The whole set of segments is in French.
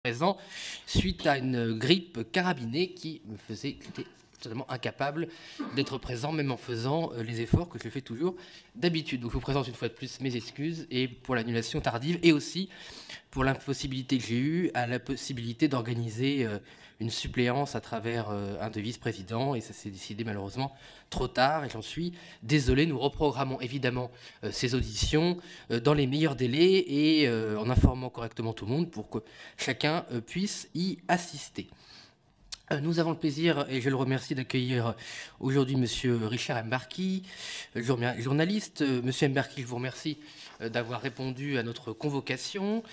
présent suite à une grippe carabinée qui me faisait j'étais totalement incapable d'être présent, même en faisant les efforts que je fais toujours d'habitude. Donc je vous présente une fois de plus mes excuses et pour l'annulation tardive et aussi pour l'impossibilité que j'ai eue à la possibilité d'organiser une suppléance à travers un de vice-président, et ça s'est décidé malheureusement trop tard, et j'en suis désolé. Nous reprogrammons évidemment ces auditions dans les meilleurs délais et en informant correctement tout le monde pour que chacun puisse y assister. Nous avons le plaisir, et je le remercie, d'accueillir aujourd'hui Monsieur Richard Mbarki, journaliste. Monsieur Mbarki, je vous remercie d'avoir répondu à notre convocation.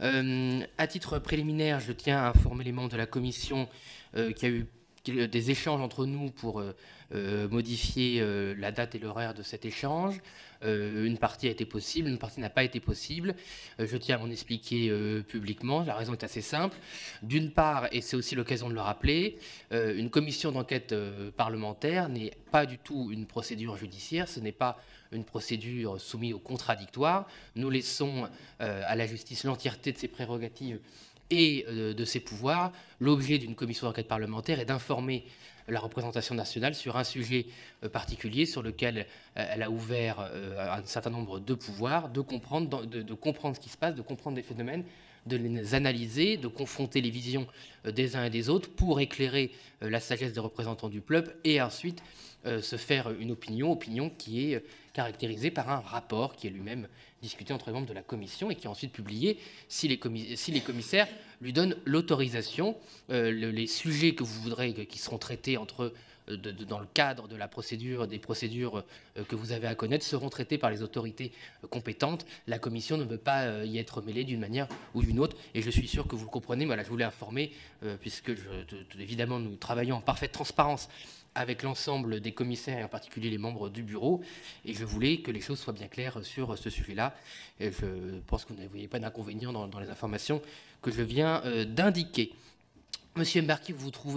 À titre préliminaire, je tiens à informer les membres de la commission qu'il y a eu des échanges entre nous pour modifier la date et l'horaire de cet échange. Une partie a été possible, une partie n'a pas été possible. Je tiens à m'en expliquer publiquement. La raison est assez simple. D'une part, et c'est aussi l'occasion de le rappeler, une commission d'enquête parlementaire n'est pas du tout une procédure judiciaire, ce n'est pas une procédure soumise au contradictoire. Nous laissons à la justice l'entièreté de ses prérogatives et de ses pouvoirs. L'objet d'une commission d'enquête parlementaire est d'informer la représentation nationale sur un sujet particulier sur lequel elle a ouvert un certain nombre de pouvoirs, de comprendre ce qui se passe, de comprendre des phénomènes, de les analyser, de confronter les visions des uns et des autres pour éclairer la sagesse des représentants du peuple et ensuite se faire une opinion qui est caractérisée par un rapport qui est lui-même discuté entre les membres de la commission et qui est ensuite publié si les commissaires lui donnent l'autorisation. Les sujets que vous voudrez qui seront traités dans le cadre de la procédure, des procédures que vous avez à connaître, seront traités par les autorités compétentes. La commission ne peut pas y être mêlée d'une manière ou d'une autre, et je suis sûr que vous le comprenez. Voilà, je voulais informer, puisque évidemment nous travaillons en parfaite transparence avec l'ensemble des commissaires, et en particulier les membres du bureau, et je voulais que les choses soient bien claires sur ce sujet-là. Et je pense que vous ne voyez pas d'inconvénient dans les informations que je viens d'indiquer. Monsieur Mbarki,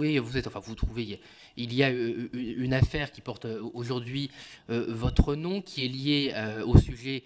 il y a une affaire qui porte aujourd'hui votre nom, qui est liée au sujet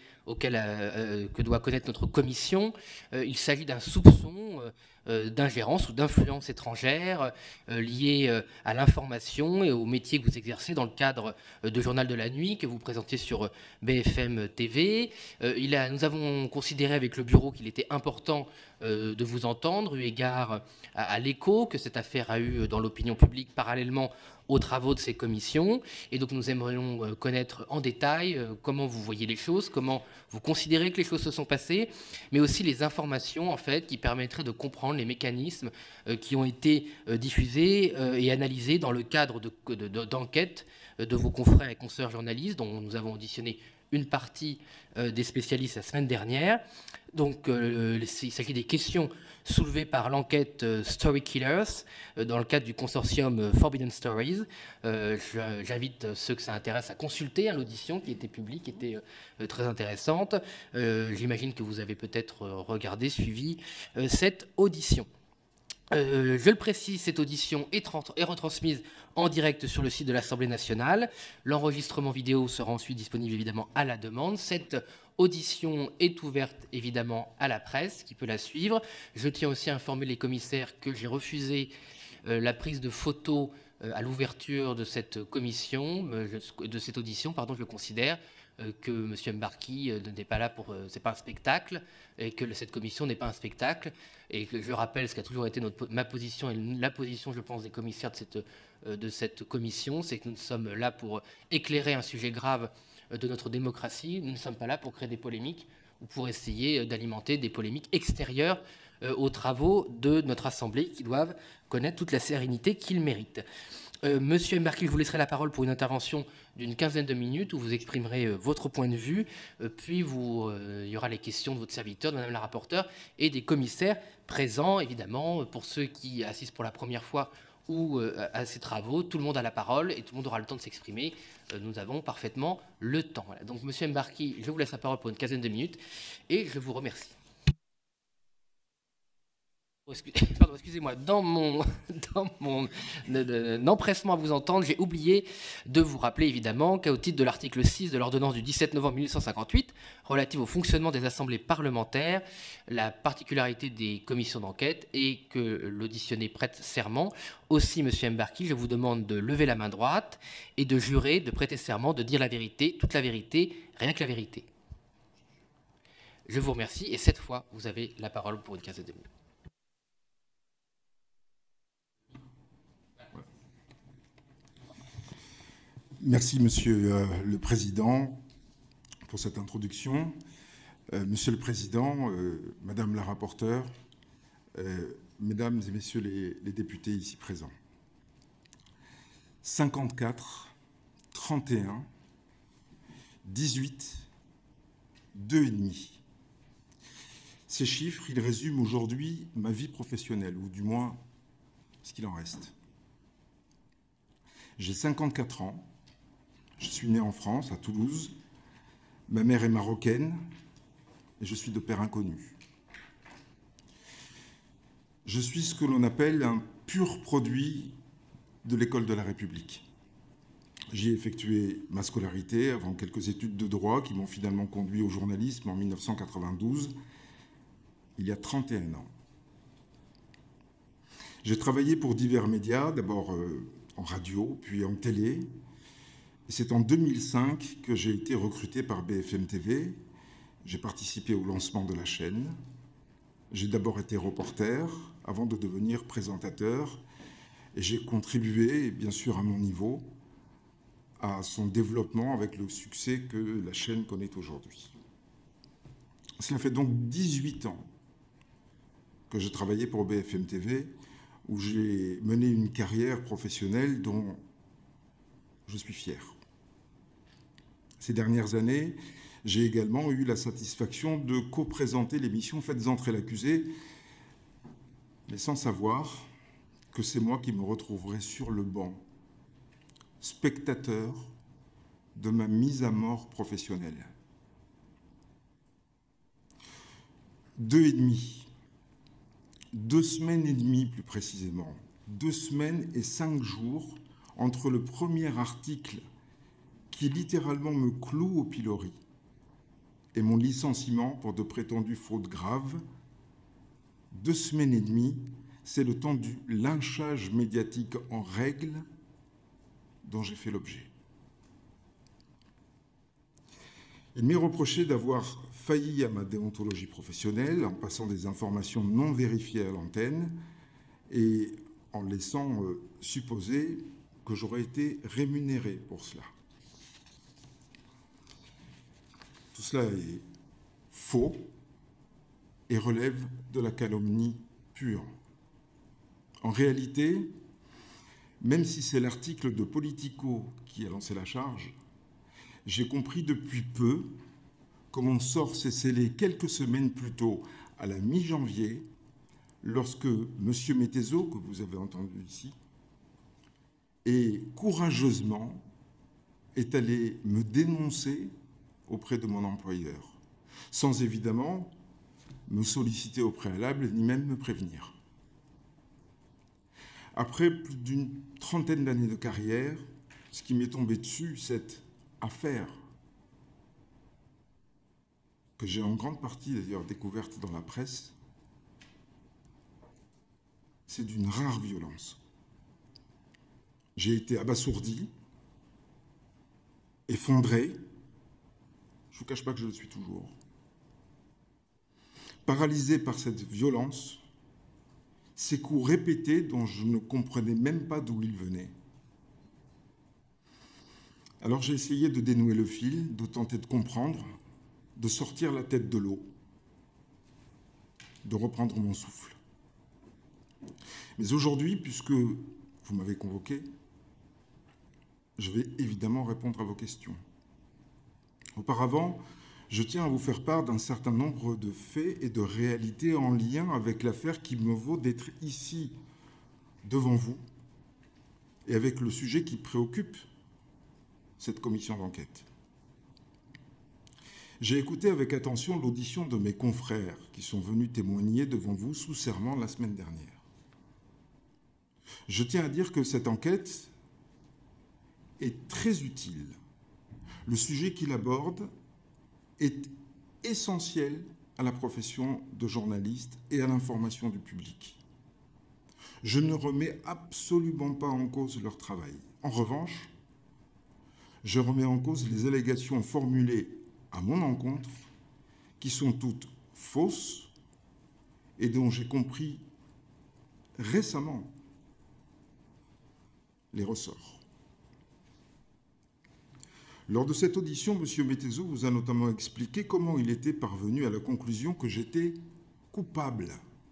que doit connaître notre commission. Il s'agit d'un soupçon d'ingérence ou d'influence étrangère liée à l'information et au métier que vous exercez dans le cadre de Journal de la Nuit que vous présentez sur BFM TV. Nous avons considéré avec le bureau qu'il était important de vous entendre, eu égard à l'écho que cette affaire a eu dans l'opinion publique parallèlement aux travaux de ces commissions. Et donc nous aimerions connaître en détail comment vous voyez les choses, comment vous considérez que les choses se sont passées, mais aussi les informations en fait qui permettraient de comprendre les mécanismes qui ont été diffusés et analysés dans le cadre d'enquêtes de vos confrères et consoeurs journalistes, dont nous avons auditionné une partie des spécialistes la semaine dernière. Donc il s'agit des questions soulevées par l'enquête Story Killers dans le cadre du consortium Forbidden Stories. J'invite ceux que ça intéresse à consulter l'audition qui était publique, qui était très intéressante. J'imagine que vous avez peut-être regardé, suivi cette audition. Je le précise, cette audition est retransmise en direct sur le site de l'Assemblée nationale. L'enregistrement vidéo sera ensuite disponible évidemment à la demande. Cette audition est ouverte évidemment à la presse qui peut la suivre. Je tiens aussi à informer les commissaires que j'ai refusé la prise de photos à l'ouverture de cette commission, de cette audition, pardon. Je considère que M. Mbarki n'est pas là pour... c'est pas un spectacle, et que cette commission n'est pas un spectacle. Et que je rappelle ce qui a toujours été ma position et la position, je pense, des commissaires de cette commission, c'est que nous sommes là pour éclairer un sujet grave de notre démocratie. Nous ne sommes pas là pour créer des polémiques ou pour essayer d'alimenter des polémiques extérieures aux travaux de notre Assemblée qui doivent connaître toute la sérénité qu'ils méritent. Monsieur Mbarki, je vous laisserai la parole pour une intervention d'une quinzaine de minutes où vous exprimerez votre point de vue, puis il y aura les questions de votre serviteur, de Madame la rapporteure et des commissaires présents, évidemment. Pour ceux qui assistent pour la première fois ou à ces travaux, tout le monde a la parole et tout le monde aura le temps de s'exprimer. Nous avons parfaitement le temps. Voilà. Donc, Monsieur Mbarki, je vous laisse la parole pour une quinzaine de minutes et je vous remercie. Pardon, excusez-moi, dans mon empressement à vous entendre, j'ai oublié de vous rappeler évidemment qu'au titre de l'article 6 de l'ordonnance du 17 novembre 1858, relative au fonctionnement des assemblées parlementaires, la particularité des commissions d'enquête est que l'auditionné prête serment. Aussi, Monsieur Mbarki, je vous demande de lever la main droite et de jurer, de prêter serment, de dire la vérité, toute la vérité, rien que la vérité. Je vous remercie et cette fois, vous avez la parole pour une quinzaine de minutes. Merci, Monsieur le Président, pour cette introduction. Monsieur le Président, Madame la rapporteure, Mesdames et Messieurs les députés ici présents. 54, 31, 18, 2,5. Ces chiffres, ils résument aujourd'hui ma vie professionnelle, ou du moins ce qu'il en reste. J'ai 54 ans. Je suis né en France, à Toulouse. Ma mère est marocaine et je suis de père inconnu. Je suis ce que l'on appelle un pur produit de l'école de la République. J'y ai effectué ma scolarité avant quelques études de droit qui m'ont finalement conduit au journalisme en 1992, il y a 31 ans. J'ai travaillé pour divers médias, d'abord en radio, puis en télé. C'est en 2005 que j'ai été recruté par BFM TV. J'ai participé au lancement de la chaîne. J'ai d'abord été reporter avant de devenir présentateur. Et j'ai contribué, bien sûr à mon niveau, à son développement avec le succès que la chaîne connaît aujourd'hui. Cela fait donc 18 ans que j'ai travaillé pour BFM TV, où j'ai mené une carrière professionnelle dont je suis fier. Ces dernières années, j'ai également eu la satisfaction de co-présenter l'émission Faites entrer l'accusé, mais sans savoir que c'est moi qui me retrouverai sur le banc, spectateur de ma mise à mort professionnelle. 2,5. 2 semaines et demie plus précisément. 2 semaines et 5 jours entre le premier article qui littéralement me cloue au pilori et mon licenciement pour de prétendues fautes graves. 2 semaines et demie, c'est le temps du lynchage médiatique en règle dont j'ai fait l'objet. Il m'est reproché d'avoir failli à ma déontologie professionnelle en passant des informations non vérifiées à l'antenne et en laissant supposer que j'aurais été rémunéré pour cela. Tout cela est faux et relève de la calomnie pure. En réalité, même si c'est l'article de Politico qui a lancé la charge, j'ai compris depuis peu que mon sort s'est scellé quelques semaines plus tôt, à la mi-janvier, lorsque M. Mettezo, que vous avez entendu ici, est courageusement est allé me dénoncer auprès de mon employeur, sans évidemment me solliciter au préalable, ni même me prévenir. Après plus d'une trentaine d'années de carrière, ce qui m'est tombé dessus, cette affaire, que j'ai en grande partie d'ailleurs découverte dans la presse, c'est d'une rare violence. J'ai été abasourdi, effondré, je ne vous cache pas que je le suis toujours, paralysé par cette violence, ces coups répétés dont je ne comprenais même pas d'où ils venaient. Alors j'ai essayé de dénouer le fil, de tenter de comprendre, de sortir la tête de l'eau, de reprendre mon souffle. Mais aujourd'hui, puisque vous m'avez convoqué, je vais évidemment répondre à vos questions. Auparavant, je tiens à vous faire part d'un certain nombre de faits et de réalités en lien avec l'affaire qui me vaut d'être ici, devant vous, et avec le sujet qui préoccupe cette commission d'enquête. J'ai écouté avec attention l'audition de mes confrères qui sont venus témoigner devant vous sous serment la semaine dernière. Je tiens à dire que cette enquête est très utile. Le sujet qu'il aborde est essentiel à la profession de journaliste et à l'information du public. Je ne remets absolument pas en cause leur travail. En revanche, je remets en cause les allégations formulées à mon encontre, qui sont toutes fausses et dont j'ai compris récemment les ressorts. Lors de cette audition, M. Métézeau vous a notamment expliqué comment il était parvenu à la conclusion que j'étais coupable.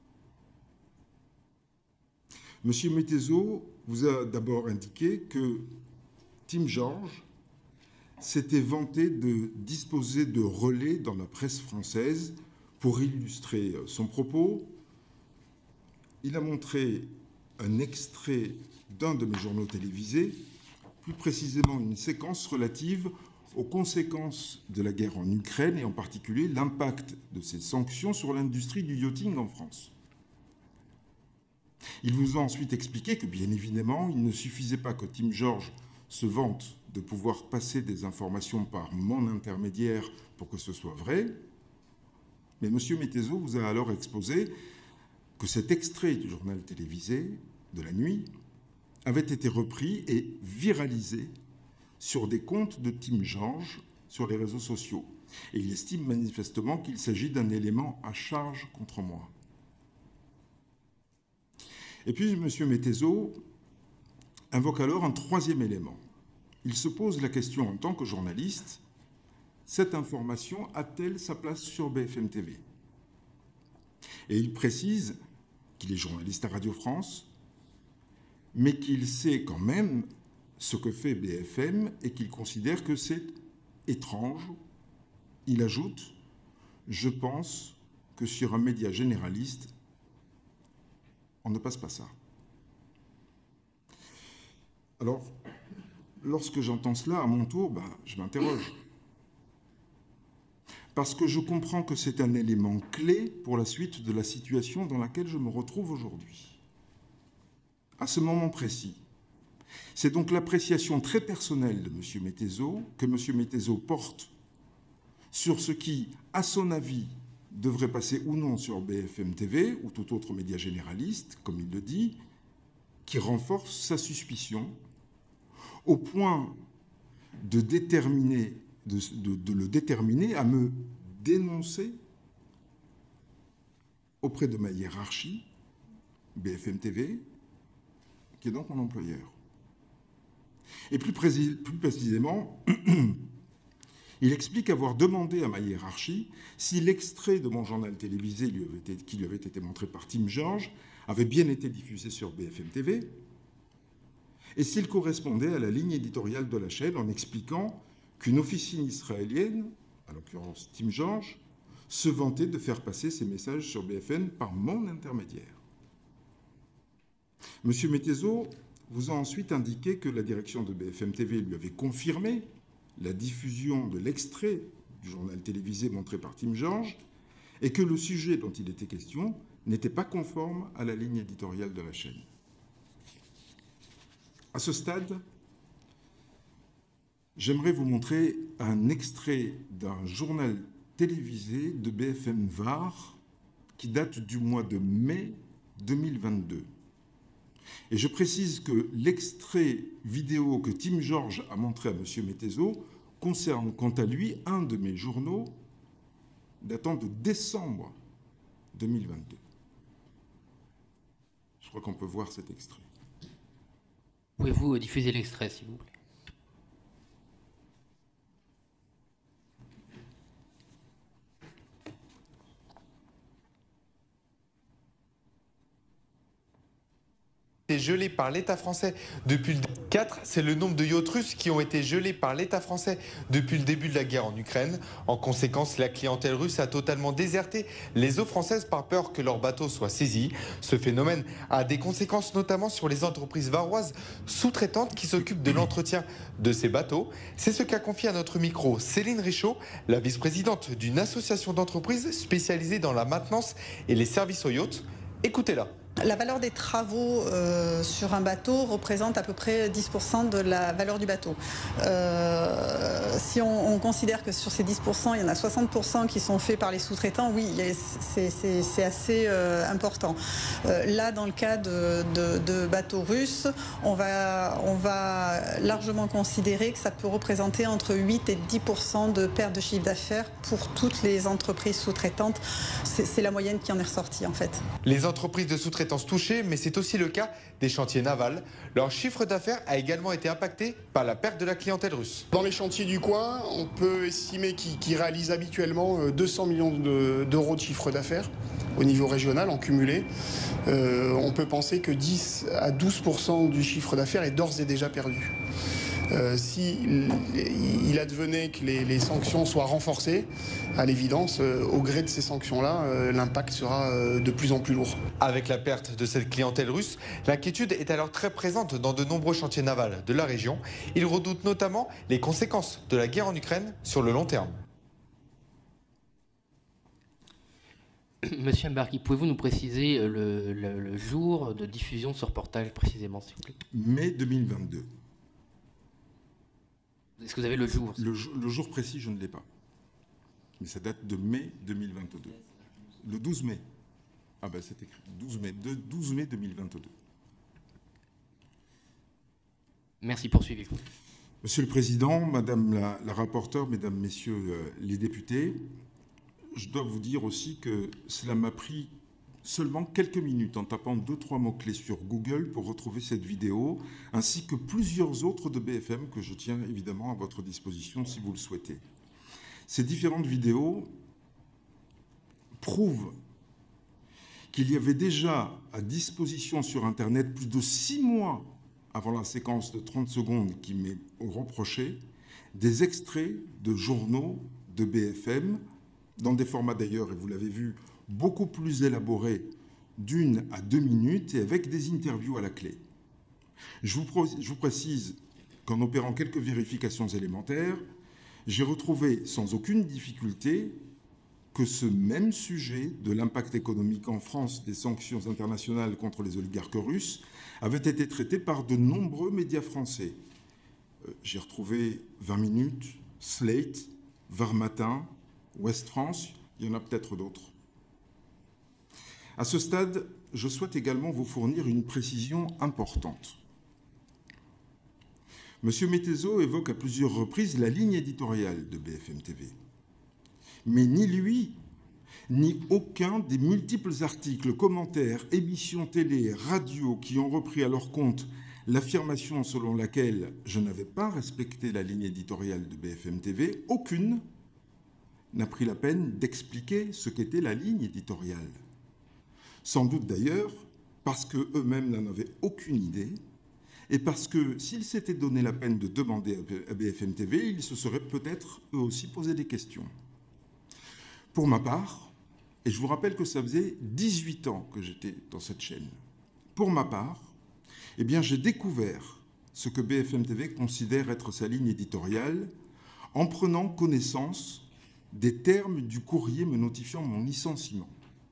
M. Métézeau vous a d'abord indiqué que Tim George s'était vanté de disposer de relais dans la presse française. Pour illustrer son propos, il a montré un extrait d'un de mes journaux télévisés, plus précisément une séquence relative aux conséquences de la guerre en Ukraine et en particulier l'impact de ces sanctions sur l'industrie du yachting en France. Il vous a ensuite expliqué que, bien évidemment, il ne suffisait pas que Tim George se vante de pouvoir passer des informations par mon intermédiaire pour que ce soit vrai. Mais M. Métézeau vous a alors exposé que cet extrait du journal télévisé de la nuit avait été repris et viralisé sur des comptes de Tim George sur les réseaux sociaux. Et il estime manifestement qu'il s'agit d'un élément à charge contre moi. Et puis M. Métézeau invoque alors un troisième élément. Il se pose la question en tant que journaliste, cette information a-t-elle sa place sur BFM TV? Et il précise qu'il est journaliste à Radio France, mais qu'il sait quand même ce que fait BFM et qu'il considère que c'est étrange. Il ajoute « Je pense que sur un média généraliste, on ne passe pas ça ». Alors, lorsque j'entends cela, à mon tour, je m'interroge. Parce que je comprends que c'est un élément clé pour la suite de la situation dans laquelle je me retrouve aujourd'hui. À ce moment précis, c'est donc l'appréciation très personnelle de M. Métézeau, que M. Métézeau porte sur ce qui, à son avis, devrait passer ou non sur BFM TV ou tout autre média généraliste, comme il le dit, qui renforce sa suspicion au point de le déterminer à me dénoncer auprès de ma hiérarchie, BFM TV, qui est donc mon employeur. Et plus précisément, il explique avoir demandé à ma hiérarchie si l'extrait de mon journal télévisé qui lui avait été montré par Tim George avait bien été diffusé sur BFM TV et s'il correspondait à la ligne éditoriale de la chaîne, en expliquant qu'une officine israélienne, à l'occurrence Tim George, se vantait de faire passer ses messages sur BFM par mon intermédiaire. M. Métézeau vous a ensuite indiqué que la direction de BFM TV lui avait confirmé la diffusion de l'extrait du journal télévisé montré par Tim George et que le sujet dont il était question n'était pas conforme à la ligne éditoriale de la chaîne. À ce stade, j'aimerais vous montrer un extrait d'un journal télévisé de BFM Var qui date du mois de mai 2022. Et je précise que l'extrait vidéo que Tim George a montré à M. Métézeau concerne quant à lui un de mes journaux datant de décembre 2022. Je crois qu'on peut voir cet extrait. Pouvez-vous diffuser l'extrait, s'il vous plaît? gelés par l'État français depuis le 4, c'est le nombre de yachts russes qui ont été gelés par l'État français depuis le début de la guerre en Ukraine. En conséquence, la clientèle russe a totalement déserté les eaux françaises par peur que leurs bateaux soient saisis. Ce phénomène a des conséquences notamment sur les entreprises varoises sous-traitantes qui s'occupent de l'entretien de ces bateaux. C'est ce qu'a confié à notre micro Céline Richaud, la vice-présidente d'une association d'entreprises spécialisée dans la maintenance et les services aux yachts. Écoutez-la. La valeur des travaux sur un bateau représente à peu près 10% de la valeur du bateau. Si on considère que sur ces 10%, il y en a 60% qui sont faits par les sous-traitants, oui, c'est assez important. Là, dans le cas de bateaux russes, on va largement considérer que ça peut représenter entre 8 et 10% de perte de chiffre d'affaires pour toutes les entreprises sous-traitantes. C'est la moyenne qui en est ressortie, en fait. Les entreprises de sous-traitance touchées, mais c'est aussi le cas des chantiers navals. Leur chiffre d'affaires a également été impacté par la perte de la clientèle russe. Dans les chantiers du coin, on peut estimer qu'ils réalisent habituellement 200 millions d'euros de chiffre d'affaires au niveau régional en cumulé. On peut penser que 10 à 12% du chiffre d'affaires est d'ores et déjà perdu. Si il advenait que les sanctions soient renforcées, à l'évidence, au gré de ces sanctions-là, l'impact sera de plus en plus lourd. Avec la perte de cette clientèle russe, l'inquiétude est alors très présente dans de nombreux chantiers navals de la région. Ils redoutent notamment les conséquences de la guerre en Ukraine sur le long terme. Monsieur Mbarki, pouvez-vous nous préciser le jour de diffusion de ce reportage précisément, s'il vous plaît? Mai 2022. Est-ce que vous avez le jour? Le jour précis, je ne l'ai pas. Mais ça date de mai 2022. Le 12 mai. Ah ben c'est écrit. 12 mai 2022. Merci, poursuivez-vous. Monsieur le Président, Madame la rapporteure, Mesdames, Messieurs les députés, je dois vous dire aussi que cela m'a pris seulement quelques minutes en tapant 2-3 mots-clés sur Google pour retrouver cette vidéo, ainsi que plusieurs autres de BFM que je tiens évidemment à votre disposition si vous le souhaitez. Ces différentes vidéos prouvent qu'il y avait déjà à disposition sur Internet plus de 6 mois avant la séquence de 30 secondes qui m'est reprochée, des extraits de journaux de BFM, dans des formats d'ailleurs, et vous l'avez vu, beaucoup plus élaborés, d'1 à 2 minutes et avec des interviews à la clé. Je vous précise qu'en opérant quelques vérifications élémentaires, j'ai retrouvé sans aucune difficulté que ce même sujet de l'impact économique en France des sanctions internationales contre les oligarques russes avait été traité par de nombreux médias français. J'ai retrouvé 20 minutes, Slate, Var Matin, Ouest France, il y en a peut-être d'autres. À ce stade, je souhaite également vous fournir une précision importante. Monsieur Métézo évoque à plusieurs reprises la ligne éditoriale de BFM TV. Mais ni lui, ni aucun des multiples articles, commentaires, émissions télé, radio qui ont repris à leur compte l'affirmation selon laquelle je n'avais pas respecté la ligne éditoriale de BFM TV, aucune n'a pris la peine d'expliquer ce qu'était la ligne éditoriale. Sans doute d'ailleurs parce qu'eux-mêmes n'en avaient aucune idée et parce que s'ils s'étaient donné la peine de demander à BFM TV, ils se seraient peut-être eux aussi posé des questions. Pour ma part, et je vous rappelle que ça faisait 18 ans que j'étais dans cette chaîne, pour ma part, eh bien j'ai découvert ce que BFM TV considère être sa ligne éditoriale en prenant connaissance des termes du courrier me notifiant mon licenciement.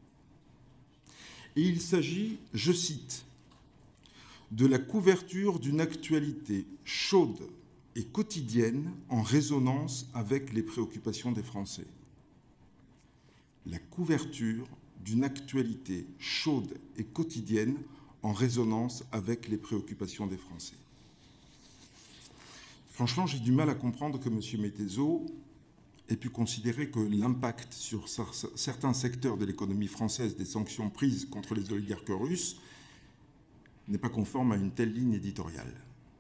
Et il s'agit, je cite, de la couverture d'une actualité chaude et quotidienne en résonance avec les préoccupations des Français. La couverture d'une actualité chaude et quotidienne en résonance avec les préoccupations des Français. Franchement, j'ai du mal à comprendre que M. Métézo ait pu considérer que l'impact sur certains secteurs de l'économie française des sanctions prises contre les oligarques russes n'est pas conforme à une telle ligne éditoriale.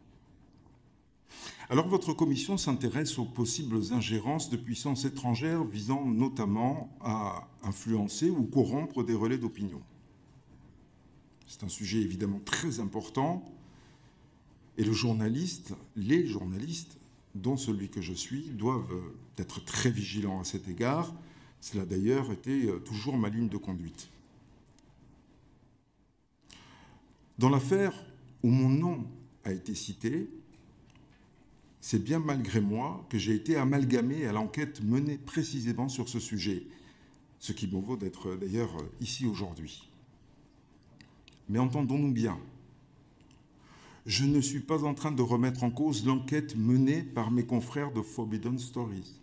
Alors votre commission s'intéresse aux possibles ingérences de puissances étrangères visant notamment à influencer ou corrompre des relais d'opinion. C'est un sujet évidemment très important. Et les journalistes, dont celui que je suis, doivent être très vigilants à cet égard. Cela d'ailleurs été toujours ma ligne de conduite. Dans l'affaire où mon nom a été cité, c'est bien malgré moi que j'ai été amalgamé à l'enquête menée précisément sur ce sujet, ce qui me vaut d'être d'ailleurs ici aujourd'hui. Mais entendons-nous bien, je ne suis pas en train de remettre en cause l'enquête menée par mes confrères de Forbidden Stories.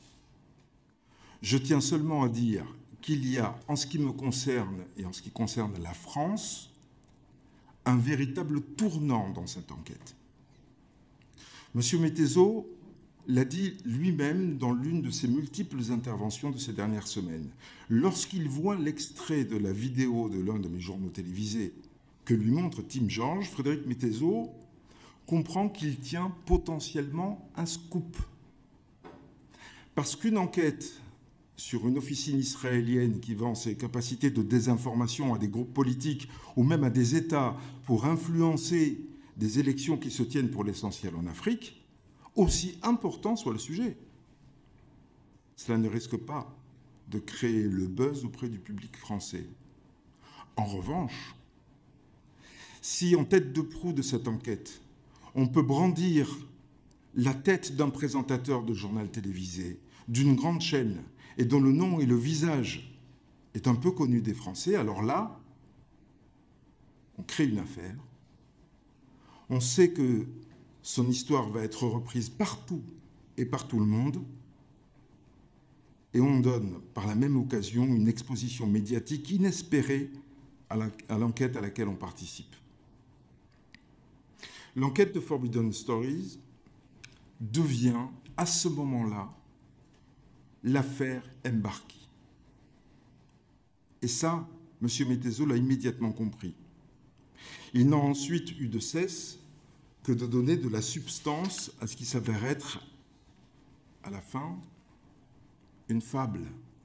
Je tiens seulement à dire qu'il y a, en ce qui me concerne et en ce qui concerne la France, un véritable tournant dans cette enquête. Monsieur Métézeau l'a dit lui-même dans l'une de ses multiples interventions de ces dernières semaines. Lorsqu'il voit l'extrait de la vidéo de l'un de mes journaux télévisés que lui montre Tim George, Frédéric Métézeau comprend qu'il tient potentiellement un scoop. Parce qu'une enquête sur une officine israélienne qui vend ses capacités de désinformation à des groupes politiques ou même à des États pour influencer des élections qui se tiennent pour l'essentiel en Afrique, aussi important soit le sujet, cela ne risque pas de créer le buzz auprès du public français. En revanche, si en tête de proue de cette enquête, on peut brandir la tête d'un présentateur de journal télévisé, d'une grande chaîne, et dont le nom et le visage est un peu connu des Français, alors là, on crée une affaire. On sait que son histoire va être reprise partout et par tout le monde, et on donne par la même occasion une exposition médiatique inespérée à l'enquête à laquelle on participe. L'enquête de Forbidden Stories devient, à ce moment-là, l'affaire Mbarki. Et ça, M. Métézeau l'a immédiatement compris. Il n'a ensuite eu de cesse que de donner de la substance à ce qui s'avère être, à la fin, une fable.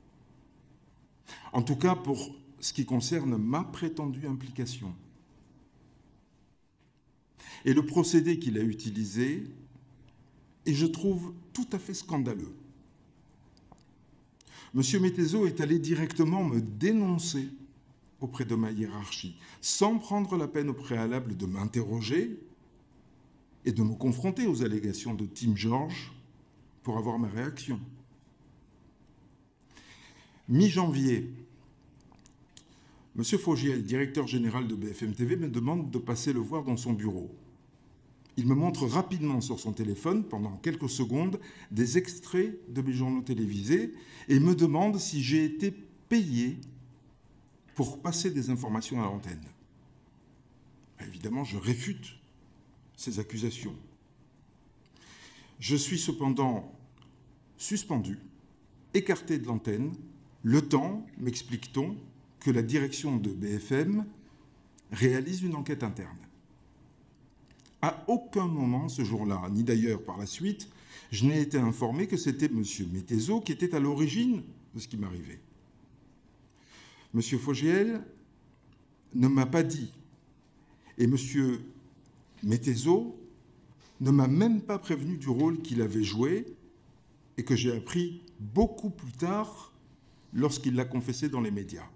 En tout cas, pour ce qui concerne ma prétendue implication. Et le procédé qu'il a utilisé est, je trouve, tout à fait scandaleux. M. Métézeau est allé directement me dénoncer auprès de ma hiérarchie, sans prendre la peine au préalable de m'interroger et de me confronter aux allégations de Tim George pour avoir ma réaction. Mi-janvier, M. Fogiel, directeur général de BFM TV, me demande de passer le voir dans son bureau. Il me montre rapidement sur son téléphone, pendant quelques secondes, des extraits de mes journaux télévisés et me demande si j'ai été payé pour passer des informations à l'antenne. Évidemment, je réfute ces accusations. Je suis cependant suspendu, écarté de l'antenne, le temps, m'explique-t-on, que la direction de BFM réalise une enquête interne. À aucun moment ce jour-là, ni d'ailleurs par la suite, je n'ai été informé que c'était M. Métézeau qui était à l'origine de ce qui m'arrivait. M. Fogiel ne m'a pas dit, et M. Métézeau ne m'a même pas prévenu du rôle qu'il avait joué et que j'ai appris beaucoup plus tard lorsqu'il l'a confessé dans les médias.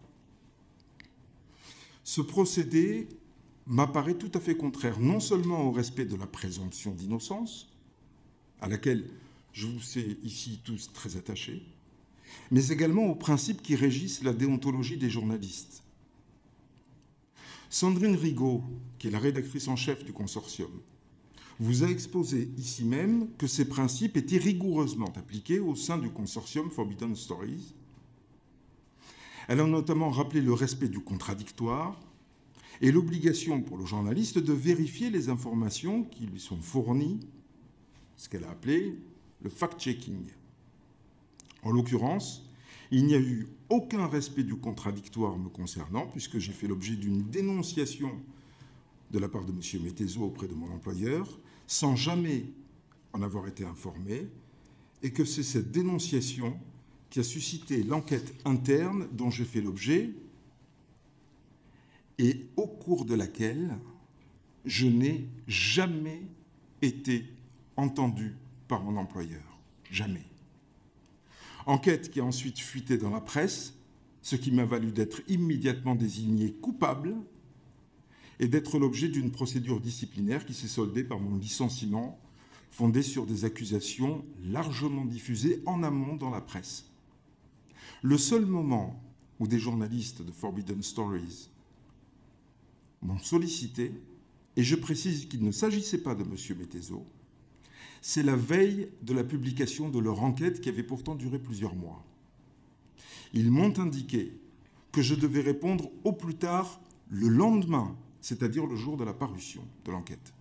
Ce procédé m'apparaît tout à fait contraire, non seulement au respect de la présomption d'innocence, à laquelle je vous sais ici tous très attachés, mais également aux principes qui régissent la déontologie des journalistes. Sandrine Rigaud, qui est la rédactrice en chef du consortium, vous a exposé ici même que ces principes étaient rigoureusement appliqués au sein du consortium Forbidden Stories. Elle a notamment rappelé le respect du contradictoire et l'obligation pour le journaliste de vérifier les informations qui lui sont fournies, ce qu'elle a appelé le fact-checking. En l'occurrence, il n'y a eu aucun respect du contradictoire me concernant, puisque j'ai fait l'objet d'une dénonciation de la part de M. Métézeau auprès de mon employeur, sans jamais en avoir été informé, et que c'est cette dénonciation qui a suscité l'enquête interne dont j'ai fait l'objet et au cours de laquelle je n'ai jamais été entendu par mon employeur. Jamais. Enquête qui a ensuite fuité dans la presse, ce qui m'a valu d'être immédiatement désigné coupable et d'être l'objet d'une procédure disciplinaire qui s'est soldée par mon licenciement fondé sur des accusations largement diffusées en amont dans la presse. Le seul moment où des journalistes de Forbidden Stories m'ont sollicité, et je précise qu'il ne s'agissait pas de M. Mettezo, c'est la veille de la publication de leur enquête qui avait pourtant duré plusieurs mois. Ils m'ont indiqué que je devais répondre au plus tard le lendemain, c'est-à-dire le jour de la parution de l'enquête.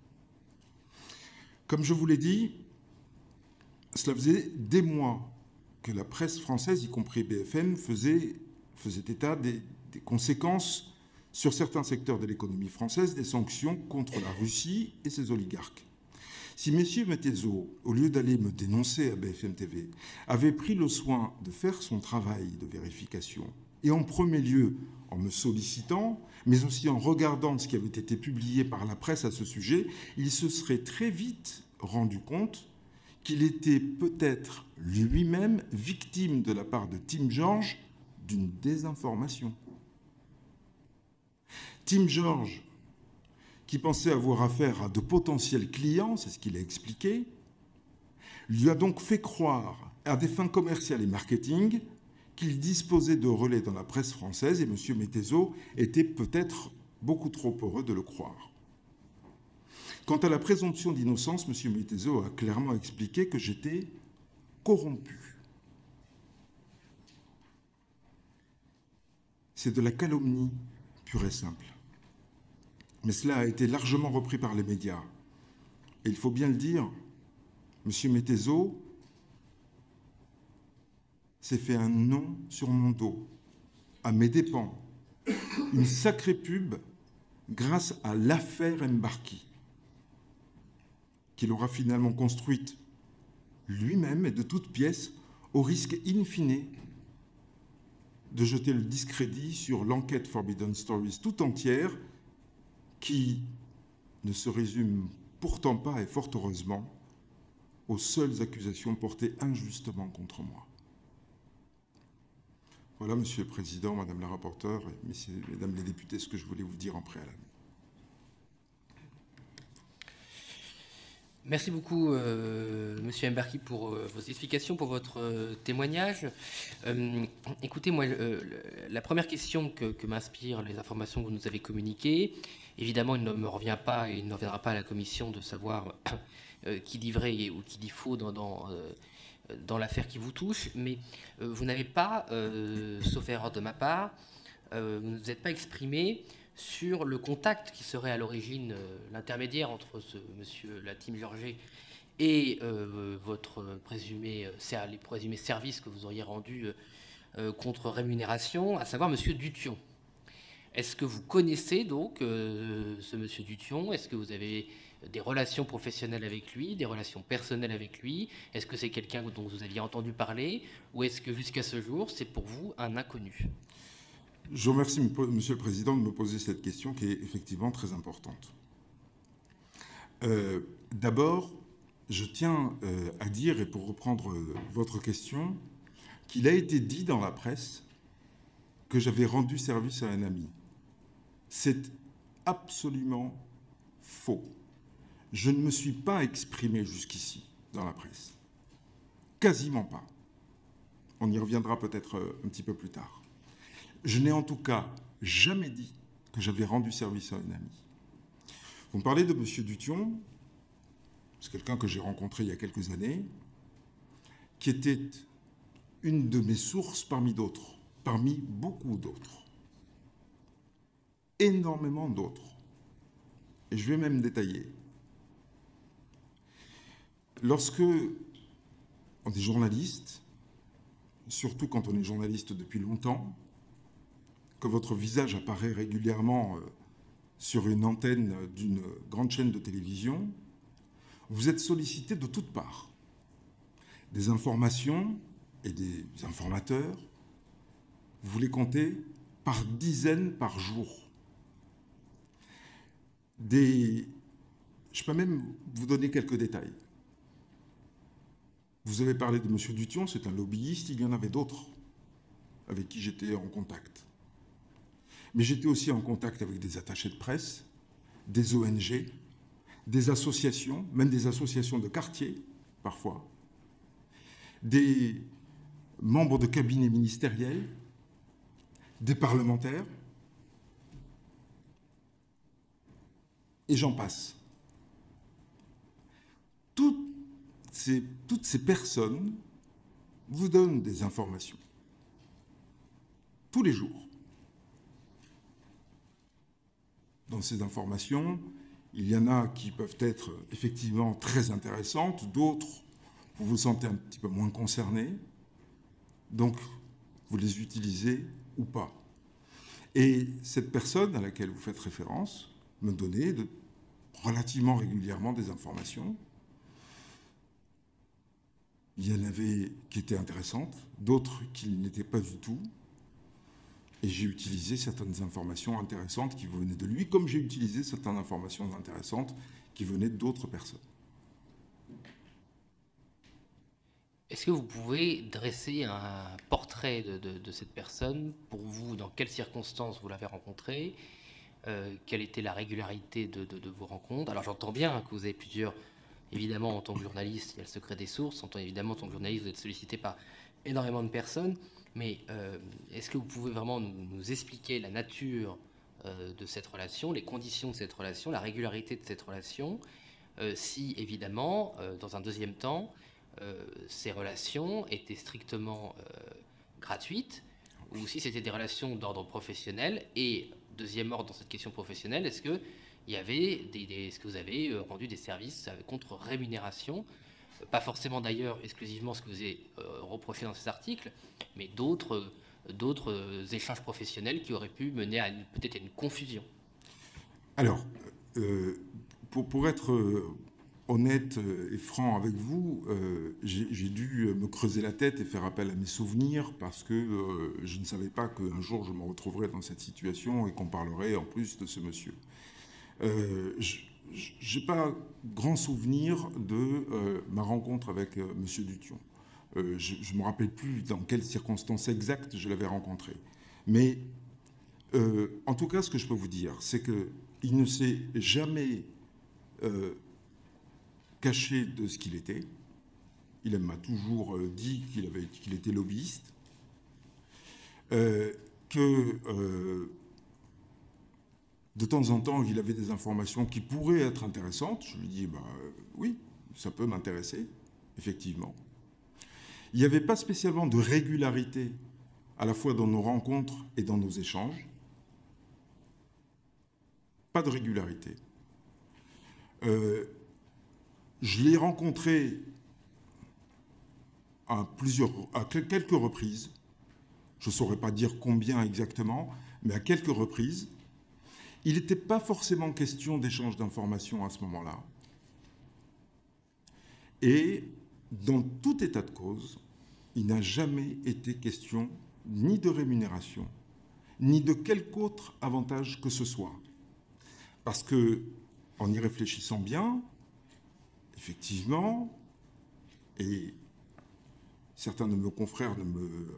Comme je vous l'ai dit, cela faisait des mois que la presse française, y compris BFM, faisait état des conséquences sur certains secteurs de l'économie française des sanctions contre la Russie et ses oligarques. Si M. Mettezo, au lieu d'aller me dénoncer à BFM TV, avait pris le soin de faire son travail de vérification, et en premier lieu en me sollicitant, mais aussi en regardant ce qui avait été publié par la presse à ce sujet, il se serait très vite rendu compte qu'il était peut-être lui-même victime de la part de Tim George d'une désinformation. Tim George, qui pensait avoir affaire à de potentiels clients, c'est ce qu'il a expliqué, lui a donc fait croire, à des fins commerciales et marketing, qu'il disposait de relais dans la presse française et M. Mettezo était peut-être beaucoup trop heureux de le croire. Quant à la présomption d'innocence, M. Mettezo a clairement expliqué que j'étais corrompu. C'est de la calomnie pure et simple. Mais cela a été largement repris par les médias. Et il faut bien le dire, M. Mettezo s'est fait un nom sur mon dos, à mes dépens, une sacrée pub grâce à l'affaire Mbarki, qu'il aura finalement construite lui-même et de toutes pièces, au risque in fine de jeter le discrédit sur l'enquête Forbidden Stories tout entière, qui ne se résume pourtant pas, et fort heureusement, aux seules accusations portées injustement contre moi. Voilà, Monsieur le Président, Madame la rapporteure, et Mesdames les députés, ce que je voulais vous dire en préalable. Merci beaucoup, Monsieur Mbarki, pour vos explications, pour votre témoignage. Écoutez, moi, la première question que m'inspirent les informations que vous nous avez communiquées, évidemment, il ne me revient pas et il ne reviendra pas à la Commission de savoir qui dit vrai ou qui dit faux dans l'affaire qui vous touche, mais vous n'avez pas, sauf erreur de ma part, vous ne vous êtes pas exprimé sur le contact qui serait à l'origine, l'intermédiaire entre monsieur Tim Georget et les présumés services que vous auriez rendus contre rémunération, à savoir monsieur Duthon. Est-ce que vous connaissez donc ce monsieur Duthon? Est-ce que vous avez des relations professionnelles avec lui, des relations personnelles avec lui? Est-ce que c'est quelqu'un dont vous aviez entendu parler? Ou est-ce que jusqu'à ce jour, c'est pour vous un inconnu? Je vous remercie, Monsieur le Président, de me poser cette question qui est effectivement très importante. D'abord, je tiens à dire, et pour reprendre votre question, qu'il a été dit dans la presse que j'avais rendu service à un ami. C'est absolument faux. Je ne me suis pas exprimé jusqu'ici dans la presse. Quasiment pas. On y reviendra peut-être un petit peu plus tard. Je n'ai en tout cas jamais dit que j'avais rendu service à un ami. Vous me parlez de M. Duthon, c'est quelqu'un que j'ai rencontré il y a quelques années, qui était une de mes sources parmi d'autres, parmi beaucoup d'autres. Énormément d'autres. Et je vais même détailler. Lorsque on est journaliste, surtout quand on est journaliste depuis longtemps, que votre visage apparaît régulièrement sur une antenne d'une grande chaîne de télévision, vous êtes sollicité de toutes parts. Des informations et des informateurs, vous les comptez par dizaines par jour. Je peux même vous donner quelques détails. Vous avez parlé de M. Dution, c'est un lobbyiste, il y en avait d'autres avec qui j'étais en contact. Mais j'étais aussi en contact avec des attachés de presse, des ONG, des associations, même des associations de quartier, parfois, des membres de cabinets ministériels, des parlementaires, et j'en passe. Toutes ces personnes vous donnent des informations, tous les jours. Dans ces informations, il y en a qui peuvent être effectivement très intéressantes, d'autres, vous vous sentez un petit peu moins concerné, donc vous les utilisez ou pas. Et cette personne à laquelle vous faites référence me donnait relativement régulièrement des informations. Il y en avait qui étaient intéressantes, d'autres qui n'étaient pas du tout. Et j'ai utilisé certaines informations intéressantes qui venaient de lui, comme j'ai utilisé certaines informations intéressantes qui venaient d'autres personnes. Est-ce que vous pouvez dresser un portrait de cette personne? Pour vous, dans quelles circonstances vous l'avez rencontrée? Quelle était la régularité de vos rencontres? Alors j'entends bien que vous avez plusieurs... Évidemment, en tant que journaliste, il y a le secret des sources. Évidemment, en tant que journaliste, vous êtes sollicité par énormément de personnes. Mais est-ce que vous pouvez vraiment nous expliquer la nature de cette relation, les conditions de cette relation, la régularité de cette relation, si, évidemment, dans un deuxième temps, ces relations étaient strictement gratuites, ou si c'était des relations d'ordre professionnel? Et, deuxième ordre dans cette question professionnelle, est-ce que est-ce que vous avez rendu des services contre rémunération? Pas forcément d'ailleurs exclusivement ce que vous avez reproché dans ces articles, mais d'autres échanges professionnels qui auraient pu mener à peut-être une confusion. Alors, pour être honnête et franc avec vous, j'ai dû me creuser la tête et faire appel à mes souvenirs parce que je ne savais pas qu'un jour je me retrouverais dans cette situation et qu'on parlerait en plus de ce monsieur. Je n'ai pas grand souvenir de ma rencontre avec M. Dution. Je ne me rappelle plus dans quelles circonstances exactes je l'avais rencontré. Mais en tout cas, ce que je peux vous dire, c'est qu'il ne s'est jamais caché de ce qu'il était. Il m'a toujours dit qu'il était lobbyiste. De temps en temps, il avait des informations qui pourraient être intéressantes. Je lui dis, oui, ça peut m'intéresser, effectivement. Il n'y avait pas spécialement de régularité, à la fois dans nos rencontres et dans nos échanges. Pas de régularité. Je l'ai rencontré à quelques reprises. Je ne saurais pas dire combien exactement, mais à quelques reprises. Il n'était pas forcément question d'échange d'informations à ce moment-là. Et dans tout état de cause, il n'a jamais été question ni de rémunération, ni de quelque autre avantage que ce soit. Parce que, en y réfléchissant bien, effectivement, et certains de mes confrères ne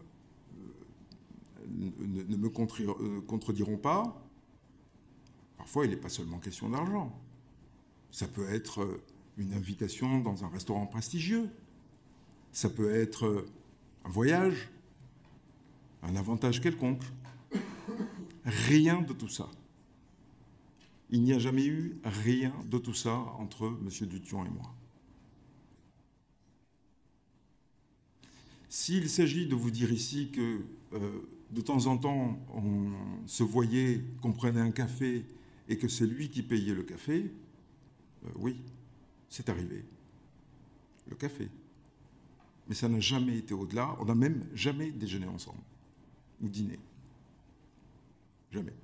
me contrediront pas, parfois, il n'est pas seulement question d'argent. Ça peut être une invitation dans un restaurant prestigieux. Ça peut être un voyage, un avantage quelconque. Rien de tout ça. Il n'y a jamais eu rien de tout ça entre M. Dution et moi. S'il s'agit de vous dire ici que de temps en temps, on se voyait, qu'on prenait un café et que c'est lui qui payait le café, oui, c'est arrivé. Le café. Mais ça n'a jamais été au-delà. On n'a même jamais déjeuné ensemble. Ou dîné. Jamais.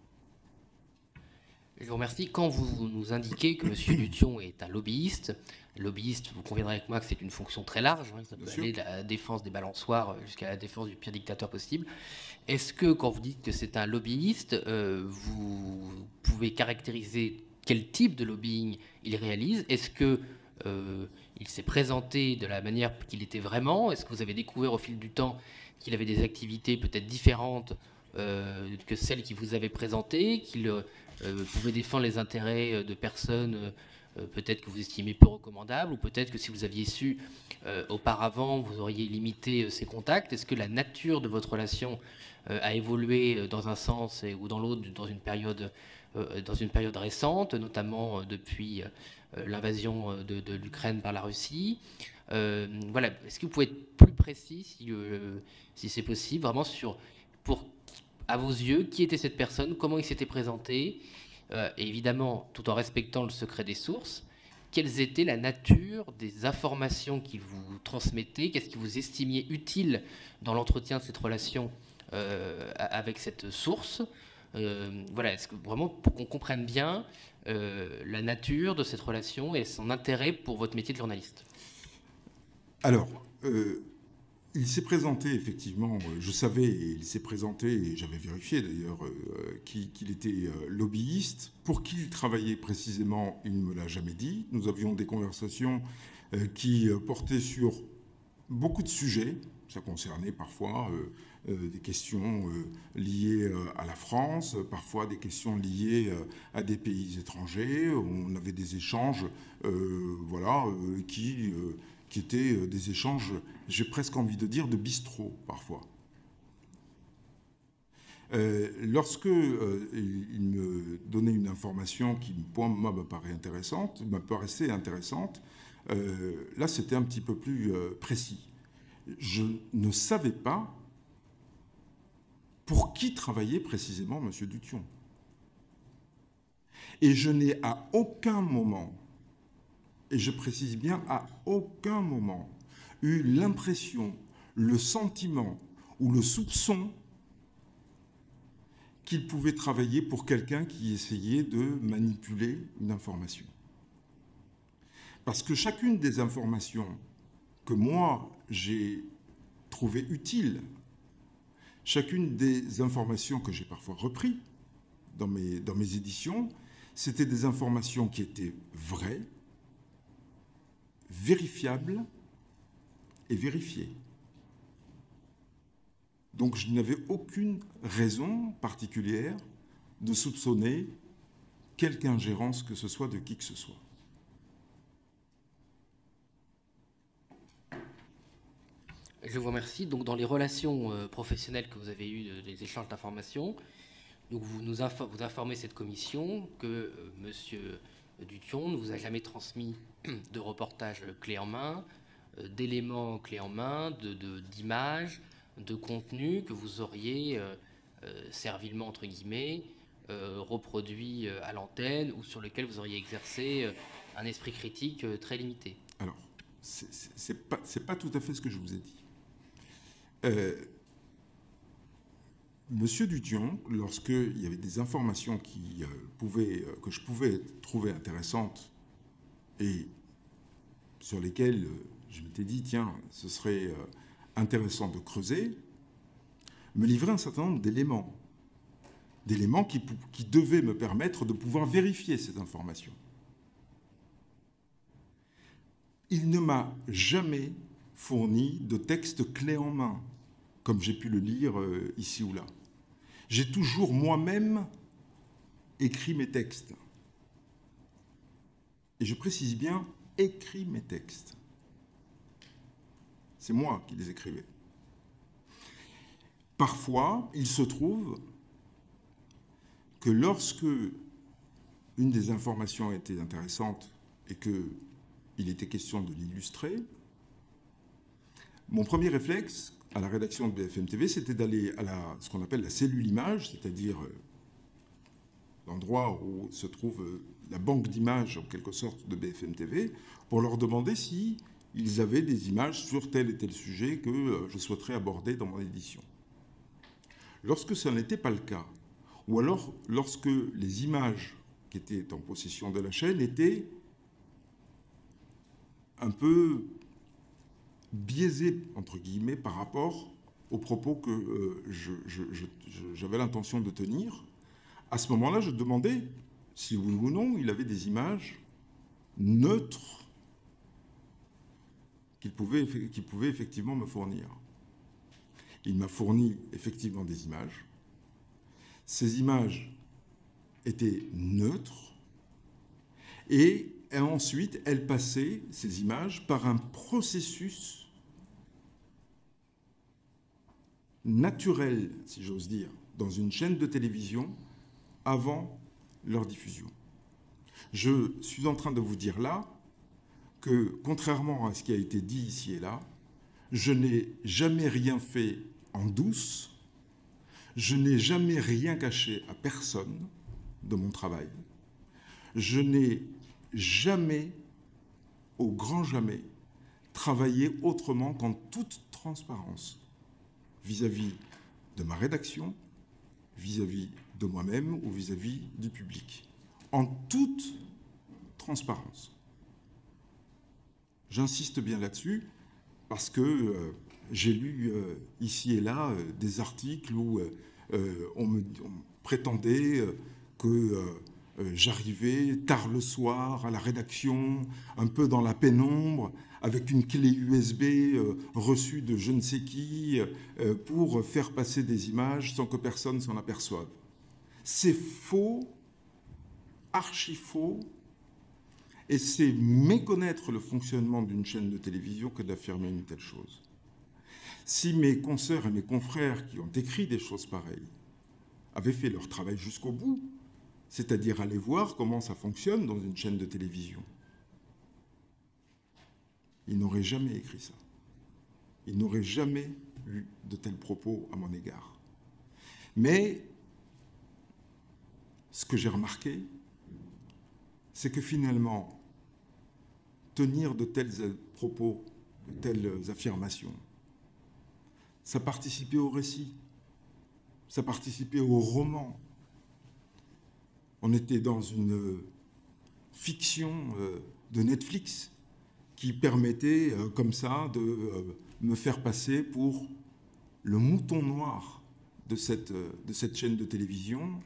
Je vous remercie. Quand vous nous indiquez que M. Dution est un lobbyiste, vous conviendrez avec moi que c'est une fonction très large, hein, ça peut aller de la défense des balançoires jusqu'à la défense du pire dictateur possible. Est-ce que, quand vous dites que c'est un lobbyiste, vous pouvez caractériser quel type de lobbying il réalise. Est-ce que il s'est présenté de la manière qu'il était vraiment? Est-ce que vous avez découvert au fil du temps qu'il avait des activités peut-être différentes que celles qui vous avaient présentées, qu'il pouvait défendre les intérêts de personnes peut-être que vous estimez peu recommandables, ou peut-être que si vous aviez su auparavant, vous auriez limité ces contacts? Est-ce que la nature de votre relation a évolué dans un sens ou dans l'autre dans une période récente, notamment depuis l'invasion de l'Ukraine par la Russie? Voilà. Est-ce que vous pouvez être plus précis, si c'est possible, vraiment à vos yeux, qui était cette personne, comment il s'était présenté, et évidemment, tout en respectant le secret des sources, quelles étaient la nature des informations qu'il vous transmettait, qu'est-ce que vous estimiez utile dans l'entretien de cette relation avec cette source? Voilà, est-ce que vraiment, pour qu'on comprenne bien la nature de cette relation et son intérêt pour votre métier de journaliste? Alors, il s'est présenté, effectivement, je savais, et il s'est présenté, et j'avais vérifié d'ailleurs, qu'il était lobbyiste. Pour qui il travaillait précisément, il ne me l'a jamais dit. Nous avions des conversations qui portaient sur beaucoup de sujets. Ça concernait parfois des questions liées à la France, parfois des questions liées à des pays étrangers. On avait des échanges qui étaient des échanges, j'ai presque envie de dire, de bistrot, parfois. Lorsque il me donnait une information qui, pour moi, me paraissait intéressante, là, c'était un petit peu plus précis. Je ne savais pas pour qui travaillait précisément M. Duthon. Et je n'ai à aucun moment, et je précise bien à aucun moment, eu l'impression, le sentiment ou le soupçon qu'il pouvait travailler pour quelqu'un qui essayait de manipuler une information. Parce que chacune des informations que moi j'ai trouvées utiles, chacune des informations que j'ai parfois reprises dans mes éditions, c'était des informations qui étaient vraies, vérifiables et vérifiées. Donc je n'avais aucune raison particulière de soupçonner quelque ingérence que ce soit de qui que ce soit. Je vous remercie. Donc, dans les relations professionnelles que vous avez eues, des échanges d'informations, donc vous informez cette commission que M. Duthon ne vous a jamais transmis de reportages clés en main, d'éléments clés en main, d'images, de contenus que vous auriez servilement, entre guillemets, reproduits à l'antenne ou sur lesquels vous auriez exercé un esprit critique très limité. Alors, c'est pas tout à fait ce que je vous ai dit. Monsieur Duthon, lorsqu'il y avait des informations que je pouvais trouver intéressantes et sur lesquelles je m'étais dit, tiens, ce serait intéressant de creuser, me livrait un certain nombre d'éléments qui devaient me permettre de pouvoir vérifier ces informations. Il ne m'a jamais fourni de texte clé en main, comme j'ai pu le lire ici ou là. J'ai toujours moi-même écrit mes textes. Et je précise bien, écrit mes textes. C'est moi qui les écrivais. Parfois, il se trouve que lorsque une des informations était intéressante et qu'il était question de l'illustrer, mon premier réflexe à la rédaction de BFM TV, c'était d'aller à ce qu'on appelle la cellule image, c'est-à-dire l'endroit où se trouve la banque d'images, en quelque sorte, de BFM TV, pour leur demander s'ils avaient des images sur tel et tel sujet que je souhaiterais aborder dans mon édition. Lorsque ça n'était pas le cas, ou alors lorsque les images qui étaient en possession de la chaîne étaient un peu biaisé, entre guillemets, par rapport aux propos que j'avais l'intention de tenir, à ce moment-là, je demandais si oui ou non il avait des images neutres qu'il pouvait effectivement me fournir. Il m'a fourni effectivement des images. Ces images étaient neutres et ensuite elles passaient, ces images, par un processus naturel, si j'ose dire, dans une chaîne de télévision avant leur diffusion. Je suis en train de vous dire là que, contrairement à ce qui a été dit ici et là, je n'ai jamais rien fait en douce, je n'ai jamais rien caché à personne de mon travail, je n'ai jamais, au grand jamais, travaillé autrement qu'en toute transparence vis-à-vis de ma rédaction, vis-à-vis de moi-même ou vis-à-vis du public. En toute transparence. J'insiste bien là-dessus parce que j'ai lu ici et là des articles où on me prétendait que j'arrivais tard le soir à la rédaction, un peu dans la pénombre, avec une clé USB reçue de je ne sais qui pour faire passer des images sans que personne s'en aperçoive. C'est faux, archi faux, et c'est méconnaître le fonctionnement d'une chaîne de télévision que d'affirmer une telle chose. Si mes consoeurs et mes confrères qui ont écrit des choses pareilles avaient fait leur travail jusqu'au bout, c'est-à-dire aller voir comment ça fonctionne dans une chaîne de télévision, ils n'auraient jamais écrit ça. Ils n'auraient jamais eu de tels propos à mon égard. Mais ce que j'ai remarqué, c'est que finalement, tenir de tels propos, de telles affirmations, ça participait au récit, ça participait au roman. On était dans une fiction de Netflix qui permettait, comme ça, de me faire passer pour le mouton noir de cette chaîne de télévision,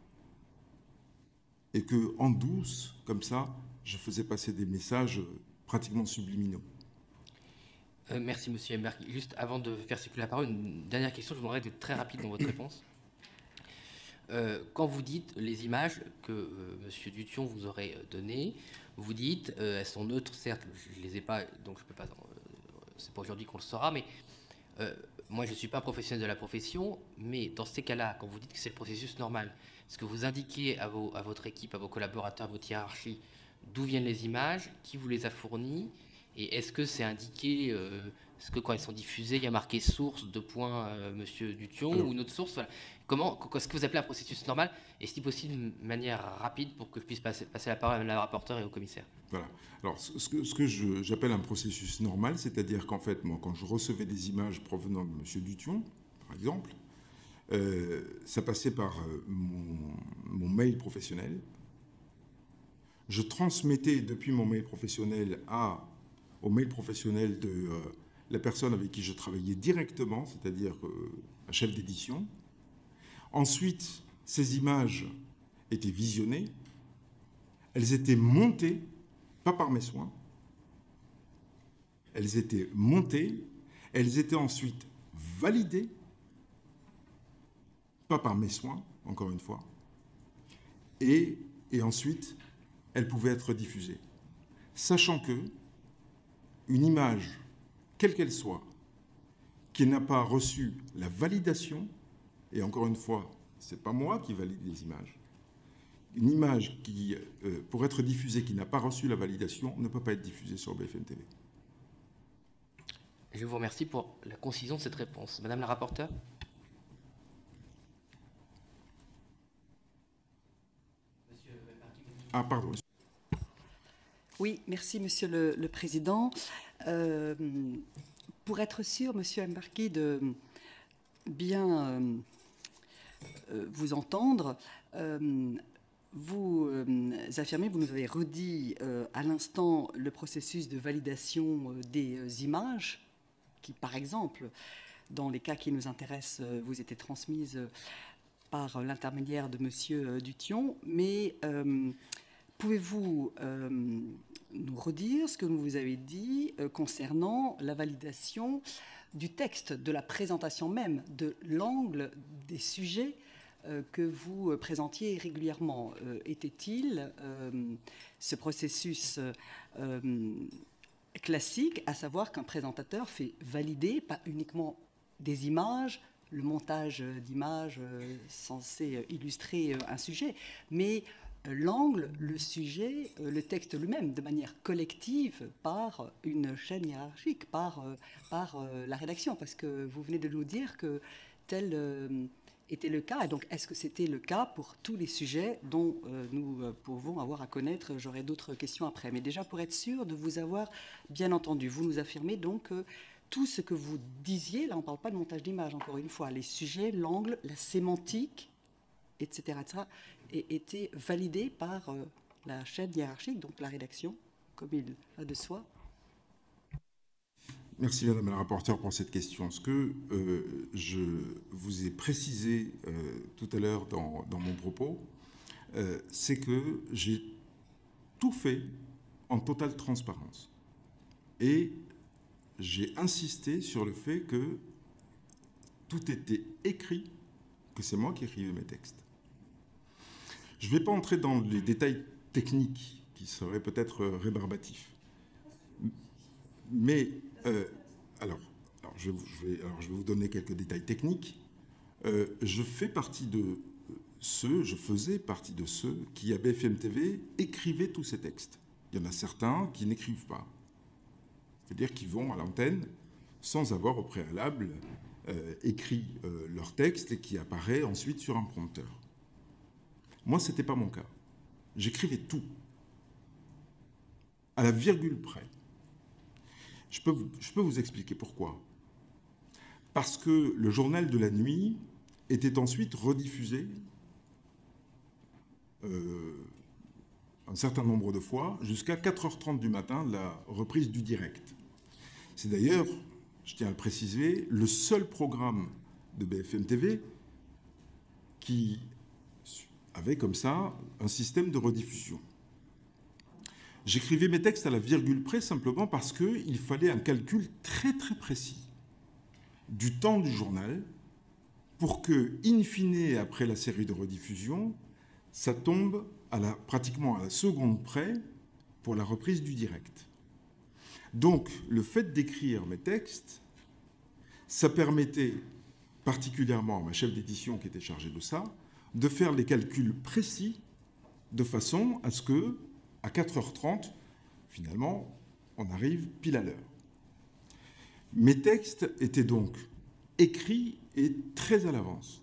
et que, en douce, comme ça, je faisais passer des messages pratiquement subliminaux. Merci, monsieur Emberg. Juste avant de faire circuler la parole, une dernière question, je vous demanderai d'être très rapide dans votre réponse. Quand vous dites les images que monsieur Dution vous aurait données, vous dites, elles sont neutres, certes, je ne les ai pas, donc je ne peux pas, c'est pas aujourd'hui qu'on le saura, mais moi je ne suis pas professionnel de la profession, mais dans ces cas-là, quand vous dites que c'est le processus normal, est-ce que vous indiquez à votre équipe, à vos collaborateurs, à votre hiérarchie, d'où viennent les images, qui vous les a fournies, et est-ce que c'est indiqué, est-ce que quand elles sont diffusées, il y a marqué source, monsieur Dution, ou une autre source, voilà. Est-ce que vous appelez un processus normal, et si possible, de manière rapide, pour que je puisse passer la parole à la rapporteure et au commissaire? Voilà. Alors, ce que j'appelle un processus normal, c'est-à-dire qu'en fait, moi, quand je recevais des images provenant de monsieur Dution, par exemple, ça passait par mon mail professionnel. Je transmettais depuis mon mail professionnel au mail professionnel de la personne avec qui je travaillais directement, c'est-à-dire un chef d'édition. Ensuite, ces images étaient visionnées, elles étaient montées, pas par mes soins, elles étaient montées, elles étaient ensuite validées, pas par mes soins, encore une fois, et ensuite, elles pouvaient être diffusées. Sachant que une image, quelle qu'elle soit, qui n'a pas reçu la validation, et encore une fois, ce n'est pas moi qui valide les images, une image qui, pour être diffusée, qui n'a pas reçu la validation, ne peut pas être diffusée sur BFM TV. Je vous remercie pour la concision de cette réponse. Madame la rapporteure ? Ah, pardon. Oui, merci, Monsieur le Président. Pour être sûr, Monsieur Emberg, de bien vous entendre, vous affirmez, vous nous avez redit à l'instant le processus de validation des images qui, par exemple, dans les cas qui nous intéressent, vous étaient transmises par l'intermédiaire de M. Duthon, mais pouvez-vous nous redire ce que vous avez dit concernant la validation du texte, de la présentation même, de l'angle des sujets que vous présentiez régulièrement? Était-il ce processus classique, à savoir qu'un présentateur fait valider pas uniquement des images, le montage d'images censé illustrer un sujet, mais l'angle, le sujet, le texte lui-même, de manière collective par une chaîne hiérarchique, par la rédaction, parce que vous venez de nous dire que tel était le cas, et donc est-ce que c'était le cas pour tous les sujets dont nous pouvons avoir à connaître? J'aurai d'autres questions après, mais déjà pour être sûr de vous avoir bien entendu, vous nous affirmez donc que tout ce que vous disiez, là on ne parle pas de montage d'image encore une fois, les sujets, l'angle, la sémantique, etc., était validé par la chaîne hiérarchique, donc la rédaction, comme il va de soi. Merci Madame la rapporteure pour cette question. Ce que je vous ai précisé tout à l'heure dans mon propos, c'est que j'ai tout fait en totale transparence. Et j'ai insisté sur le fait que tout était écrit, que c'est moi qui écrivais mes textes. Je ne vais pas entrer dans les détails techniques qui seraient peut-être rébarbatifs. Mais, je vais vous donner quelques détails techniques. Je faisais partie de ceux qui, à BFM TV, écrivaient tous ces textes. Il y en a certains qui n'écrivent pas. C'est-à-dire qu'ils vont à l'antenne sans avoir au préalable écrit leur texte et qui apparaît ensuite sur un prompteur. Moi, ce n'était pas mon cas. J'écrivais tout, à la virgule près. Je peux vous expliquer pourquoi. Parce que le journal de la nuit était ensuite rediffusé un certain nombre de fois, jusqu'à 4h30 du matin de la reprise du direct. C'est d'ailleurs, je tiens à le préciser, le seul programme de BFM TV qui avait comme ça un système de rediffusion. J'écrivais mes textes à la virgule près simplement parce qu'il fallait un calcul très très précis du temps du journal pour que, in fine, après la série de rediffusion, ça tombe pratiquement à la seconde près pour la reprise du direct. Donc, le fait d'écrire mes textes, ça permettait particulièrement à ma chef d'édition qui était chargée de ça, de faire les calculs précis de façon à ce que, à 4h30, finalement, on arrive pile à l'heure. Mes textes étaient donc écrits et très à l'avance.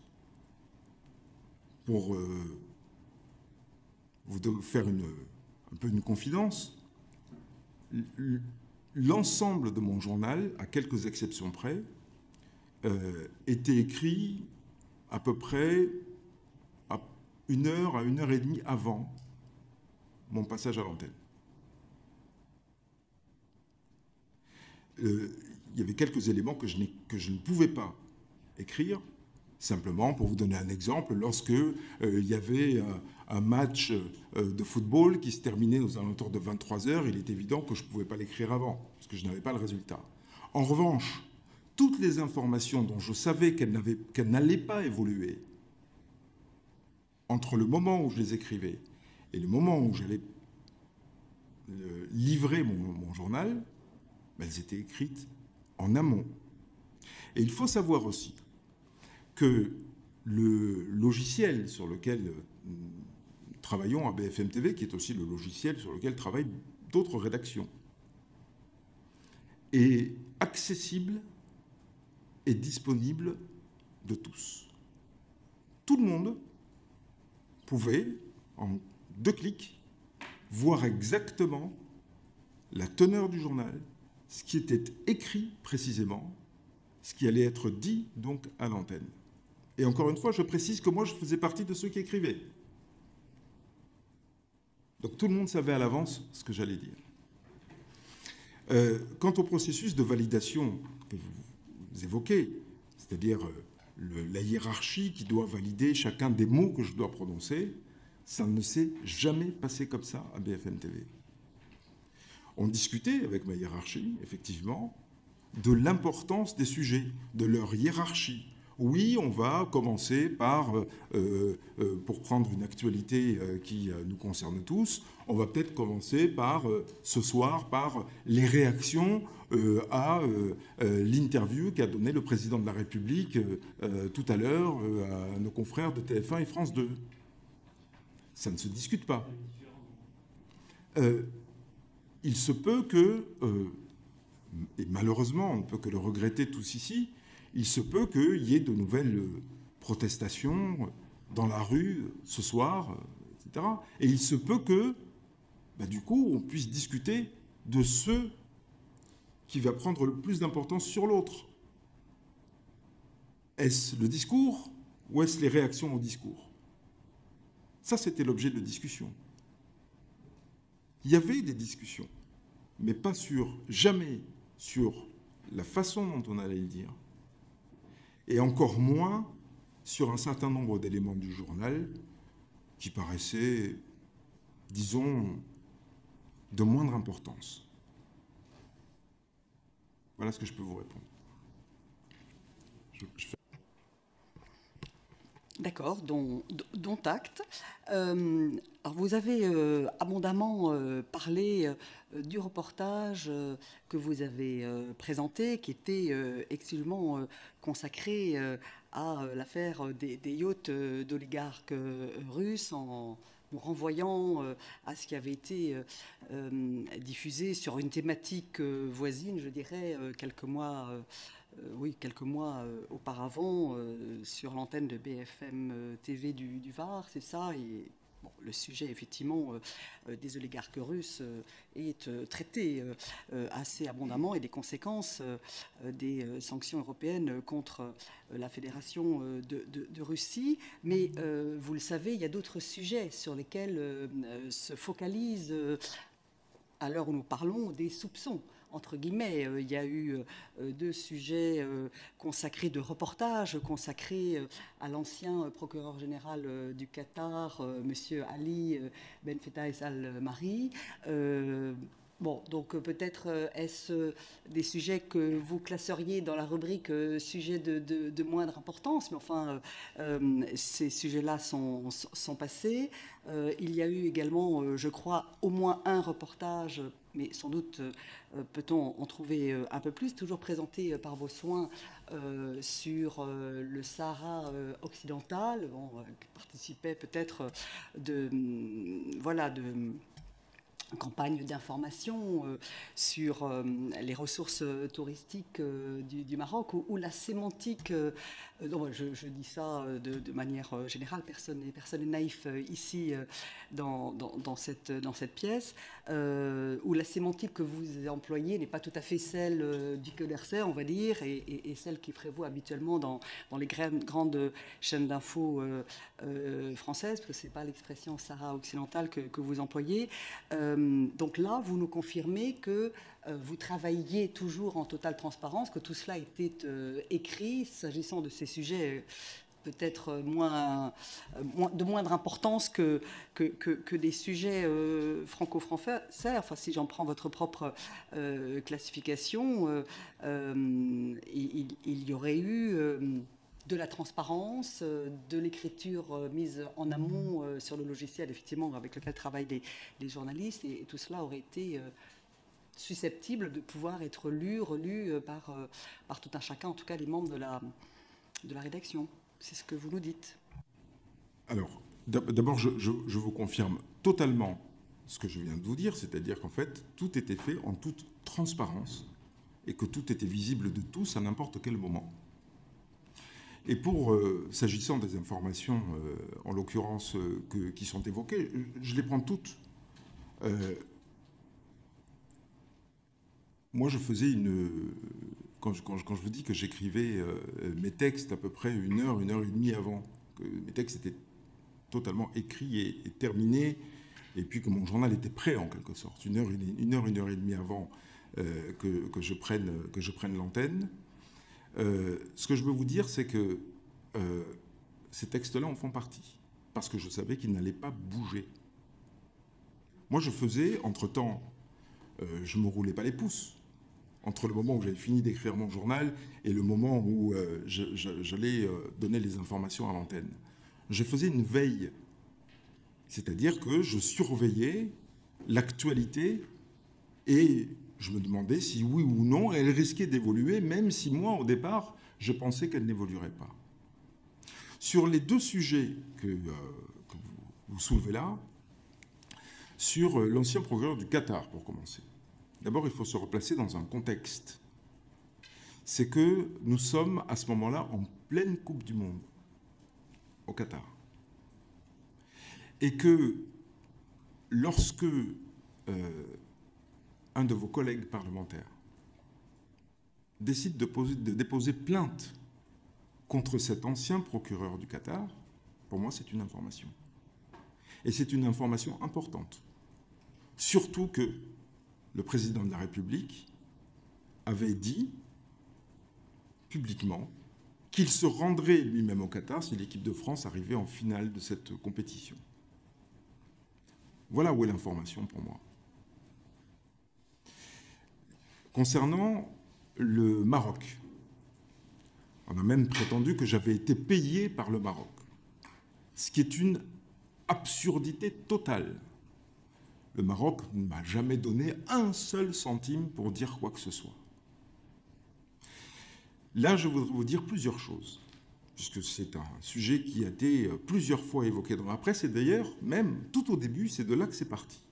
Pour vous faire un peu une confidence, l'ensemble de mon journal, à quelques exceptions près, était écrit à peu près à 1 heure à 1h30 avant mon passage à l'antenne. Il y avait quelques éléments que je ne pouvais pas écrire. Simplement, pour vous donner un exemple, lorsque il y avait un match de football qui se terminait aux alentours de 23h, il est évident que je ne pouvais pas l'écrire avant, parce que je n'avais pas le résultat. En revanche, toutes les informations dont je savais qu'elles n'allaient pas évoluer entre le moment où je les écrivais et le moment où j'allais livrer mon journal, elles étaient écrites en amont. Et il faut savoir aussi que le logiciel sur lequel nous travaillons à BFM TV, qui est aussi le logiciel sur lequel travaillent d'autres rédactions, est accessible et disponible de tous. Tout le monde pouvait, en 2 clics, voir exactement la teneur du journal, ce qui était écrit précisément, ce qui allait être dit donc à l'antenne. Et encore une fois, je précise que moi, je faisais partie de ceux qui écrivaient. Donc tout le monde savait à l'avance ce que j'allais dire. Quant au processus de validation que vous évoquez, c'est-à-dire la hiérarchie qui doit valider chacun des mots que je dois prononcer. Ça ne s'est jamais passé comme ça à BFM TV. On discutait avec ma hiérarchie, effectivement, de l'importance des sujets, de leur hiérarchie. Oui, on va commencer par, pour prendre une actualité qui nous concerne tous, on va peut-être commencer par, ce soir, par les réactions à l'interview qu'a donné le président de la République tout à l'heure à nos confrères de TF1 et France 2. Ça ne se discute pas. Il se peut que, et malheureusement on ne peut que le regretter tous ici, il se peut qu'il y ait de nouvelles protestations dans la rue ce soir, etc. Et il se peut que, du coup, on puisse discuter de ce qui va prendre le plus d'importance sur l'autre. Est-ce le discours ou est-ce les réactions au discours? Ça, c'était l'objet de discussion. Il y avait des discussions, mais pas jamais sur la façon dont on allait le dire, et encore moins sur un certain nombre d'éléments du journal qui paraissaient, disons, de moindre importance. Voilà ce que je peux vous répondre. D'accord, dont acte. Alors vous avez abondamment parlé du reportage que vous avez présenté, qui était exclusivement consacré à l'affaire des yachts d'oligarques russes, en nous renvoyant à ce qui avait été diffusé sur une thématique voisine, je dirais, quelques mois auparavant sur l'antenne de BFM TV du Var, c'est ça. Et bon, le sujet, effectivement, des oligarques russes est traité assez abondamment, et des conséquences des sanctions européennes contre la Fédération de Russie. Mais vous le savez, il y a d'autres sujets sur lesquels se focalisent, à l'heure où nous parlons, des soupçons. Entre guillemets, il y a eu deux sujets consacrés, de reportages consacrés à l'ancien procureur général du Qatar, monsieur Ali Ben Fettah Al-Mari. Bon, donc peut-être est-ce des sujets que vous classeriez dans la rubrique sujets de moindre importance, mais enfin, ces sujets-là sont passés. Il y a eu également, je crois, au moins un reportage, mais sans doute peut-on en trouver un peu plus, toujours présenté par vos soins sur le Sahara occidental, qui participait peut-être de campagne d'information sur les ressources touristiques du Maroc, où la sémantique, je dis ça de manière générale, personne n'est naïf ici dans cette pièce, où la sémantique que vous employez n'est pas tout à fait celle du Quai d'Orsay, on va dire, et celle qui prévaut habituellement dans les grandes chaînes d'infos françaises, parce que ce n'est pas l'expression Sahara occidental que vous employez. Donc là, vous nous confirmez que vous travaillez toujours en totale transparence, que tout cela était écrit, s'agissant de ces sujets peut-être de moindre importance que des sujets franco-français. Enfin, si j'en prends votre propre classification, il y aurait eu de la transparence, de l'écriture mise en amont sur le logiciel, effectivement, avec lequel travaillent les journalistes, et tout cela aurait été susceptible de pouvoir être lu, relu par tout un chacun, en tout cas les membres de la rédaction. C'est ce que vous nous dites. Alors, d'abord, je vous confirme totalement ce que je viens de vous dire, c'est-à-dire qu'en fait, tout était fait en toute transparence et que tout était visible de tous à n'importe quel moment. Et s'agissant des informations, en l'occurrence, qui sont évoquées, je les prends toutes. Moi, je faisais quand je vous dis que j'écrivais mes textes à peu près une heure et demie avant, que mes textes étaient totalement écrits et terminés, et puis que mon journal était prêt en quelque sorte, une heure et demie avant que je prenne l'antenne. Ce que je veux vous dire, c'est que ces textes-là en font partie, parce que je savais qu'ils n'allaient pas bouger. Moi, je faisais, entre-temps, je ne me roulais pas les pouces, entre le moment où j'avais fini d'écrire mon journal et le moment où j'allais donner les informations à l'antenne. Je faisais une veille, c'est-à-dire que je surveillais l'actualité et je me demandais si oui ou non elle risquait d'évoluer, même si moi, au départ, je pensais qu'elle n'évoluerait pas. Sur les deux sujets que vous soulevez là, sur l'ancien procureur du Qatar, pour commencer. D'abord, il faut se replacer dans un contexte. C'est que nous sommes à ce moment-là en pleine Coupe du Monde, au Qatar. Et que lorsque un de vos collègues parlementaires décide de déposer plainte contre cet ancien procureur du Qatar, pour moi, c'est une information. Et c'est une information importante. Surtout que le président de la République avait dit publiquement qu'il se rendrait lui-même au Qatar si l'équipe de France arrivait en finale de cette compétition. Voilà où est l'information pour moi. Concernant le Maroc, on a même prétendu que j'avais été payé par le Maroc, ce qui est une absurdité totale. Le Maroc ne m'a jamais donné un seul centime pour dire quoi que ce soit. Là, je voudrais vous dire plusieurs choses, puisque c'est un sujet qui a été plusieurs fois évoqué dans la presse, et d'ailleurs, même tout au début, c'est de là que c'est parti.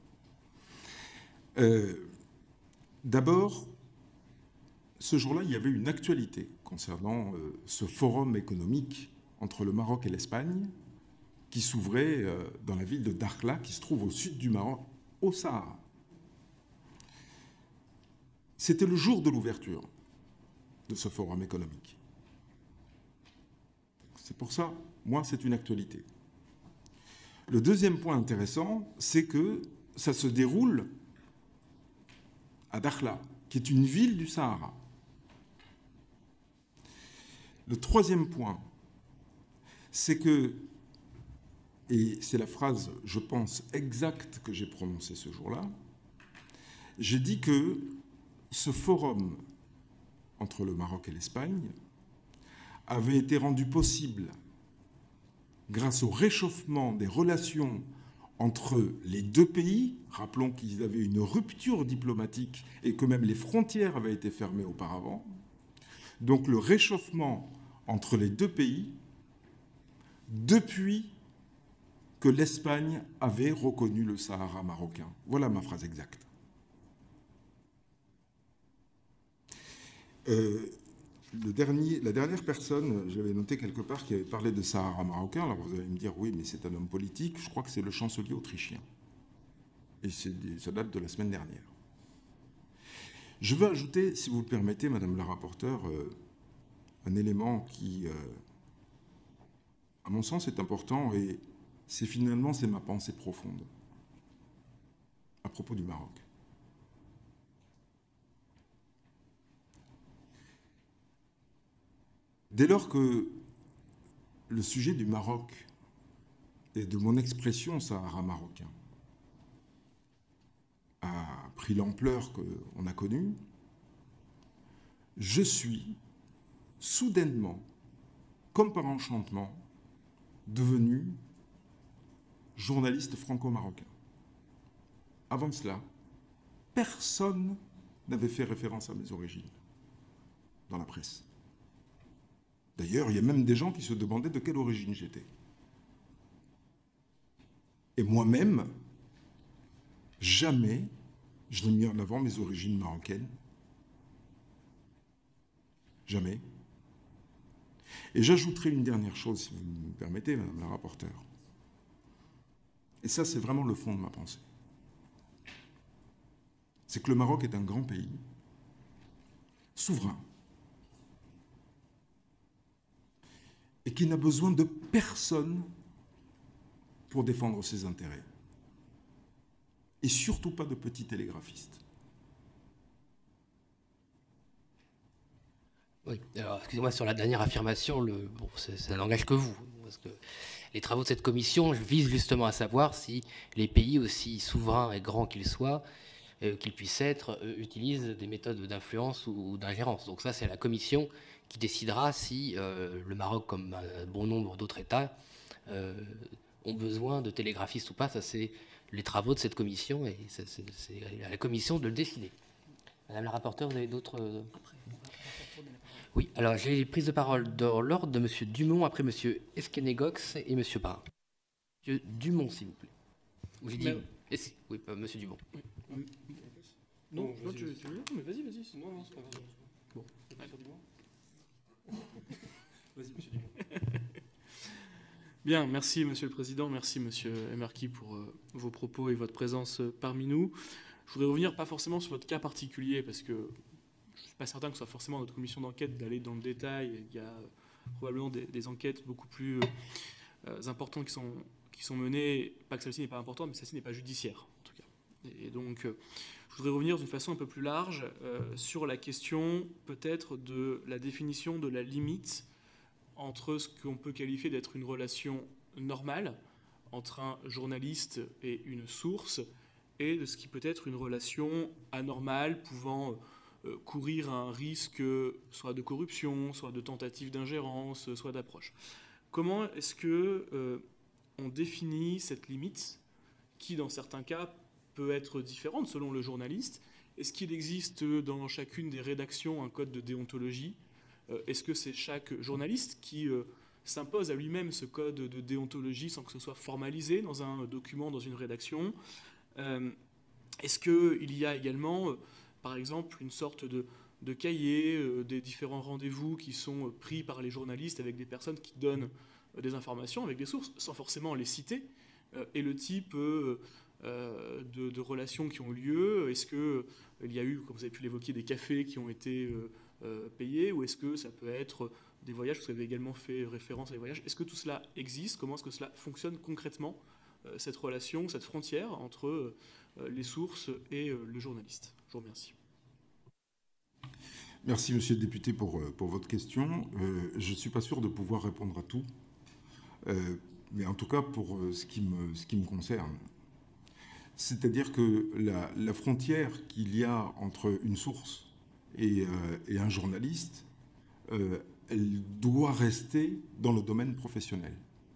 D'abord, ce jour-là, il y avait une actualité concernant ce forum économique entre le Maroc et l'Espagne, qui s'ouvrait dans la ville de Dakhla, qui se trouve au sud du Maroc, au Sahara. C'était le jour de l'ouverture de ce forum économique. C'est pour ça, moi, c'est une actualité. Le deuxième point intéressant, c'est que ça se déroule à Dakhla, qui est une ville du Sahara. Le troisième point, c'est que, et c'est la phrase, je pense, exacte que j'ai prononcée ce jour-là, j'ai dit que ce forum entre le Maroc et l'Espagne avait été rendu possible grâce au réchauffement des relations entre les deux pays. Rappelons qu'ils avaient une rupture diplomatique et que même les frontières avaient été fermées auparavant. Donc le réchauffement entre les deux pays depuis que l'Espagne avait reconnu le Sahara marocain. Voilà ma phrase exacte. La dernière personne, j'avais noté quelque part, qui avait parlé de Sahara marocain, alors vous allez me dire, oui, mais c'est un homme politique, je crois que c'est le chancelier autrichien. Et ça date de la semaine dernière. Je veux ajouter, si vous le permettez, Madame la rapporteure, un élément qui, à mon sens, est important, et c'est ma pensée profonde à propos du Maroc. Dès lors que le sujet du Maroc et de mon expression Sahara marocain a pris l'ampleur qu'on a connue, je suis soudainement, comme par enchantement, devenu journaliste franco-marocain. Avant cela, personne n'avait fait référence à mes origines dans la presse. D'ailleurs, il y a même des gens qui se demandaient de quelle origine j'étais. Et moi-même, jamais je n'ai mis en avant mes origines marocaines. Jamais. Et j'ajouterai une dernière chose, si vous me permettez, Madame la rapporteure. Et ça, c'est vraiment le fond de ma pensée. C'est que le Maroc est un grand pays, souverain, et qui n'a besoin de personne pour défendre ses intérêts. Et surtout pas de petits télégraphistes. Oui, alors excusez-moi, sur la dernière affirmation, ça n'engage que vous. Parce que les travaux de cette commission visent justement à savoir si les pays, aussi souverains et grands qu'ils soient, qu'ils puissent être, utilisent des méthodes d'influence ou d'ingérence. Donc ça, c'est la commission qui décidera si le Maroc, comme un bon nombre d'autres États, ont besoin de télégraphistes ou pas. Ça, c'est les travaux de cette commission et c'est à la commission de le décider. Madame la rapporteure, vous avez d'autres... Oui, alors j'ai les prises de parole dans l'ordre de M. Dumont, après M. Eskenegox et M. Parra. M. Dumont, s'il vous plaît. J'ai dit... Oui, pas M. Dumont. Oui. Non, tu veux, mais vas-y. Non, c'est pas grave. Bon, vas-y, M. Dumont. Bien, merci Monsieur le Président, merci Monsieur Emarki pour vos propos et votre présence parmi nous. Je voudrais revenir pas forcément sur votre cas particulier, parce que je ne suis pas certain que ce soit forcément notre commission d'enquête d'aller dans le détail. Il y a probablement des enquêtes beaucoup plus importantes qui sont menées. Pas que celle-ci n'est pas importante, mais celle-ci n'est pas judiciaire, en tout cas. Et donc, je voudrais revenir d'une façon un peu plus large sur la question peut-être de la définition de la limite entre ce qu'on peut qualifier d'être une relation normale entre un journaliste et une source, et de ce qui peut être une relation anormale pouvant courir un risque soit de corruption, soit de tentative d'ingérence, soit d'approche. Comment est-ce que on définit cette limite qui, dans certains cas, peut être différente selon le journaliste? Est-ce qu'il existe dans chacune des rédactions un code de déontologie? Est-ce que c'est chaque journaliste qui s'impose à lui-même ce code de déontologie sans que ce soit formalisé dans un document, dans une rédaction? Est-ce qu'il y a également, par exemple, une sorte de cahier des différents rendez-vous qui sont pris par les journalistes avec des personnes qui donnent des informations, avec des sources, sans forcément les citer, et le type de relations qui ont lieu? Est-ce qu'il y a eu, comme vous avez pu l'évoquer, des cafés qui ont été payés, ou est-ce que ça peut être des voyages? Vous avez également fait référence à des voyages. Est-ce que tout cela existe? Comment est-ce que cela fonctionne concrètement, cette relation, cette frontière entre les sources et le journaliste? Je vous remercie. Merci, monsieur le député, pour votre question. Je ne suis pas sûr de pouvoir répondre à tout, mais en tout cas pour ce qui me concerne. C'est-à-dire que la frontière qu'il y a entre une source et un journaliste, elle doit rester dans le domaine professionnel.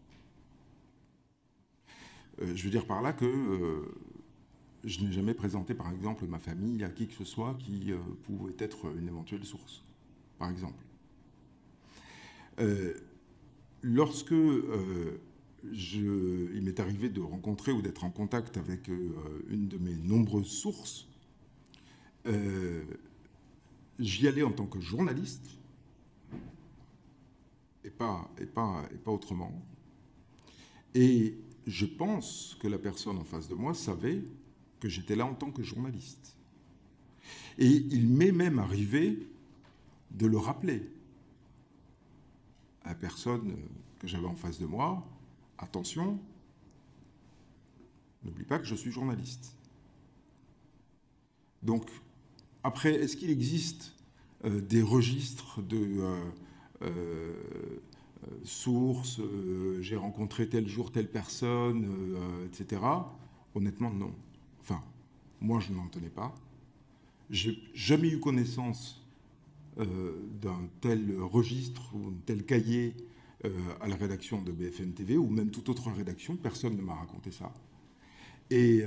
Je veux dire par là que je n'ai jamais présenté, par exemple, ma famille à qui que ce soit qui pouvait être une éventuelle source, par exemple. Lorsque il m'est arrivé de rencontrer ou d'être en contact avec une de mes nombreuses sources, j'y allais en tant que journaliste et pas autrement. Et je pense que la personne en face de moi savait que j'étais là en tant que journaliste. Et il m'est même arrivé de le rappeler à la personne que j'avais en face de moi. Attention, n'oublie pas que je suis journaliste. Donc, après, est-ce qu'il existe des registres de sources, j'ai rencontré tel jour telle personne, etc. Honnêtement, non. Enfin, moi, je n'en tenais pas. J'ai jamais eu connaissance d'un tel registre ou d'un tel cahier à la rédaction de BFM TV ou même toute autre rédaction. Personne ne m'a raconté ça. Et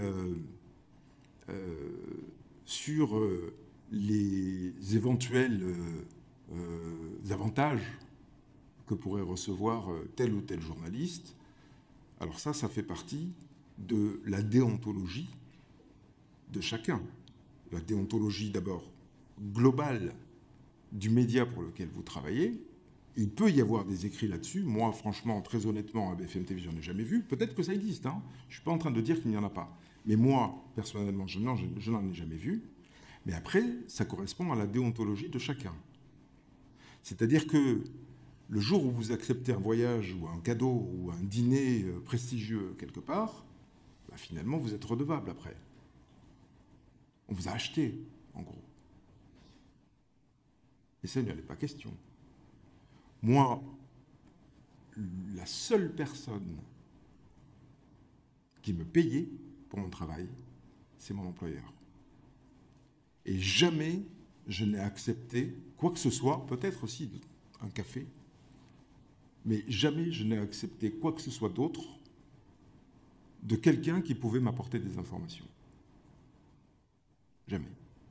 sur les éventuels avantages que pourrait recevoir tel ou tel journaliste, alors ça fait partie de la déontologie de chacun. La déontologie d'abord globale du média pour lequel vous travaillez. Il peut y avoir des écrits là-dessus. Moi, franchement, très honnêtement, à BFM TV, je n'en ai jamais vu. Peut-être que ça existe. Hein. Je ne suis pas en train de dire qu'il n'y en a pas. Mais moi, personnellement, je n'en ai jamais vu. Mais après, ça correspond à la déontologie de chacun. C'est-à-dire que le jour où vous acceptez un voyage ou un cadeau ou un dîner prestigieux quelque part, bah, finalement, vous êtes redevable après. On vous a acheté, en gros. Et ça, il n'y en a pas question. Moi, la seule personne qui me payait pour mon travail, c'est mon employeur. Et jamais je n'ai accepté quoi que ce soit, peut-être aussi un café, mais jamais je n'ai accepté quoi que ce soit d'autre de quelqu'un qui pouvait m'apporter des informations. Jamais.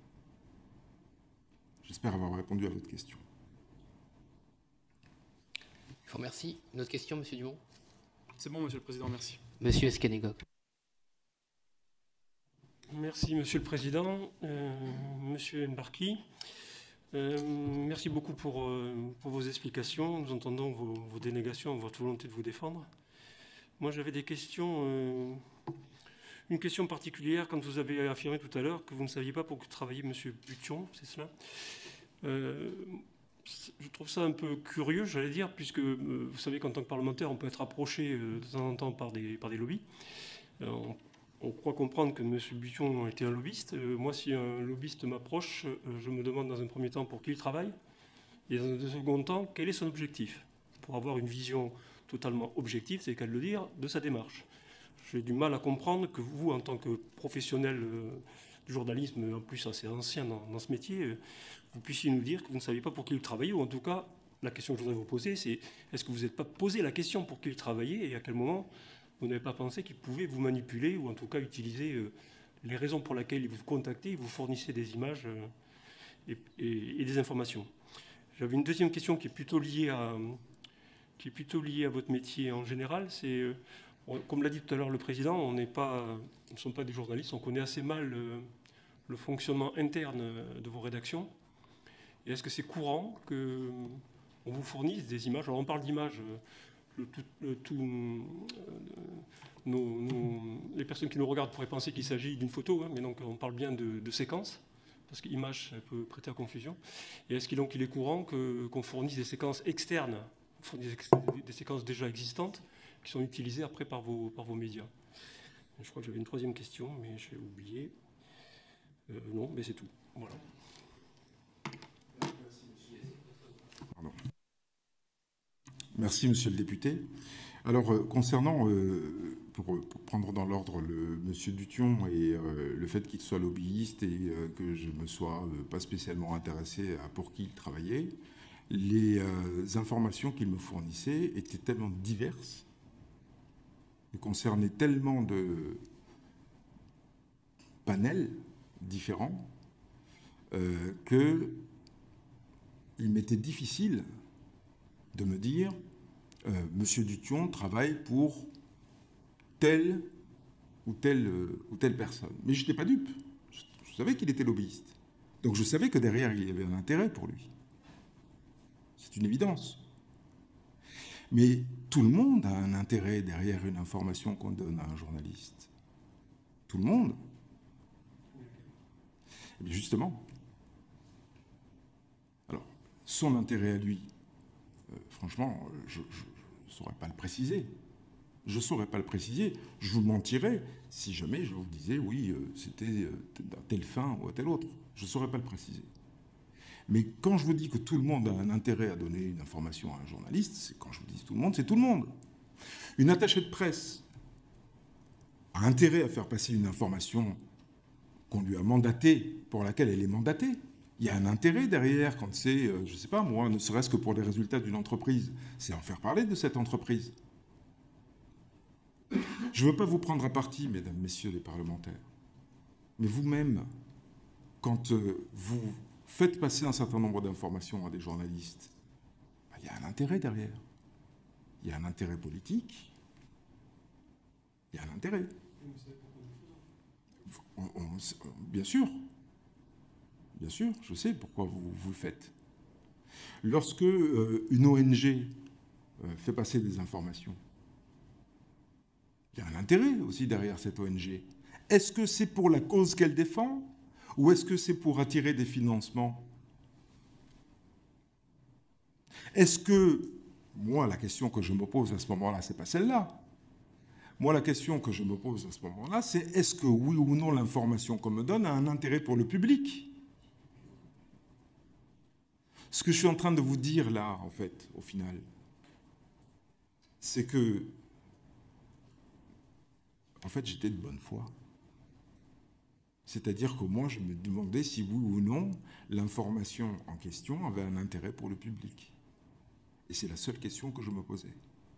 J'espère avoir répondu à votre question. Je vous remercie. Une autre question, Monsieur Dumont? C'est bon, Monsieur le Président, merci. Monsieur Escanegog. Merci, Monsieur le Président. Monsieur Mbarki, merci beaucoup pour vos explications. Nous entendons vos dénégations, votre volonté de vous défendre. Moi, j'avais des questions. Une question particulière, quand vous avez affirmé tout à l'heure que vous ne saviez pas pour que travaillait Monsieur Bution, c'est cela? Je trouve ça un peu curieux, j'allais dire, puisque vous savez qu'en tant que parlementaire, on peut être approché de temps en temps par des lobbies. On croit comprendre que M. Bution était un lobbyiste. Moi, si un lobbyiste m'approche, je me demande dans un premier temps pour qui il travaille, et dans un second temps, quel est son objectif, pour avoir une vision totalement objective, c'est le cas de le dire, de sa démarche. J'ai du mal à comprendre que vous, en tant que professionnel du journalisme, en plus assez ancien dans ce métier, vous puissiez nous dire que vous ne saviez pas pour qui il travaillait, ou en tout cas, la question que je voudrais vous poser, c'est est-ce que vous n'êtes pas posé la question pour qui il travaillait, et à quel moment vous n'avez pas pensé qu'il pouvait vous manipuler, ou en tout cas utiliser les raisons pour lesquelles il vous contactait, il vous fournissait des images et des informations. J'avais une deuxième question qui est plutôt liée à votre métier en général. C'est, comme l'a dit tout à l'heure le Président, nous ne sommes pas des journalistes, on connaît assez mal le fonctionnement interne de vos rédactions. Et est-ce que c'est courant qu'on vous fournisse des images? Alors on parle d'images, les personnes qui nous regardent pourraient penser qu'il s'agit d'une photo, hein, mais donc on parle bien de séquences, parce qu'image peut prêter à confusion. Et est-ce qu'il est courant qu'on fournisse des séquences externes, des séquences déjà existantes, qui sont utilisées après par vos médias? Je crois que j'avais une troisième question, mais j'ai oublié. Non, mais c'est tout. Voilà. Pardon. Merci, monsieur le député. Alors, concernant, pour prendre dans l'ordre monsieur Dution et le fait qu'il soit lobbyiste et que je ne me sois pas spécialement intéressé à pour qui il travaillait, les informations qu'il me fournissait étaient tellement diverses et concernaient tellement de panels différents qu'il m'était difficile de me dire Monsieur Dution travaille pour telle ou telle personne. Mais je n'étais pas dupe. Je savais qu'il était lobbyiste. Donc je savais que derrière, il y avait un intérêt pour lui. C'est une évidence. Mais tout le monde a un intérêt derrière une information qu'on donne à un journaliste. Tout le monde. Et bien justement. Alors, son intérêt à lui, franchement, je ne saurais pas le préciser. Je ne saurais pas le préciser. Je vous mentirais si jamais je vous disais, oui, c'était à telle fin ou à telle autre. Je ne saurais pas le préciser. Mais quand je vous dis que tout le monde a un intérêt à donner une information à un journaliste, c'est quand je vous dis tout le monde, c'est tout le monde. Une attachée de presse a intérêt à faire passer une information qu'on lui a mandatée, pour laquelle elle est mandatée. Il y a un intérêt derrière quand c'est, je ne sais pas moi, ne serait-ce que pour les résultats d'une entreprise, c'est en faire parler de cette entreprise. Je ne veux pas vous prendre à partie, mesdames, messieurs les parlementaires, mais vous-même, quand vous faites passer un certain nombre d'informations à des journalistes, il y a un intérêt derrière. Il y a un intérêt politique, il y a un intérêt. Bien sûr. Bien sûr, je sais pourquoi vous le faites. Lorsque une ONG fait passer des informations, il y a un intérêt aussi derrière cette ONG. Est-ce que c'est pour la cause qu'elle défend ou est-ce que c'est pour attirer des financements? Est-ce que, moi, la question que je me pose à ce moment-là, c'est pas celle-là. Moi, la question que je me pose à ce moment-là, c'est est-ce que oui ou non l'information qu'on me donne a un intérêt pour le public? Ce que je suis en train de vous dire là, en fait, au final, c'est que, en fait, j'étais de bonne foi. C'est-à-dire que moi, je me demandais si oui ou non l'information en question avait un intérêt pour le public. Et c'est la seule question que je me posais.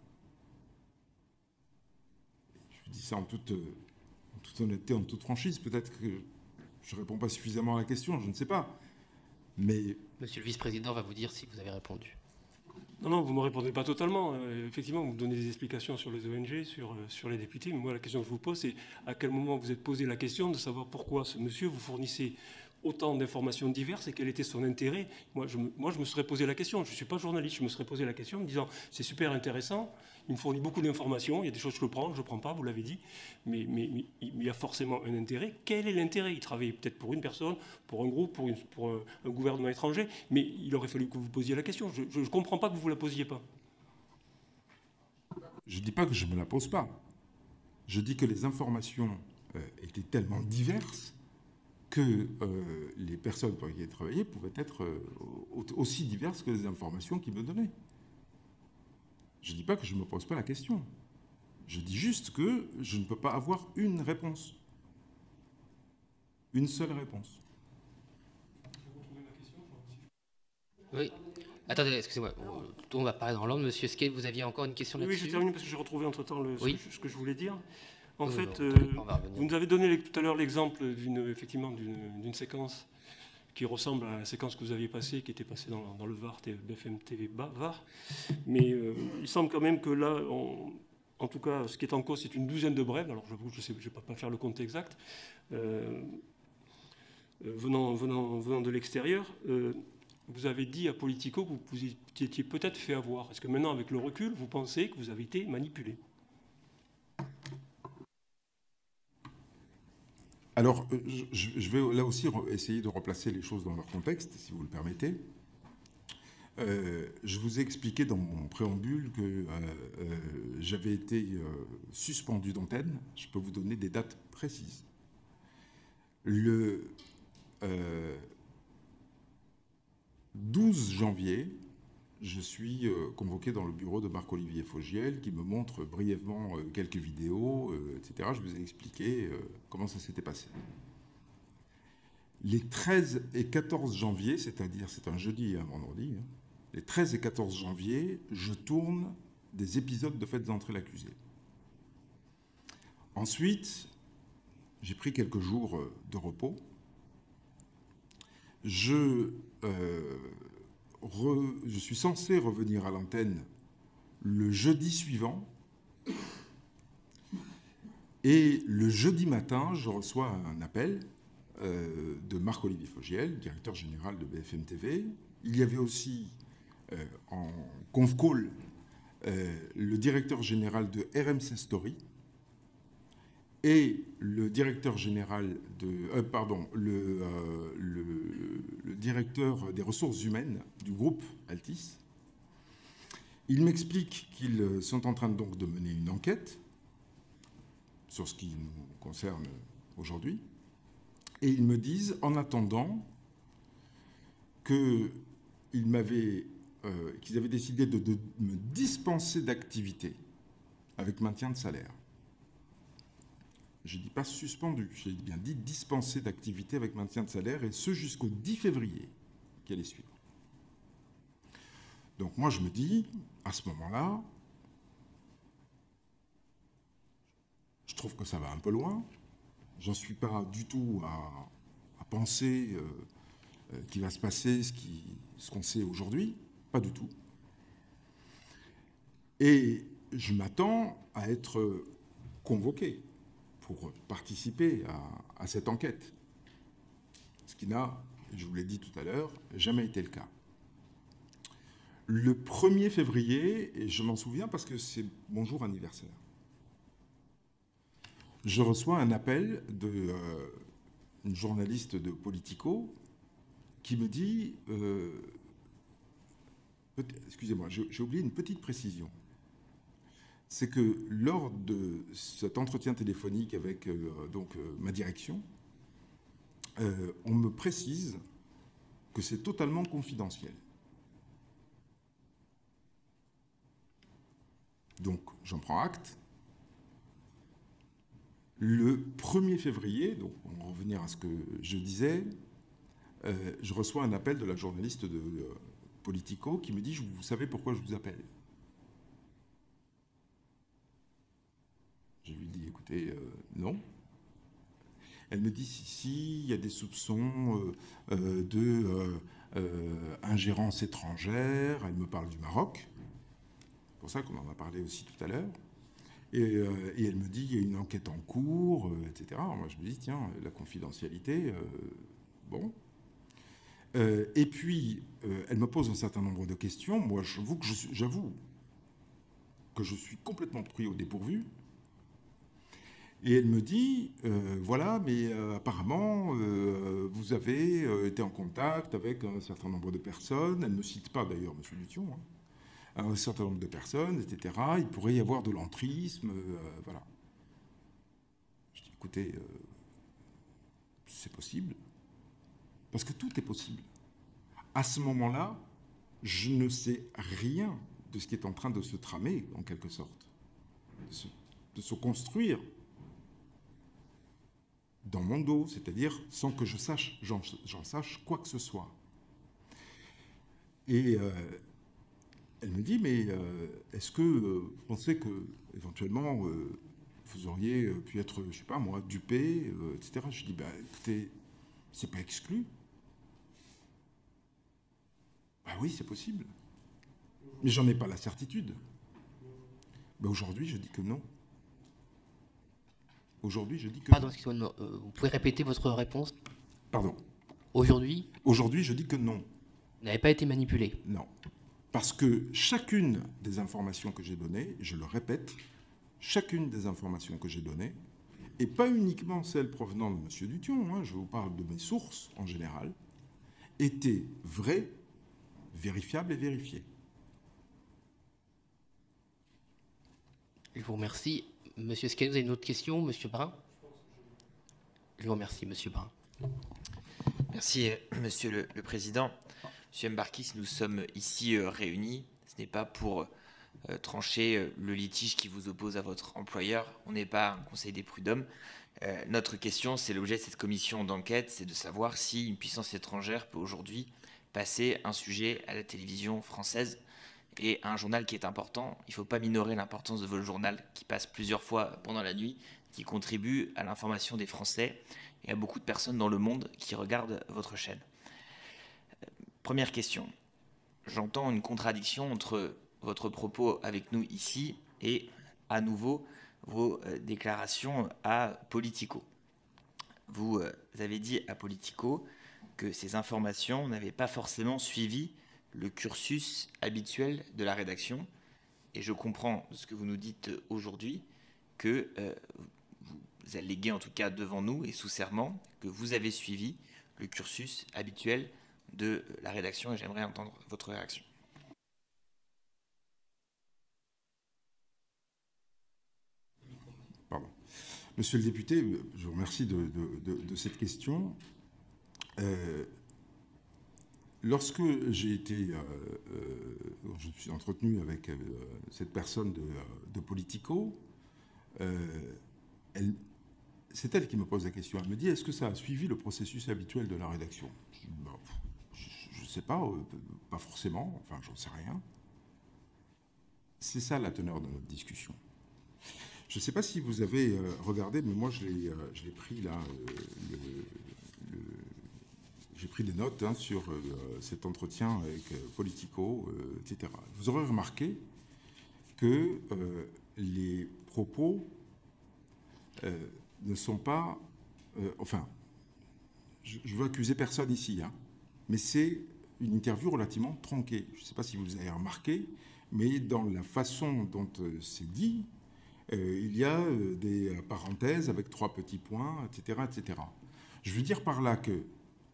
Je dis ça en toute honnêteté, en toute franchise. Peut-être que je ne réponds pas suffisamment à la question, je ne sais pas. Mais... Monsieur le vice-président va vous dire si vous avez répondu. Non, vous ne me répondez pas totalement. Effectivement, vous me donnez des explications sur les ONG, sur les députés. Mais moi, la question que je vous pose, c'est à quel moment vous êtes posé la question de savoir pourquoi ce monsieur vous fournissait autant d'informations diverses et quel était son intérêt. Moi, je me serais posé la question. Je ne suis pas journaliste. Je me serais posé la question en me disant, c'est super intéressant. Il me fournit beaucoup d'informations. Il y a des choses que je prends, je ne prends pas, vous l'avez dit. Mais il y a forcément un intérêt. Quel est l'intérêt? Il travaille peut-être pour une personne, pour un groupe, pour un gouvernement étranger. Mais il aurait fallu que vous posiez la question. Je ne comprends pas que vous ne vous la posiez pas. Je ne dis pas que je ne me la pose pas. Je dis que les informations étaient tellement diverses que les personnes pour lesquelles il travaillait pouvaient être aussi diverses que les informations qu'il me donnait. Je ne dis pas que je ne me pose pas la question. Je dis juste que je ne peux pas avoir une réponse. Une seule réponse. Oui. Attendez, excusez-moi. On va parler dans l'ordre. Monsieur Skate, vous aviez encore une question là-dessus? Oui, je termine parce que j'ai retrouvé entre-temps ce que je voulais dire. En fait, vous nous avez donné tout à l'heure l'exemple d'une séquence qui ressemble à la séquence que vous aviez passée, qui était passée dans le Var, BFM TV Var. Mais il semble quand même que là, en tout cas, ce qui est en cause, c'est une douzaine de brèves. Alors j'avoue, je ne vais pas faire le compte exact. Venant de l'extérieur, vous avez dit à Politico que vous étiez peut-être fait avoir. Est-ce que maintenant, avec le recul, vous pensez que vous avez été manipulé? Alors, je vais là aussi essayer de replacer les choses dans leur contexte, si vous le permettez. Je vous ai expliqué dans mon préambule que j'avais été suspendu d'antenne. Je peux vous donner des dates précises. Le 12 janvier, je suis convoqué dans le bureau de Marc-Olivier Fogiel, qui me montre brièvement quelques vidéos, etc. Je vous ai expliqué comment ça s'était passé. Les 13 et 14 janvier, c'est-à-dire c'est un jeudi et un vendredi, hein, les 13 et 14 janvier, je tourne des épisodes de Faites entrer l'accusé. Ensuite, j'ai pris quelques jours de repos. Je suis censé revenir à l'antenne le jeudi suivant. Et le jeudi matin, je reçois un appel de Marc-Olivier Fogiel, directeur général de BFM TV. Il y avait aussi en conf call le directeur général de RMC Story et le directeur général de... le directeur des ressources humaines du groupe Altis. Ils m'expliquent qu'ils sont en train donc de mener une enquête sur ce qui nous concerne aujourd'hui. Et ils me disent, en attendant, qu'ils avaient décidé de me dispenser d'activité avec maintien de salaire. Je ne dis pas suspendu, j'ai bien dit dispensé d'activité avec maintien de salaire, et ce jusqu'au 10 février qui allait suivre. Donc moi je me dis, à ce moment-là, je trouve que ça va un peu loin. J'en suis pas du tout à penser qu'il va se passer ce qu'on sait aujourd'hui, pas du tout. Et je m'attends à être convoqué pour participer à cette enquête. Ce qui n'a, je vous l'ai dit tout à l'heure, jamais été le cas. Le 1er février, et je m'en souviens parce que c'est mon jour anniversaire, je reçois un appel d'une journaliste de Politico qui me dit... excusez-moi, j'ai oublié une petite précision. C'est que lors de cet entretien téléphonique avec ma direction, on me précise que c'est totalement confidentiel. Donc, j'en prends acte. Le 1er février, donc on va revenir à ce que je disais, je reçois un appel de la journaliste de Politico qui me dit « Vous savez pourquoi je vous appelle ?» Je lui dis « Écoutez, non. » Elle me dit « Si, il y a des soupçons d'ingérence étrangère. » Elle me parle du Maroc. C'est pour ça qu'on en a parlé aussi tout à l'heure. Et elle me dit, il y a une enquête en cours, etc. Alors moi, je me dis, tiens, la confidentialité, bon. Et puis, elle me pose un certain nombre de questions. Moi, j'avoue que je suis complètement pris au dépourvu. Et elle me dit, voilà, mais apparemment, vous avez été en contact avec un certain nombre de personnes. Elle ne me cite pas, d'ailleurs, M. Duthon, hein. Un certain nombre de personnes, etc. Il pourrait y avoir de l'entrisme, voilà. Je dis, écoutez, c'est possible, parce que tout est possible. À ce moment-là, je ne sais rien de ce qui est en train de se tramer, en quelque sorte, de se construire dans mon dos, c'est-à-dire sans que je sache, j'en sache quoi que ce soit. Et elle me dit, mais est-ce que vous pensez que, éventuellement, vous auriez pu être, je sais pas moi, dupé, etc. Je dis, bah écoutez, c'est pas exclu. Bah oui, c'est possible. Mais j'en ai pas la certitude. Bah aujourd'hui, je dis que non. Aujourd'hui, je dis que Pardon, non. excusez-moi, vous pouvez répéter votre réponse? Pardon. Aujourd'hui, Aujourd'hui, je dis que non. vous n'avez pas été manipulé. Non. Parce que chacune des informations que j'ai données, je le répète, chacune des informations que j'ai données, et pas uniquement celles provenant de M. Duthon, hein, je vous parle de mes sources en général, étaient vraies, vérifiables et vérifiées. Je vous remercie. Monsieur Skene, vous avez une autre question? Monsieur Brun? Je vous remercie, Monsieur Brun. Merci, Monsieur le Président. Monsieur Mbarkis, nous sommes ici réunis. Ce n'est pas pour trancher le litige qui vous oppose à votre employeur. On n'est pas un conseil des prud'hommes. Notre question, c'est l'objet de cette commission d'enquête, c'est de savoir si une puissance étrangère peut aujourd'hui passer un sujet à la télévision française et à un journal qui est important. Il ne faut pas minorer l'importance de votre journal qui passe plusieurs fois pendant la nuit, qui contribue à l'information des Français et à beaucoup de personnes dans le monde qui regardent votre chaîne. Première question. J'entends une contradiction entre votre propos avec nous ici et, à nouveau, vos déclarations à Politico. Vous avez dit à Politico que ces informations n'avaient pas forcément suivi le cursus habituel de la rédaction. Et je comprends de ce que vous nous dites aujourd'hui que vous alléguez en tout cas devant nous et sous serment que vous avez suivi le cursus habituel de la rédaction et j'aimerais entendre votre réaction. Pardon. Monsieur le député, je vous remercie de cette question. Lorsque j'ai été, je me suis entretenu avec cette personne de Politico, c'est elle qui me pose la question. Elle me dit, est-ce que ça a suivi le processus habituel de la rédaction? Je ne sais pas, pas forcément, enfin j'en sais rien. C'est ça la teneur de notre discussion. Je ne sais pas si vous avez regardé, mais moi je l'ai pris là, j'ai pris des notes hein, sur cet entretien avec Politico, etc. Vous aurez remarqué que les propos ne sont pas... enfin, je veux accuser personne ici, hein, mais c'est une interview relativement tronquée. Je ne sais pas si vous avez remarqué, mais dans la façon dont c'est dit, il y a des parenthèses avec 3 petits points, etc., etc. Je veux dire par là que,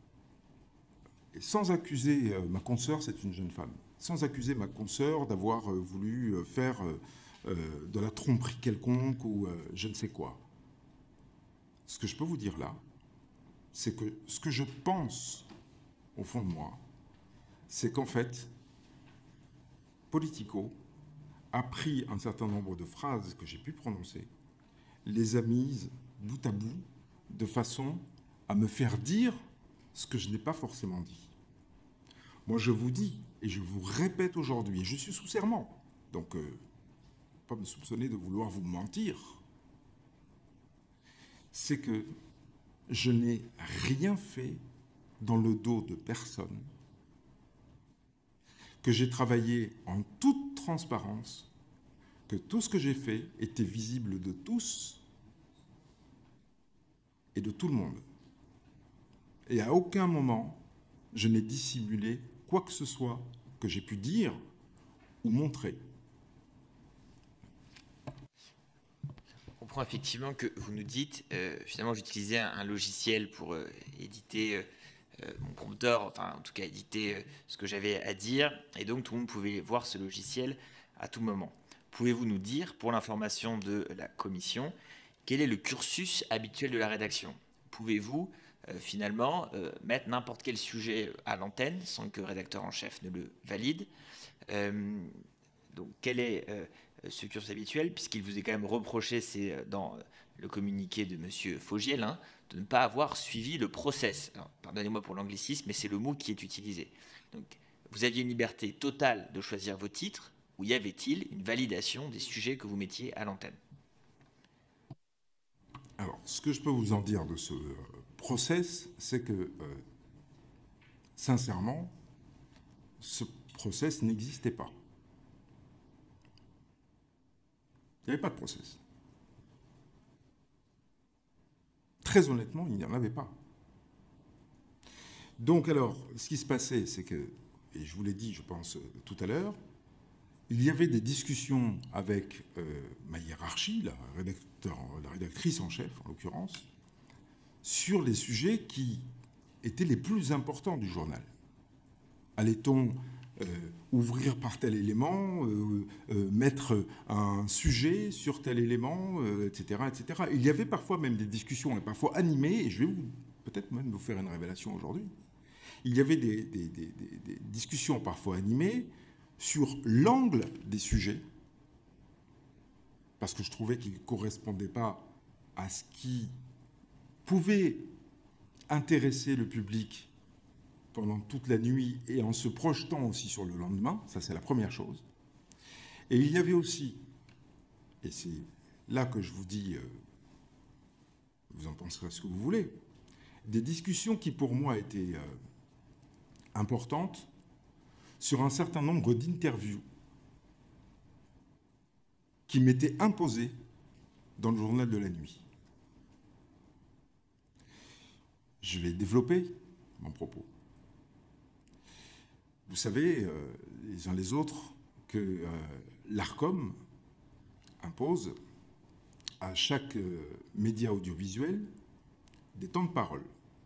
sans accuser ma consoeur, c'est une jeune femme, sans accuser ma consoeur d'avoir voulu faire de la tromperie quelconque ou je ne sais quoi, ce que je peux vous dire là, c'est que ce que je pense au fond de moi, c'est qu'en fait, Politico pris un certain nombre de phrases que j'ai pu prononcer, les a mises bout à bout, de façon à me faire dire ce que je n'ai pas forcément dit. Moi, je vous dis, et je vous répète aujourd'hui, et je suis sous serment, donc pas me soupçonner de vouloir vous mentir, c'est que je n'ai rien fait dans le dos de personne, que j'ai travaillé en toute transparence, que tout ce que j'ai fait était visible de tous et de tout le monde. Et à aucun moment, je n'ai dissimulé quoi que ce soit que j'ai pu dire ou montrer. On comprend effectivement que vous nous dites, finalement j'utilisais un logiciel pour éditer mon prompteur, enfin en tout cas éditer ce que j'avais à dire, et donc tout le monde pouvait voir ce logiciel à tout moment. Pouvez-vous nous dire, pour l'information de la commission, quel est le cursus habituel de la rédaction? Pouvez-vous finalement mettre n'importe quel sujet à l'antenne sans que le rédacteur en chef ne le valide? Donc quel est ce cursus habituel, puisqu'il vous est quand même reproché, c'est dans le communiqué de M. Fogiel, hein, de ne pas avoir suivi le process. Pardonnez-moi pour l'anglicisme, mais c'est le mot qui est utilisé. Donc, vous aviez une liberté totale de choisir vos titres, ou y avait-il une validation des sujets que vous mettiez à l'antenne? Alors, ce que je peux vous en dire de ce process, c'est que, sincèrement, ce process n'existait pas. Il n'y avait pas de process. Très honnêtement, il n'y en avait pas. Donc alors, ce qui se passait, c'est que, et je vous l'ai dit, je pense, tout à l'heure, il y avait des discussions avec ma hiérarchie, la rédactrice en chef, en l'occurrence, sur les sujets qui étaient les plus importants du journal. Allait-on ouvrir par tel élément, mettre un sujet sur tel élément, etc., etc. Il y avait parfois même des discussions, et parfois animées, et je vais peut-être même vous faire une révélation aujourd'hui. Il y avait des discussions parfois animées sur l'angle des sujets, parce que je trouvais qu'ils ne correspondaient pas à ce qui pouvait intéresser le public pendant toute la nuit et en se projetant aussi sur le lendemain. Ça, c'est la première chose. Et il y avait aussi, et c'est là que je vous dis, vous en penserez ce que vous voulez, des discussions qui pour moi étaient importantes sur un certain nombre d'interviews qui m'étaient imposées dans le journal de la nuit. Je vais développer mon propos. Vous savez, les uns les autres, que l'ARCOM impose à chaque média audiovisuel des temps de parole.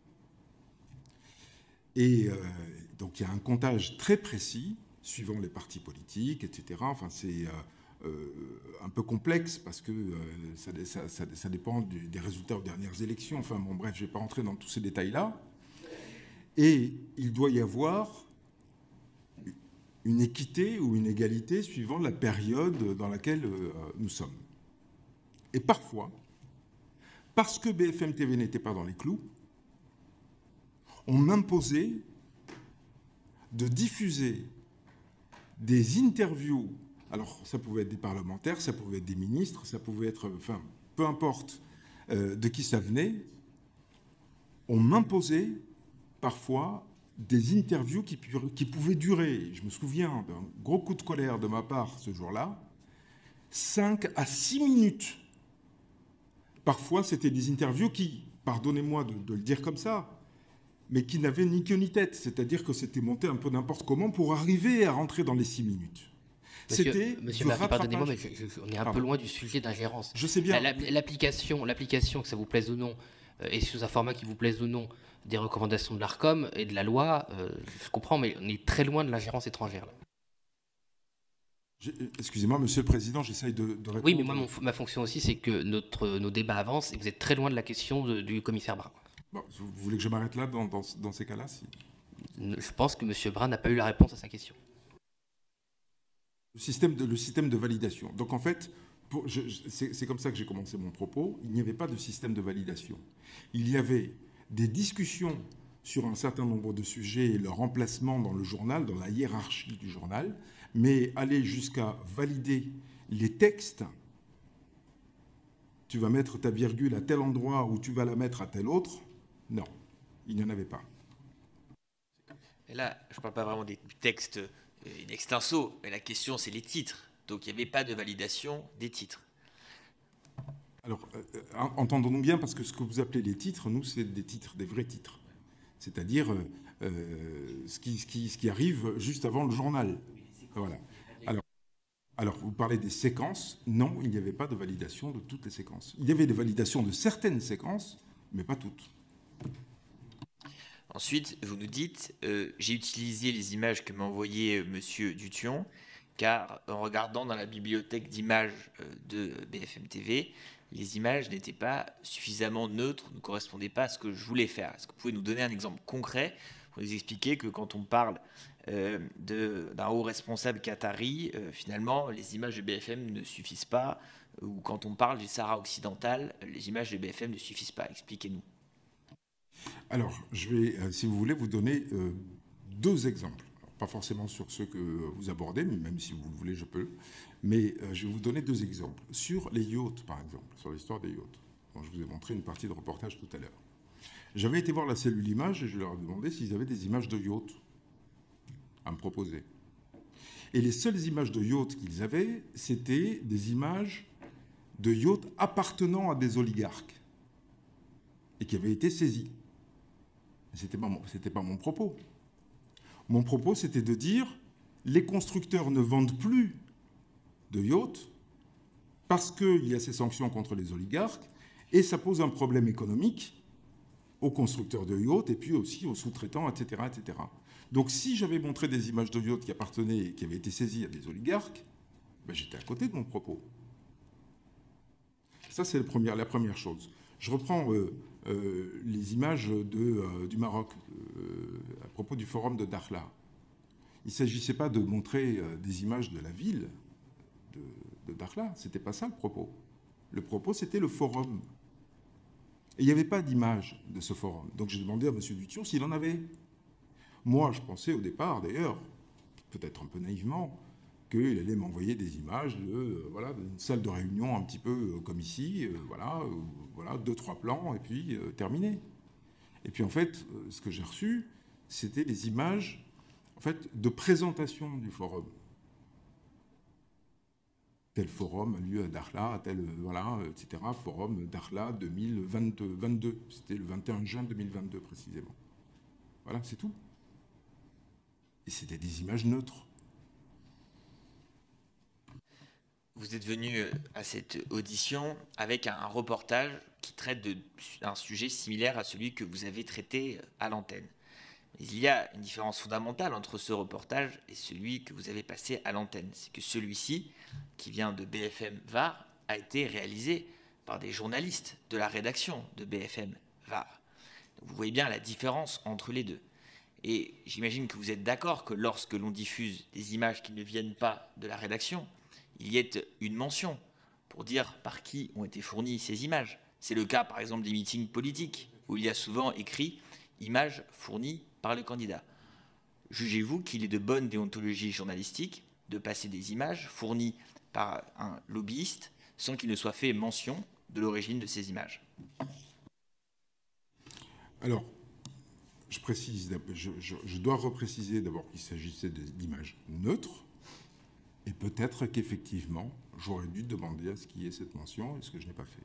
Et donc il y a un comptage très précis, suivant les partis politiques, etc. Enfin, c'est un peu complexe parce que ça dépend des résultats aux dernières élections. Enfin, bon, bref, je ne vais pas rentrer dans tous ces détails-là. Et il doit y avoir une équité ou une égalité suivant la période dans laquelle nous sommes. Et parfois, parce que BFM TV n'était pas dans les clous, on m'imposait de diffuser des interviews. Alors, ça pouvait être des parlementaires, ça pouvait être des ministres, ça pouvait être, enfin, peu importe de qui ça venait. On m'imposait parfois des interviews qui pouvaient durer, je me souviens d'un gros coup de colère de ma part ce jour-là, 5 à 6 minutes. Parfois, c'était des interviews qui, pardonnez-moi de le dire comme ça, mais qui n'avaient ni queue ni tête. C'est-à-dire que c'était monté un peu n'importe comment pour arriver à rentrer dans les 6 minutes. Monsieur Marquis, pardonnez-moi, mais on est un peu loin du sujet d'ingérence. Je sais bien. L'application, que ça vous plaise ou non, et sous un format qui vous plaise ou non, des recommandations de l'ARCOM et de la loi, je comprends, mais on est très loin de l'ingérence étrangère. Excusez-moi, Monsieur le Président, j'essaye de répondre. Oui, mais moi, ma fonction aussi, c'est que nos débats avancent, et vous êtes très loin de la question du commissaire Brun. Bon, vous voulez que je m'arrête là dans ces cas-là Je pense que M. Brun n'a pas eu la réponse à sa question. Le système de validation. Donc en fait, c'est comme ça que j'ai commencé mon propos. Il n'y avait pas de système de validation. Il y avait des discussions sur un certain nombre de sujets et leur emplacement dans le journal, dans la hiérarchie du journal, mais aller jusqu'à valider les textes, tu vas mettre ta virgule à tel endroit ou tu vas la mettre à tel autre, non, il n'y en avait pas. Et là, je ne parle pas vraiment des textes in extenso, mais la question, c'est les titres. Donc, il n'y avait pas de validation des titres. Alors, entendons-nous bien, parce que ce que vous appelez les titres, nous, c'est des titres, des vrais titres. C'est-à-dire ce qui arrive juste avant le journal. Voilà. Alors, vous parlez des séquences. Non, il n'y avait pas de validation de toutes les séquences. Il y avait des validations de certaines séquences, mais pas toutes. Ensuite, vous nous dites, j'ai utilisé les images que m'a envoyées Monsieur Dution, car en regardant dans la bibliothèque d'images de BFM TV, les images n'étaient pas suffisamment neutres, ne correspondaient pas à ce que je voulais faire. Est-ce que vous pouvez nous donner un exemple concret pour nous expliquer que quand on parle d'un haut responsable qatari, finalement, les images de BFM ne suffisent pas, ou quand on parle du Sahara occidental, les images de BFM ne suffisent pas. Expliquez-nous. Alors, je vais, si vous voulez, vous donner deux exemples. Pas forcément sur ceux que vous abordez, mais même si vous le voulez, je peux. Mais je vais vous donner deux exemples. Sur les yachts, par exemple, sur l'histoire des yachts. Bon, je vous ai montré une partie de reportage tout à l'heure. J'avais été voir la cellule images et je leur ai demandé s'ils avaient des images de yachts à me proposer. Et les seules images de yachts qu'ils avaient, c'était des images de yachts appartenant à des oligarques et qui avaient été saisis. Ce n'était pas mon propos. Mon propos, c'était de dire les constructeurs ne vendent plus de yachts parce qu'il y a ces sanctions contre les oligarques et ça pose un problème économique aux constructeurs de yachts et puis aussi aux sous-traitants, etc., etc. Donc si j'avais montré des images de yachts qui appartenaient et qui avaient été saisies à des oligarques, ben, j'étais à côté de mon propos. Ça, c'est la première chose. Je reprends les images du Maroc à propos du forum de Dakhla. Il ne s'agissait pas de montrer des images de la ville de Dakhla. Ce n'était pas ça le propos. Le propos, c'était le forum. Et il n'y avait pas d'image de ce forum. Donc j'ai demandé à M. Dution s'il en avait. Moi, je pensais au départ, d'ailleurs, peut-être un peu naïvement, qu'il allait m'envoyer des images d'une salle de réunion un petit peu comme ici, voilà, 2-3 plans, et puis terminé. Et puis en fait, ce que j'ai reçu, c'était des images en fait, de présentation du forum. Tel forum a lieu à Dakhla, tel, voilà, etc. Forum Dakhla 2022. C'était le 21 juin 2022 précisément. Voilà, c'est tout. Et c'était des images neutres. Vous êtes venu à cette audition avec un reportage qui traite d'un sujet similaire à celui que vous avez traité à l'antenne. Mais il y a une différence fondamentale entre ce reportage et celui que vous avez passé à l'antenne. C'est que celui-ci, qui vient de BFM VAR, a été réalisé par des journalistes de la rédaction de BFM VAR. Donc vous voyez bien la différence entre les deux. Et j'imagine que vous êtes d'accord que lorsque l'on diffuse des images qui ne viennent pas de la rédaction, il y ait une mention pour dire par qui ont été fournies ces images. C'est le cas, par exemple, des meetings politiques, où il y a souvent écrit « images fournies par le candidat ». Jugez-vous qu'il est de bonne déontologie journalistique de passer des images fournies par un lobbyiste sans qu'il ne soit fait mention de l'origine de ces images? Alors, je précise, je dois repréciser d'abord qu'il s'agissait d'images neutres, et peut-être qu'effectivement, j'aurais dû demander à ce qu'il y ait cette mention, et ce que je n'ai pas fait.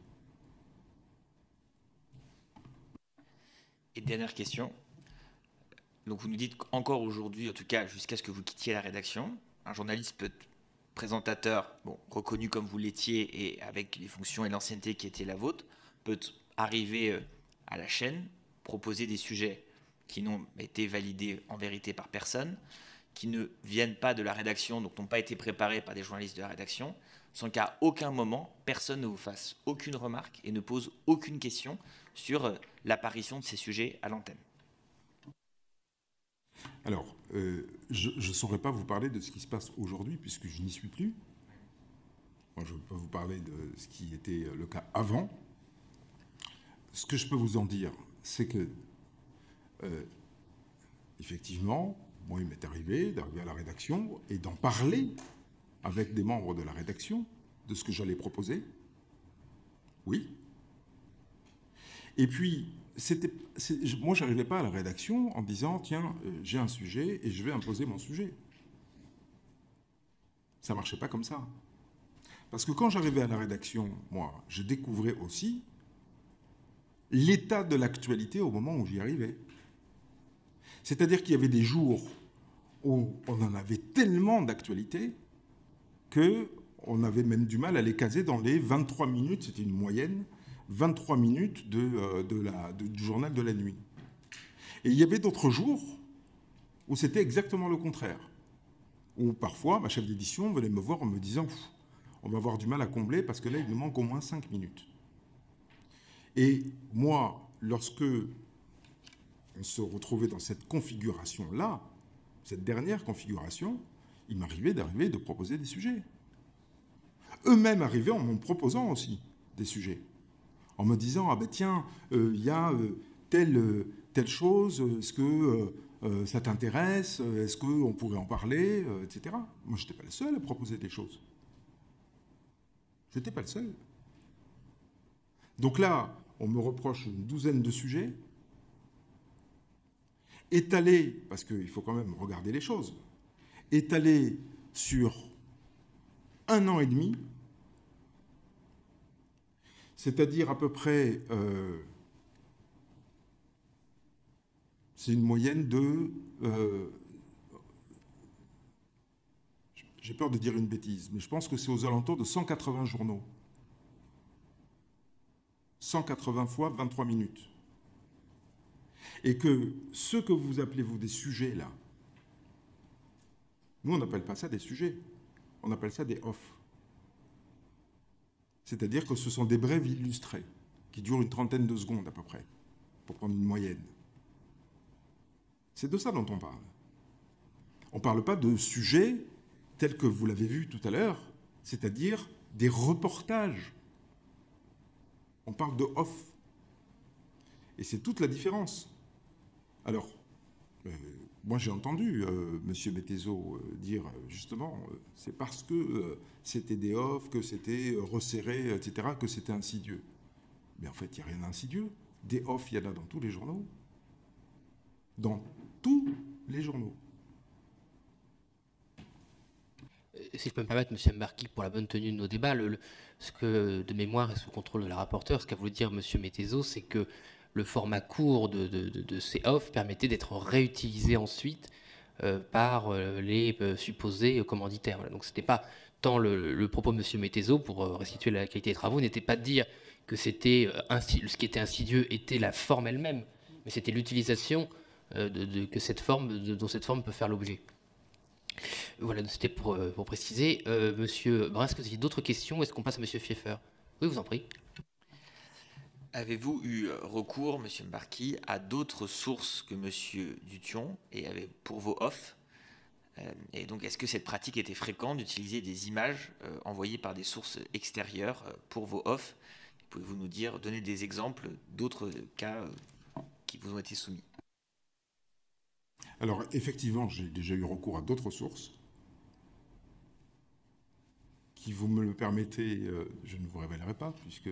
Et dernière question. Donc vous nous dites qu'encore aujourd'hui, en tout cas jusqu'à ce que vous quittiez la rédaction, un journaliste peut être présentateur, bon, reconnu comme vous l'étiez et avec les fonctions et l'ancienneté qui étaient la vôtre, peut arriver à la chaîne, proposer des sujets qui n'ont été validés en vérité par personne, qui ne viennent pas de la rédaction, donc n'ont pas été préparés par des journalistes de la rédaction, sans qu'à aucun moment, personne ne vous fasse aucune remarque et ne pose aucune question sur l'apparition de ces sujets à l'antenne. Alors, je ne saurais pas vous parler de ce qui se passe aujourd'hui, puisque je n'y suis plus. Moi, je peux vous parler de ce qui était le cas avant. Ce que je peux vous en dire, c'est que, effectivement, moi, il m'est arrivé d'arriver à la rédaction et d'en parler avec des membres de la rédaction de ce que j'allais proposer. Oui. Et puis, moi, je n'arrivais pas à la rédaction en disant, tiens, j'ai un sujet et je vais imposer mon sujet. Ça ne marchait pas comme ça. Parce que quand j'arrivais à la rédaction, moi, je découvrais aussi l'état de l'actualité au moment où j'y arrivais. C'est-à-dire qu'il y avait des jours où on en avait tellement d'actualité qu'on avait même du mal à les caser dans les 23 minutes, c'était une moyenne, 23 minutes du journal de la nuit. Et il y avait d'autres jours où c'était exactement le contraire. Où parfois, ma chef d'édition venait me voir en me disant « on va avoir du mal à combler parce que là, il nous manque au moins 5 minutes ». Et moi, lorsque on se retrouvait dans cette configuration-là, cette dernière configuration, il m'arrivait de proposer des sujets. Eux-mêmes arrivaient en me proposant aussi des sujets. En me disant, ah ben tiens, il y a telle chose, est-ce que ça t'intéresse, est-ce qu'on pourrait en parler, etc. Moi, je n'étais pas le seul à proposer des choses. Je n'étais pas le seul. Donc là, on me reproche une douzaine de sujets, étalés, parce qu'il faut quand même regarder les choses, étalés sur 1 an et demi, c'est-à-dire à peu près, c'est une moyenne de, j'ai peur de dire une bêtise, mais je pense que c'est aux alentours de 180 journaux. 180 fois 23 minutes. Et que ce que vous appelez, vous, des sujets, là, nous, on n'appelle pas ça des sujets. On appelle ça des off. C'est-à-dire que ce sont des brèves illustrées, qui durent une trentaine de secondes à peu près, pour prendre une moyenne. C'est de ça dont on parle. On ne parle pas de sujets tels que vous l'avez vu tout à l'heure, c'est-à-dire des reportages. On parle de off. Et c'est toute la différence. Alors, moi j'ai entendu M. Bettezo dire justement, c'est parce que c'était des off, que c'était resserré, etc., que c'était insidieux. Mais en fait, il n'y a rien d'insidieux. Des off, il y en a dans tous les journaux. Dans tous les journaux. Si je peux me permettre, M. Marquis, pour la bonne tenue de nos débats, ce que, de mémoire et sous contrôle de la rapporteure, ce qu'a voulu dire M. Bettezo, c'est que le format court de ces off permettait d'être réutilisé ensuite par les supposés commanditaires. Voilà. Donc ce n'était pas tant le propos de M. Bettezo, pour restituer la qualité des travaux, n'était pas de dire que c'était ce qui était insidieux était la forme elle-même, mais c'était l'utilisation dont cette forme peut faire l'objet. Voilà, c'était pour préciser. Monsieur Brun, est-ce que vous avez d'autres questions ou est-ce qu'on passe à Monsieur Pfeffer? Oui, vous en prie. Avez-vous eu recours, Monsieur Marquis, à d'autres sources que Monsieur Duthon et pour vos off? Et donc, est-ce que cette pratique était fréquente d'utiliser des images envoyées par des sources extérieures pour vos off? Pouvez-vous nous donner des exemples d'autres cas qui vous ont été soumis? Alors, effectivement, j'ai déjà eu recours à d'autres sources qui, vous me le permettez, je ne vous révélerai pas, puisque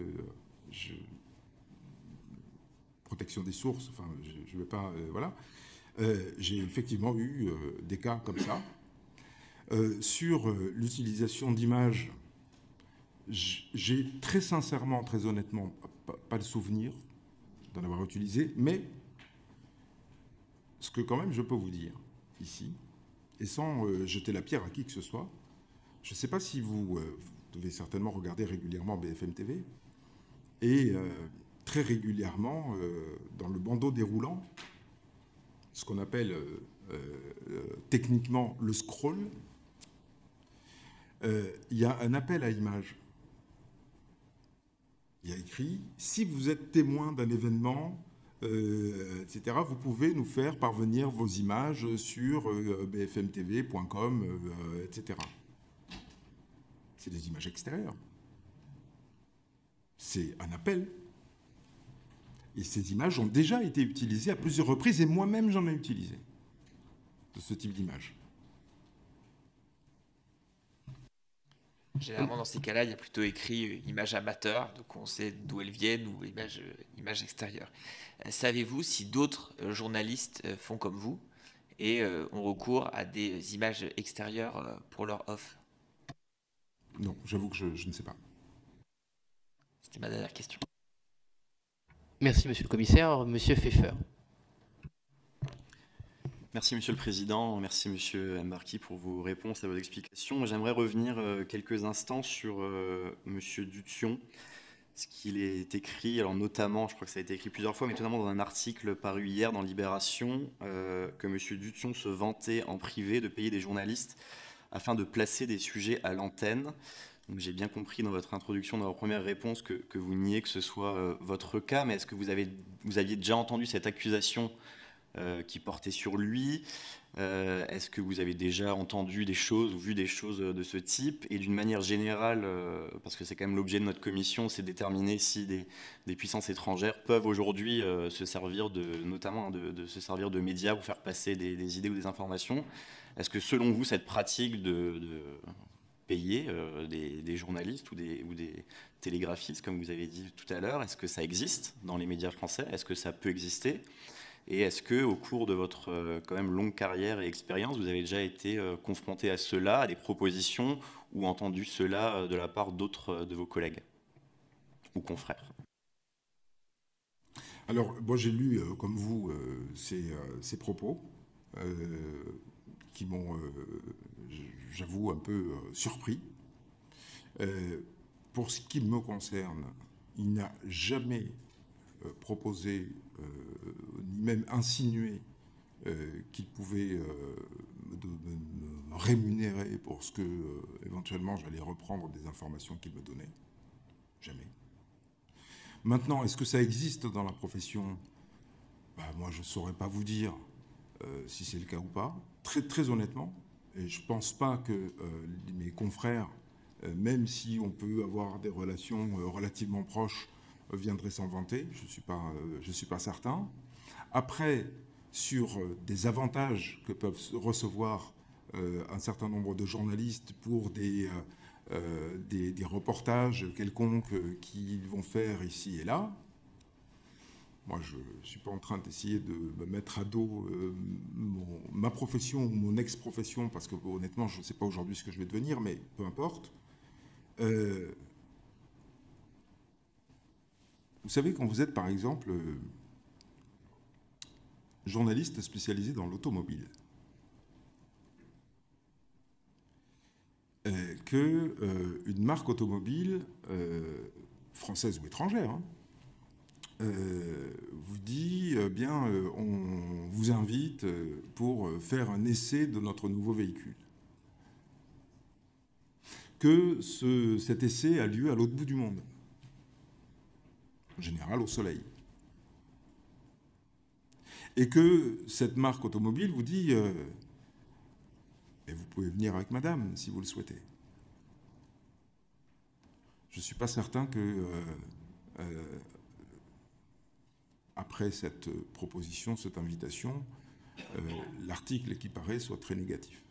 protection des sources, enfin, je ne vais pas... voilà. J'ai effectivement eu des cas comme ça. Sur l'utilisation d'images, j'ai très sincèrement, très honnêtement, pas le souvenir d'en avoir utilisé, mais ce que quand même je peux vous dire ici, et sans jeter la pierre à qui que ce soit, je ne sais pas si vous devez certainement regarder régulièrement BFM TV, et très régulièrement, dans le bandeau déroulant, ce qu'on appelle techniquement le scroll, il y a un appel à images. Il y a écrit « Si vous êtes témoin d'un événement etc., vous pouvez nous faire parvenir vos images sur bfmtv.com, etc. C'est des images extérieures. C'est un appel. Et ces images ont déjà été utilisées à plusieurs reprises, et moi-même j'en ai utilisé, de ce type d'image. Généralement, dans ces cas-là, il y a plutôt écrit image amateur, donc on sait d'où elles viennent, ou image extérieure. Savez-vous si d'autres journalistes font comme vous et ont recours à des images extérieures pour leur off? Non, j'avoue que je ne sais pas. C'était ma dernière question. Merci, monsieur le commissaire. Monsieur Pfeffer. Merci, Monsieur le Président. Merci, Monsieur Mbarki, pour vos réponses et vos explications. J'aimerais revenir quelques instants sur Monsieur Dution. Ce qu'il est écrit, alors notamment, je crois que ça a été écrit plusieurs fois, mais notamment dans un article paru hier dans Libération, que Monsieur Dution se vantait en privé de payer des journalistes afin de placer des sujets à l'antenne. Donc j'ai bien compris dans votre introduction, dans votre première réponse, que vous niez que ce soit votre cas, mais est-ce que vous aviez déjà entendu cette accusation qui portait sur lui? Est-ce que vous avez déjà entendu des choses ou vu des choses de ce type? Et d'une manière générale, parce que c'est quand même l'objet de notre commission, c'est déterminer si des puissances étrangères peuvent aujourd'hui se servir notamment de se servir de médias pour faire passer des idées ou des informations. Est-ce que selon vous, cette pratique de payer des journalistes ou des télégraphistes, comme vous avez dit tout à l'heure, est-ce que ça existe dans les médias français? Est-ce que ça peut exister? Et est-ce que, au cours de votre quand même longue carrière et expérience, vous avez déjà été confronté à cela, à des propositions, ou entendu cela de la part d'autres de vos collègues ou confrères? Alors, moi j'ai lu, comme vous, ces propos qui m'ont, j'avoue, un peu surpris. Pour ce qui me concerne, il n'a jamais proposé, ni même insinué qu'il pouvait me rémunérer pour ce que, éventuellement, j'allais reprendre des informations qu'il me donnait. Jamais. Maintenant, est-ce que ça existe dans la profession? Moi, je ne saurais pas vous dire si c'est le cas ou pas. Très, très honnêtement, et je ne pense pas que mes confrères, même si on peut avoir des relations relativement proches, viendraient s'en vanter. Je ne suis pas certain. Après, sur des avantages que peuvent recevoir un certain nombre de journalistes pour des reportages quelconques qu'ils vont faire ici et là, moi, je ne suis pas en train d'essayer de me mettre à dos ma profession ou mon ex-profession, parce que honnêtement, je ne sais pas aujourd'hui ce que je vais devenir, mais peu importe. Vous savez, quand vous êtes, par exemple, journaliste spécialisé dans l'automobile, qu'une marque automobile, française ou étrangère, vous dit, on vous invite pour faire un essai de notre nouveau véhicule. Que cet essai a lieu à l'autre bout du monde. En général au soleil. Et que cette marque automobile vous dit et vous pouvez venir avec madame si vous le souhaitez. Je ne suis pas certain que après cette proposition, cette invitation, l'article qui paraît soit très négatif.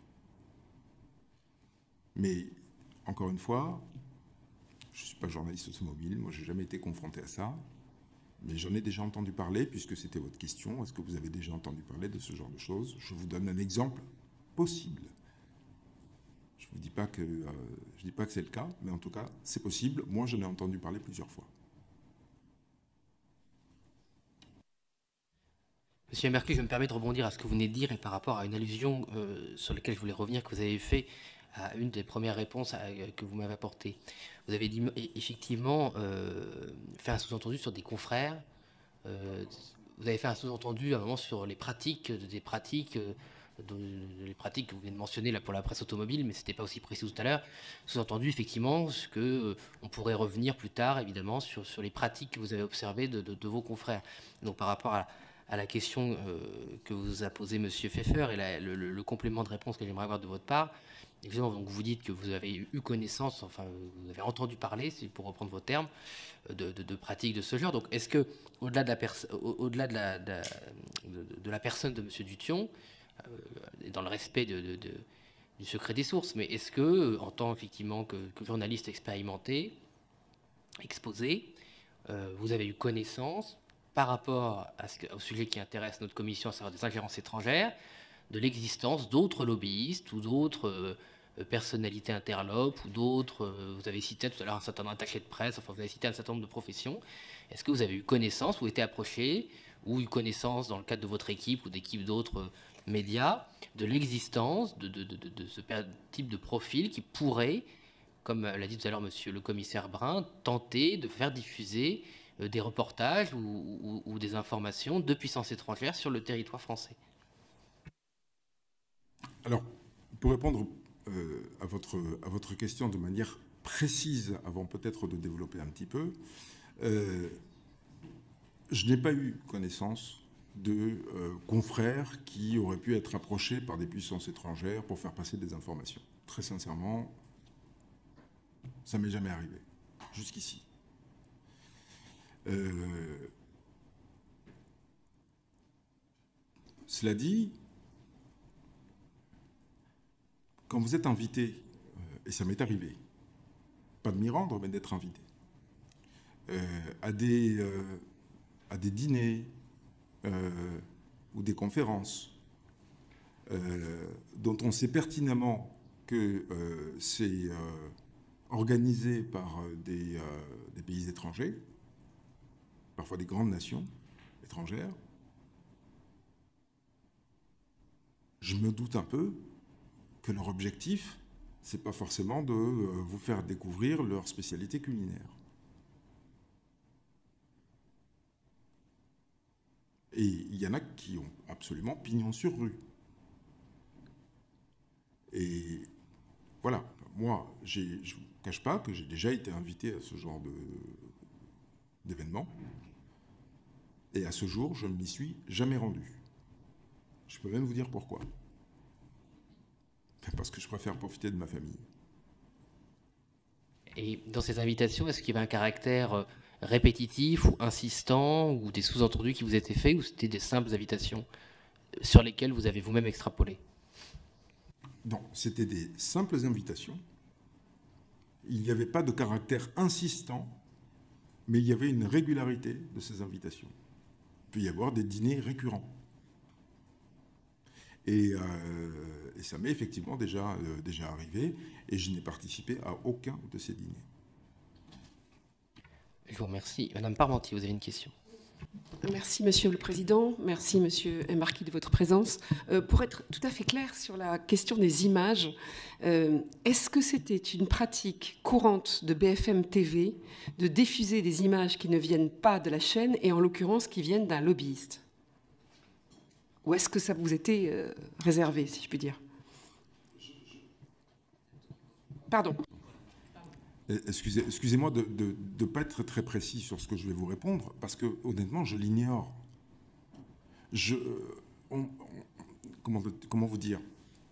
Mais encore une fois, je ne suis pas journaliste automobile, moi je n'ai jamais été confronté à ça, mais j'en ai déjà entendu parler, puisque c'était votre question. Est-ce que vous avez déjà entendu parler de ce genre de choses? Je vous donne un exemple possible. Je ne dis pas que c'est le cas, mais en tout cas, c'est possible. Moi, j'en ai entendu parler plusieurs fois. Monsieur Mbarki, je me permets de rebondir à ce que vous venez de dire et par rapport à une allusion sur laquelle je voulais revenir, que vous avez fait à une des premières réponses que vous m'avez apportées. Vous avez dit, effectivement fait un sous-entendu sur des confrères. Vous avez fait un sous-entendu à un moment sur les pratiques, des pratiques les pratiques que vous venez de mentionner là pour la presse automobile, mais ce n'était pas aussi précis tout à l'heure. Sous-entendu, effectivement, on pourrait revenir plus tard, évidemment, sur les pratiques que vous avez observées de vos confrères. Donc, par rapport à la question que vous a posée M. Pfeffer et le complément de réponse que j'aimerais avoir de votre part, évidemment, donc vous dites que vous avez eu connaissance, enfin, vous avez entendu parler, pour reprendre vos termes, de pratiques de ce genre. Donc, est-ce que, au-delà de la personne de M. Duthon, dans le respect du secret des sources, mais est-ce que, en tant effectivement que journaliste expérimenté, exposé, vous avez eu connaissance, par rapport au sujet qui intéresse notre commission, à savoir des ingérences étrangères, de l'existence d'autres lobbyistes ou d'autres personnalités interlopes ou d'autres, vous avez cité tout à l'heure un certain nombre d'attachés de presse, enfin vous avez cité un certain nombre de professions. Est-ce que vous avez eu connaissance ou été approché ou eu connaissance dans le cadre de votre équipe ou d'équipes d'autres médias de l'existence de ce type de profil qui pourrait, comme l'a dit tout à l'heure monsieur le commissaire Brun, tenter de faire diffuser des reportages ou des informations de puissances étrangères sur le territoire français? Alors, pour répondre à votre question de manière précise, avant peut-être de développer un petit peu, je n'ai pas eu connaissance de confrères qui auraient pu être approchés par des puissances étrangères pour faire passer des informations. Très sincèrement, ça ne m'est jamais arrivé, jusqu'ici. Cela dit, quand vous êtes invité, et ça m'est arrivé, pas de m'y rendre, mais d'être invité, à des dîners ou des conférences dont on sait pertinemment que c'est organisé par des pays étrangers, parfois des grandes nations étrangères, je me doute un peu que leur objectif, c'est pas forcément de vous faire découvrir leur spécialité culinaire. Et il y en a qui ont absolument pignon sur rue. Et voilà, moi, je ne vous cache pas que j'ai déjà été invité à ce genre d'événement. Et à ce jour, je ne m'y suis jamais rendu. Je peux même vous dire pourquoi. Parce que je préfère profiter de ma famille. Et dans ces invitations, est-ce qu'il y avait un caractère répétitif ou insistant ou des sous-entendus qui vous étaient faits ou c'était des simples invitations sur lesquelles vous avez vous-même extrapolé? Non, c'était des simples invitations. Il n'y avait pas de caractère insistant, mais il y avait une régularité de ces invitations. Il peut y avoir des dîners récurrents. Et ça m'est effectivement déjà arrivé, et je n'ai participé à aucun de ces dîners. Je vous remercie. Madame Parmentier, vous avez une question. Merci, Monsieur le Président. Merci, Monsieur Marquis, de votre présence. Pour être tout à fait clair sur la question des images, est-ce que c'était une pratique courante de BFM TV de diffuser des images qui ne viennent pas de la chaîne et en l'occurrence qui viennent d'un lobbyiste? Ou est-ce que ça vous était réservé, si je puis dire? Pardon. Excusez-moi de ne pas être très précis sur ce que je vais vous répondre, parce que honnêtement, je l'ignore. Comment vous dire,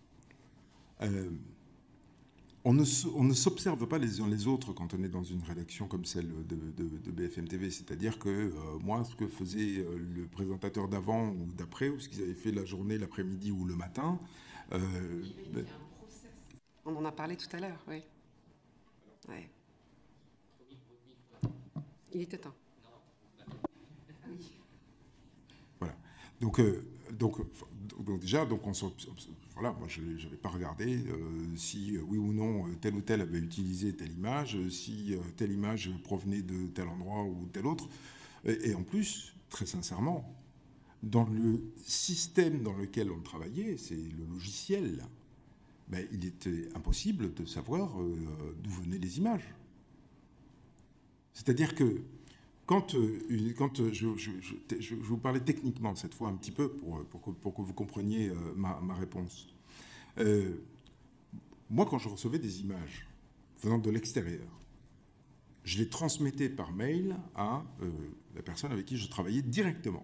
on ne s'observe pas les uns les autres quand on est dans une rédaction comme celle de BFM TV. C'est-à-dire que moi, ce que faisait le présentateur d'avant ou d'après, ou ce qu'ils avaient fait la journée, l'après-midi ou le matin... On en a parlé tout à l'heure, oui. Ouais. Il était temps. Voilà. Donc déjà, voilà, moi je n'avais pas regardé si oui ou non tel ou tel avait utilisé telle image, si telle image provenait de tel endroit ou tel autre. Et en plus, très sincèrement, dans le système dans lequel on travaillait, c'est le logiciel, ben, il était impossible de savoir d'où venaient les images. C'est-à-dire que quand je vais vous parler techniquement cette fois un petit peu pour que vous compreniez ma réponse. Moi, quand je recevais des images venant de l'extérieur, je les transmettais par mail à la personne avec qui je travaillais directement.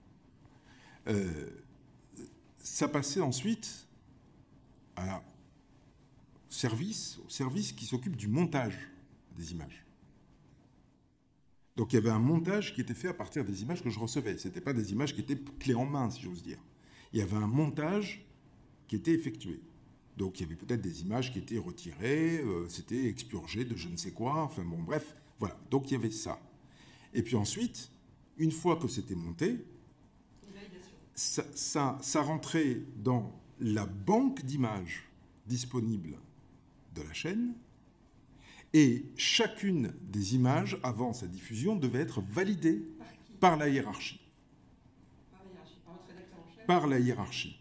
Ça passait ensuite au service qui s'occupe du montage des images. Donc il y avait un montage qui était fait à partir des images que je recevais. Ce n'étaient pas des images qui étaient clés en main, si j'ose dire. Il y avait un montage qui était effectué. Donc il y avait peut-être des images qui étaient retirées, c'était expurgé de je ne sais quoi, enfin bon, bref, voilà. Donc il y avait ça. Et puis ensuite, une fois que c'était monté, ça rentrait dans la banque d'images disponible de la chaîne, et chacune des images, avant sa diffusion, devait être validée par la hiérarchie. Par la hiérarchie.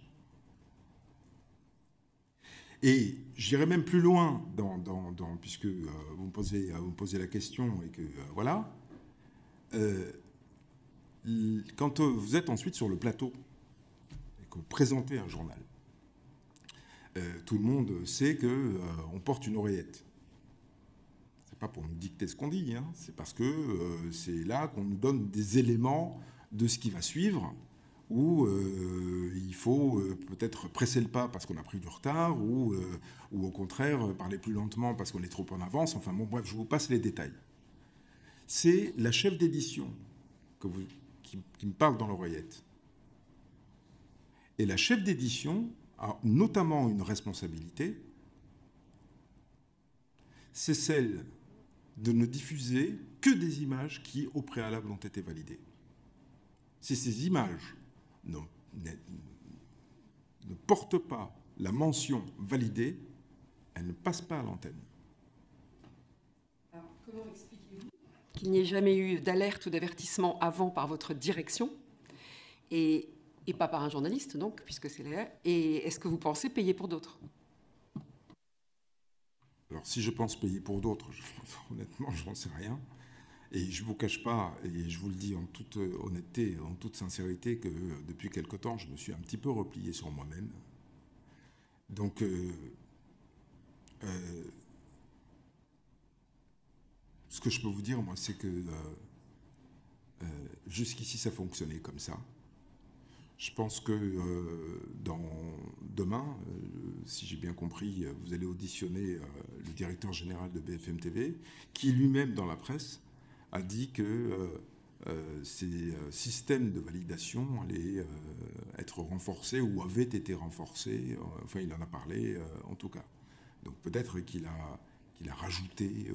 Et j'irai même plus loin, puisque vous me posez la question, et que voilà. Quand vous êtes ensuite sur le plateau, et que vous présentez un journal, tout le monde sait qu'on porte une oreillette. C'est pas pour nous dicter ce qu'on dit, hein, c'est parce que c'est là qu'on nous donne des éléments de ce qui va suivre, où il faut peut-être presser le pas parce qu'on a pris du retard, ou au contraire parler plus lentement parce qu'on est trop en avance. Enfin bon, bref, je vous passe les détails. C'est la chef d'édition qui me parle dans l'oreillette. Et la chef d'édition a notamment une responsabilité, c'est celle de ne diffuser que des images qui, au préalable, ont été validées. Si ces images ne portent pas la mention validée, elles ne passent pas à l'antenne. Alors, comment expliquez-vous qu'il n'y ait jamais eu d'alerte ou d'avertissement avant par votre direction et pas par un journaliste, donc, puisque c'est là. Et est-ce que vous pensez payer pour d'autres? Alors, si je pense payer pour d'autres, honnêtement, je n'en sais rien. Et je ne vous cache pas, et je vous le dis en toute honnêteté, en toute sincérité, que depuis quelque temps, je me suis un petit peu replié sur moi-même. Donc, ce que je peux vous dire, moi, c'est que jusqu'ici, ça fonctionnait comme ça. Je pense que demain, si j'ai bien compris, vous allez auditionner le directeur général de BFM TV, qui lui-même, dans la presse, a dit que ces systèmes de validation allaient être renforcés ou avaient été renforcés. Enfin, il en a parlé, en tout cas. Donc peut-être qu'il a rajouté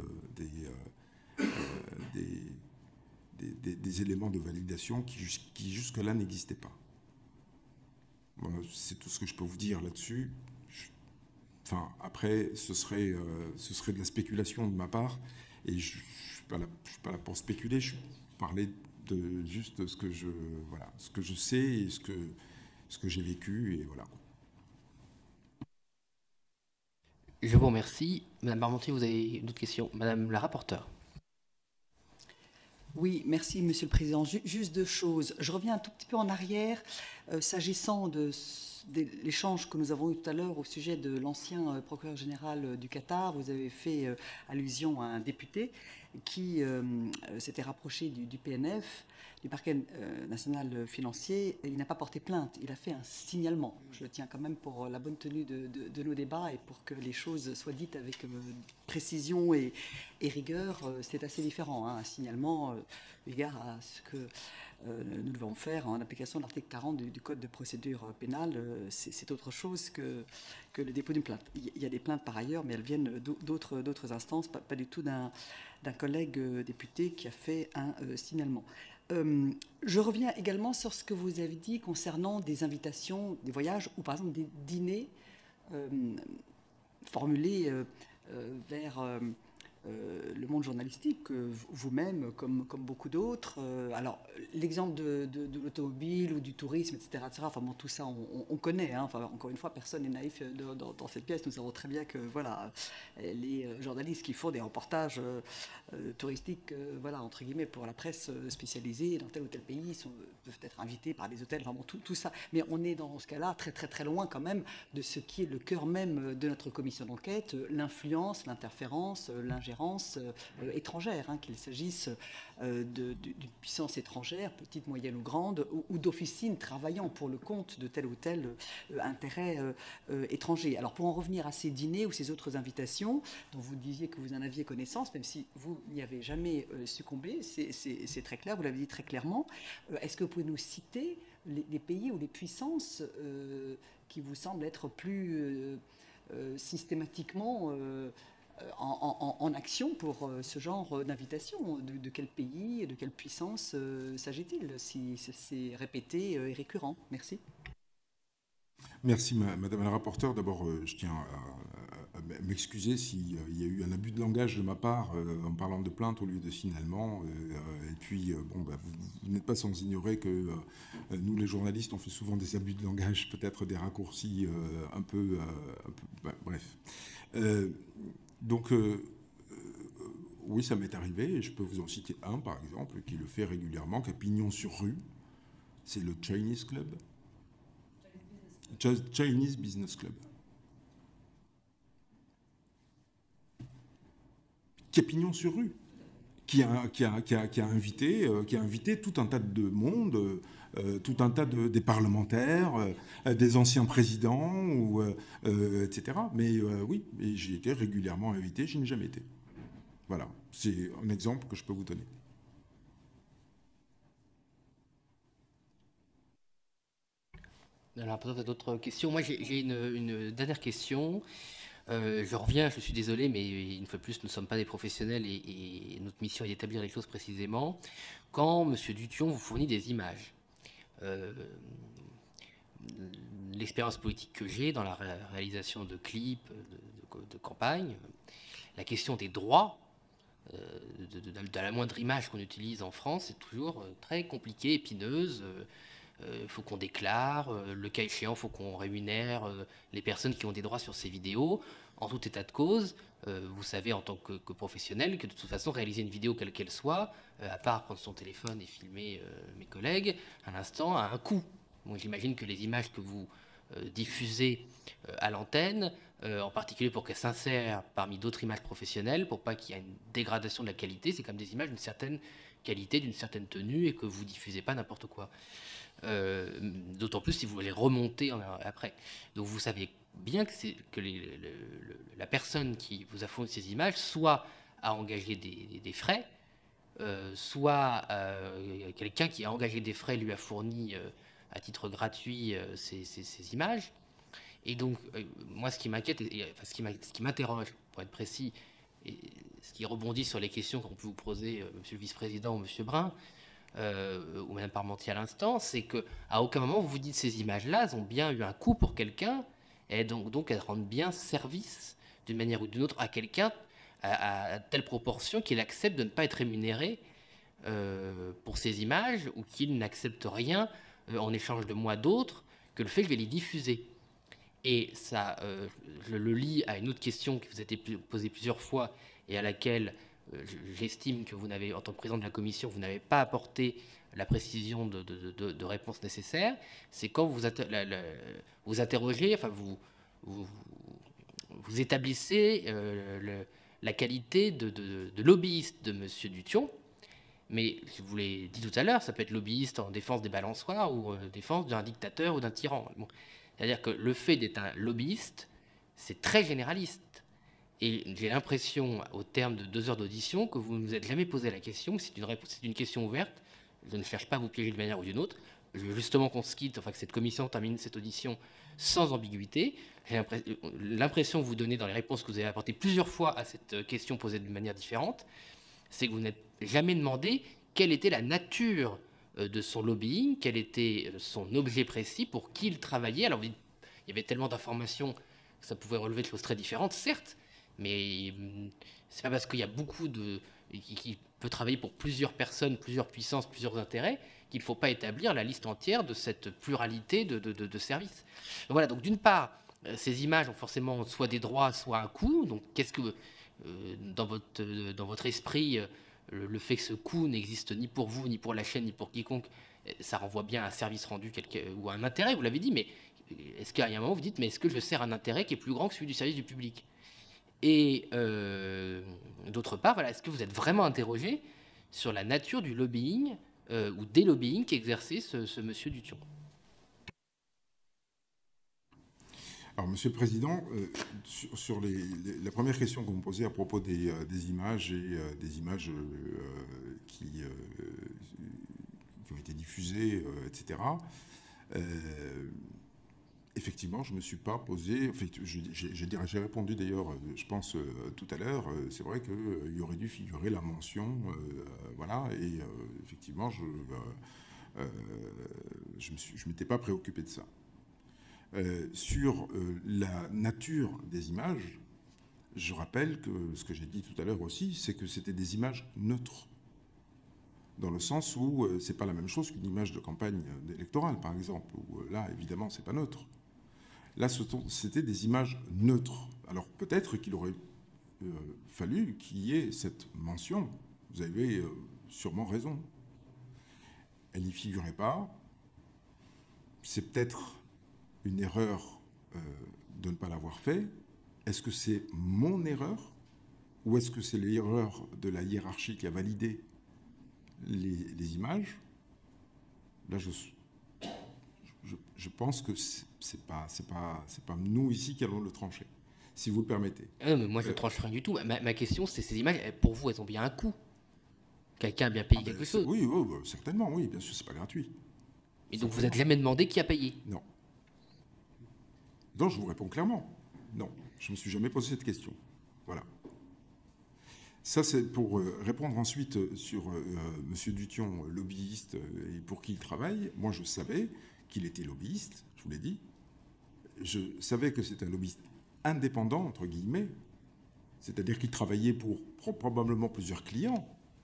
des éléments de validation qui jusque-là n'existaient pas. C'est tout ce que je peux vous dire là-dessus. Enfin, après, ce serait de la spéculation de ma part. Et je ne suis pas là pour spéculer. Je parlais juste de ce que je sais et ce que j'ai vécu. Et voilà. Je vous remercie. Madame Parmentier, vous avez d'autres questions? Madame la rapporteure. Oui, merci Monsieur le Président. Juste deux choses. Je reviens un tout petit peu en arrière, s'agissant de l'échange que nous avons eu tout à l'heure au sujet de l'ancien procureur général du Qatar. Vous avez fait allusion à un député qui s'était rapproché du PNF, du parquet national financier. Il n'a pas porté plainte, il a fait un signalement. Je le tiens quand même pour la bonne tenue de nos débats et pour que les choses soient dites avec précision et rigueur. C'est assez différent, hein, un signalement égard à ce que nous devons faire en application de l'article 40 du Code de procédure pénale. C'est autre chose que le dépôt d'une plainte. Il y a des plaintes par ailleurs, mais elles viennent d'autres instances, pas du tout d'un collègue député qui a fait un signalement. Je reviens également sur ce que vous avez dit concernant des invitations, des voyages ou par exemple des dîners formulés vers le monde journalistique, vous-même, comme beaucoup d'autres. Alors, l'exemple de l'automobile ou du tourisme, etc., enfin, bon, tout ça, on connaît. Hein. Enfin, encore une fois, personne n'est naïf dans cette pièce. Nous savons très bien que voilà, les journalistes qui font des reportages touristiques, voilà, entre guillemets, pour la presse spécialisée dans tel ou tel pays, peuvent être invités par des hôtels, enfin, bon, tout ça. Mais on est dans ce cas-là très, très, très loin quand même de ce qui est le cœur même de notre commission d'enquête, l'influence, l'interférence, l'ingérence étrangère, hein, qu'il s'agisse d'une puissance étrangère, petite, moyenne ou grande, ou d'officines travaillant pour le compte de tel ou tel intérêt étranger. Alors pour en revenir à ces dîners ou ces autres invitations dont vous disiez que vous en aviez connaissance, même si vous n'y avez jamais succombé, c'est très clair, vous l'avez dit très clairement. Est-ce que vous pouvez nous citer les pays ou les puissances qui vous semblent être plus systématiquement en action pour ce genre d'invitation? De quel pays, de quelle puissance s'agit-il, si c'est répété et récurrent? Merci. Merci, Madame la rapporteure. D'abord, je tiens à m'excuser s'il y a eu un abus de langage de ma part en parlant de plainte au lieu de signalement. Et puis, bon, vous n'êtes pas sans ignorer que nous, les journalistes, on fait souvent des abus de langage, peut-être des raccourcis un peu bref. Donc, oui, ça m'est arrivé, et je peux vous en citer un, par exemple, qui le fait régulièrement, qui a pignon sur rue. C'est le Chinese Club. Chinese Business Club. Qui a pignon sur rue. Qui a invité tout un tas de monde, tout un tas des parlementaires, des anciens présidents, etc. Mais oui, j'ai été régulièrement invité, je n'ai jamais été. Voilà, c'est un exemple que je peux vous donner. Alors, peut-être d'autres questions. Moi, j'ai une dernière question. Je reviens, je suis désolé, mais une fois de plus, nous ne sommes pas des professionnels et notre mission est d'établir les choses précisément. Quand M. Dution vous fournit des images, l'expérience politique que j'ai dans la réalisation de clips, de campagnes, la question des droits de la moindre image qu'on utilise en France, c'est toujours très compliqué, épineuse. Il faut qu'on déclare, le cas échéant, il faut qu'on rémunère les personnes qui ont des droits sur ces vidéos. En tout état de cause, vous savez en tant que professionnel que de toute façon, réaliser une vidéo quelle qu'elle soit, à part prendre son téléphone et filmer mes collègues, à l'instant, a un coût. Moi, j'imagine que les images que vous diffusez à l'antenne, en particulier pour qu'elles s'insèrent parmi d'autres images professionnelles, pour pas qu'il y ait une dégradation de la qualité, c'est comme des images d'une certaine qualité, d'une certaine tenue, et que vous diffusez pas n'importe quoi. D'autant plus si vous les remontez après. Donc vous savez bien que la personne qui vous a fourni ces images soit a engagé des frais, soit quelqu'un qui a engagé des frais lui a fourni à titre gratuit ces images. Et donc moi ce qui m'inquiète, enfin, ce qui m'interroge pour être précis, et ce qui rebondit sur les questions qu'on peut vous poser, monsieur le vice-président ou monsieur Brun, ou Mme Parmentier à l'instant, c'est qu'à aucun moment vous vous dites ces images-là, elles ont bien eu un coût pour quelqu'un, et donc elles rendent bien service d'une manière ou d'une autre à quelqu'un à telle proportion qu'il accepte de ne pas être rémunéré pour ces images, ou qu'il n'accepte rien en échange de moi d'autres que le fait que je vais les diffuser. Et ça, je le lis à une autre question qui vous a été posée plusieurs fois et à laquelle j'estime que vous n'avez, en tant que président de la commission, vous n'avez pas apporté la précision de réponse nécessaire. C'est quand vous interrogez, enfin vous établissez la qualité de lobbyiste de M. Dution. Mais je vous l'ai dit tout à l'heure, ça peut être lobbyiste en défense des balançoires ou en défense d'un dictateur ou d'un tyran. Bon. C'est-à-dire que le fait d'être un lobbyiste, c'est très généraliste. Et j'ai l'impression, au terme de 2 heures d'audition, que vous ne vous êtes jamais posé la question. C'est une question ouverte. Je ne cherche pas à vous piéger d'une manière ou d'une autre. Je veux justement qu'on se quitte, enfin que cette commission termine cette audition sans ambiguïté. J'ai l'impression que vous donnez dans les réponses que vous avez apportées plusieurs fois à cette question posée d'une manière différente, c'est que vous n'êtes jamais demandé quelle était la nature de son lobbying, quel était son objet précis, pour qui il travaillait. Alors il y avait tellement d'informations que ça pouvait relever de choses très différentes, certes, Mais c'est pas parce qu'il y a beaucoup de... qui peut travailler pour plusieurs personnes, plusieurs puissances, plusieurs intérêts, qu'il ne faut pas établir la liste entière de cette pluralité de services. Donc voilà, donc d'une part, ces images ont forcément soit des droits, soit un coût. Donc qu'est-ce que, dans votre esprit, le fait que ce coût n'existe ni pour vous, ni pour la chaîne, ni pour quiconque, ça renvoie bien à un service rendu ou à un intérêt, vous l'avez dit, mais est-ce qu'à un moment vous dites, mais est-ce que je sers un intérêt qui est plus grand que celui du service du public? Et d'autre part, voilà, est-ce que vous êtes vraiment interrogé sur la nature du lobbying ou des lobbying qu'exerçait ce monsieur Duthion? Alors, Monsieur le Président, sur la première question que vous me posez à propos des images et des images qui ont été diffusées, etc., effectivement, je ne me suis pas posé... J'ai répondu d'ailleurs, je pense, tout à l'heure. C'est vrai qu'il aurait dû figurer la mention. Voilà, et effectivement, je ne m'étais pas préoccupé de ça. Sur la nature des images, je rappelle que ce que j'ai dit tout à l'heure aussi, c'est que c'était des images neutres. Dans le sens où ce n'est pas la même chose qu'une image de campagne électorale, par exemple, où là, évidemment, ce n'est pas neutre. Là, c'était des images neutres. Alors peut-être qu'il aurait fallu qu'il y ait cette mention. Vous avez sûrement raison. Elle n'y figurait pas. C'est peut-être une erreur de ne pas l'avoir fait. Est-ce que c'est mon erreur ou est-ce que c'est l'erreur de la hiérarchie qui a validé les images? Là, je pense que c'est pas nous ici qui allons le trancher, si vous le permettez. Mais moi, je ne tranche rien du tout. Ma question, c'est ces images, pour vous, elles ont bien un coût. Quelqu'un a bien payé quelque chose. Oui, certainement, oui, bien sûr, c'est pas gratuit. Et donc, vous n'êtes jamais demandé qui a payé? Non. Donc, je vous réponds clairement. Non, je ne me suis jamais posé cette question. Voilà. Ça, c'est pour répondre ensuite sur M. Duthion, lobbyiste, et pour qui il travaille. Moi, je savais qu'il était lobbyiste, je vous l'ai dit. Je savais que c'était un lobbyiste indépendant, entre guillemets, c'est-à-dire qu'il travaillait pour probablement plusieurs clients.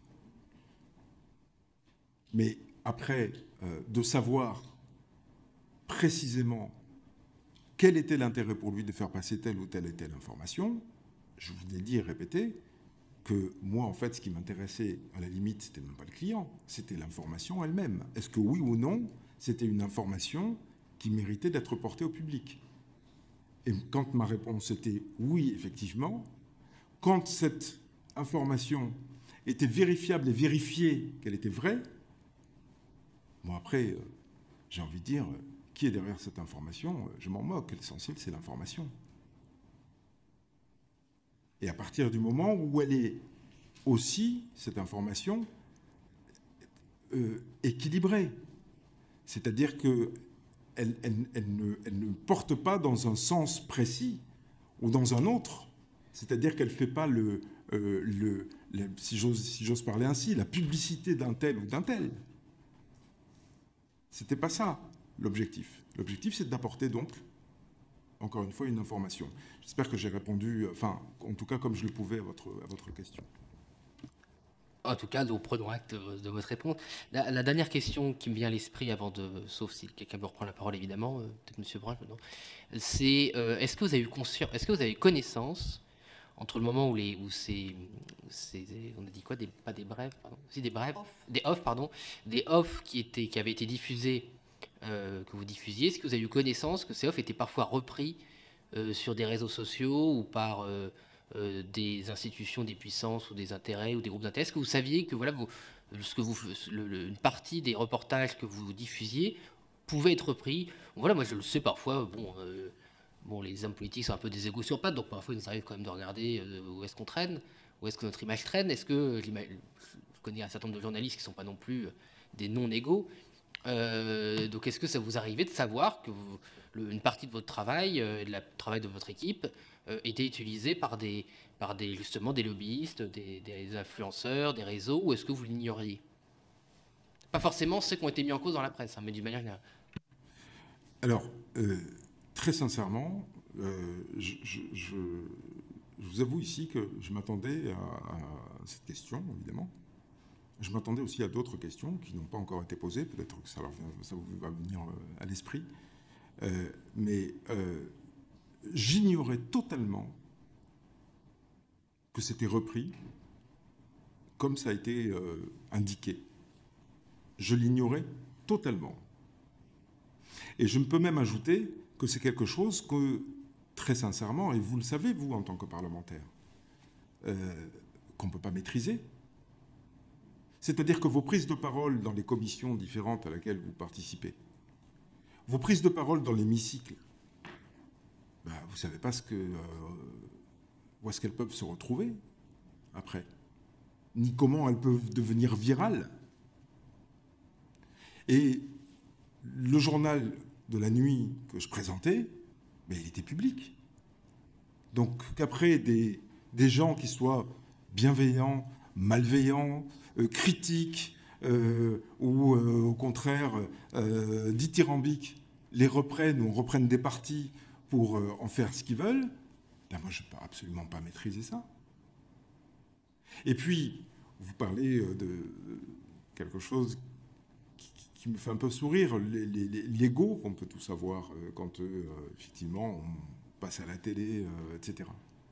Mais après, de savoir précisément quel était l'intérêt pour lui de faire passer telle ou telle information, je vous ai dit et répété que moi, en fait, ce qui m'intéressait, à la limite, c'était même pas le client, c'était l'information elle-même. Est-ce que oui ou non, c'était une information qui méritait d'être portée au public? Et quand ma réponse était oui, effectivement, quand cette information était vérifiable et vérifiée qu'elle était vraie, bon, après, j'ai envie de dire, qui est derrière cette information? Je m'en moque, l'essentiel, c'est l'information. Et à partir du moment où elle est aussi, cette information, équilibrée, c'est-à-dire qu'elle ne porte pas dans un sens précis ou dans un autre, c'est-à-dire qu'elle ne fait pas si j'ose parler ainsi, la publicité d'un tel ou d'un tel. C'était pas ça l'objectif. L'objectif, c'est d'apporter donc, encore une fois, une information. J'espère que j'ai répondu, enfin, en tout cas, comme je le pouvais à votre question. En tout cas, nous prenons acte de votre réponse. La dernière question qui me vient à l'esprit, sauf si quelqu'un veut reprendre la parole, évidemment, peut-être M. Brun, non, c'est est-ce que vous avez eu conscience, est-ce que vous avez connaissance entre le moment où on a dit quoi, pas des brèves, pardon, si des brèves, des offs qui avaient été diffusés, que vous diffusiez, est-ce que vous avez eu connaissance que ces offs étaient parfois repris sur des réseaux sociaux ou par des institutions, des puissances ou des intérêts ou des groupes d'intérêts? Est-ce que vous saviez que voilà, une partie des reportages que vous diffusiez pouvait être repris? Voilà, moi je le sais parfois, bon, les hommes politiques sont un peu des égos sur pattes, donc parfois il nous arrive quand même de regarder où est-ce qu'on traîne, où est-ce que notre image traîne. Est-ce que je connais un certain nombre de journalistes qui ne sont pas non plus des non-égaux. Donc est-ce que ça vous arrivait de savoir que une partie de votre travail, de la travail de votre équipe, était utilisée par justement des lobbyistes, des influenceurs, des réseaux, ou est-ce que vous l'ignoriez? Pas forcément ceux qui ont été mis en cause dans la presse, hein, mais d'une manière générale. Alors, très sincèrement, je vous avoue ici que je m'attendais à cette question, évidemment. Je m'attendais aussi à d'autres questions qui n'ont pas encore été posées. Peut-être que ça vous va venir à l'esprit. Mais j'ignorais totalement que c'était repris comme ça a été indiqué. Je l'ignorais totalement. Et je peux même ajouter que c'est quelque chose que, très sincèrement, et vous le savez, vous, en tant que parlementaire, qu'on ne peut pas maîtriser. C'est-à-dire que vos prises de parole dans les commissions différentes à laquelle vous participez, vos prises de parole dans l'hémicycle, ben, vous ne savez pas où est-ce qu'elles peuvent se retrouver après, ni comment elles peuvent devenir virales. Et le journal de la nuit que je présentais, ben, il était public. Donc qu'après des gens qui soient bienveillants, malveillants, critiques, ou au contraire dithyrambiques, les reprennent ou reprennent des parties pour en faire ce qu'ils veulent, ben moi je ne peux absolument pas maîtriser ça. Et puis, vous parlez de quelque chose qui me fait un peu sourire, l'ego qu'on peut tous avoir quand effectivement on passe à la télé, etc.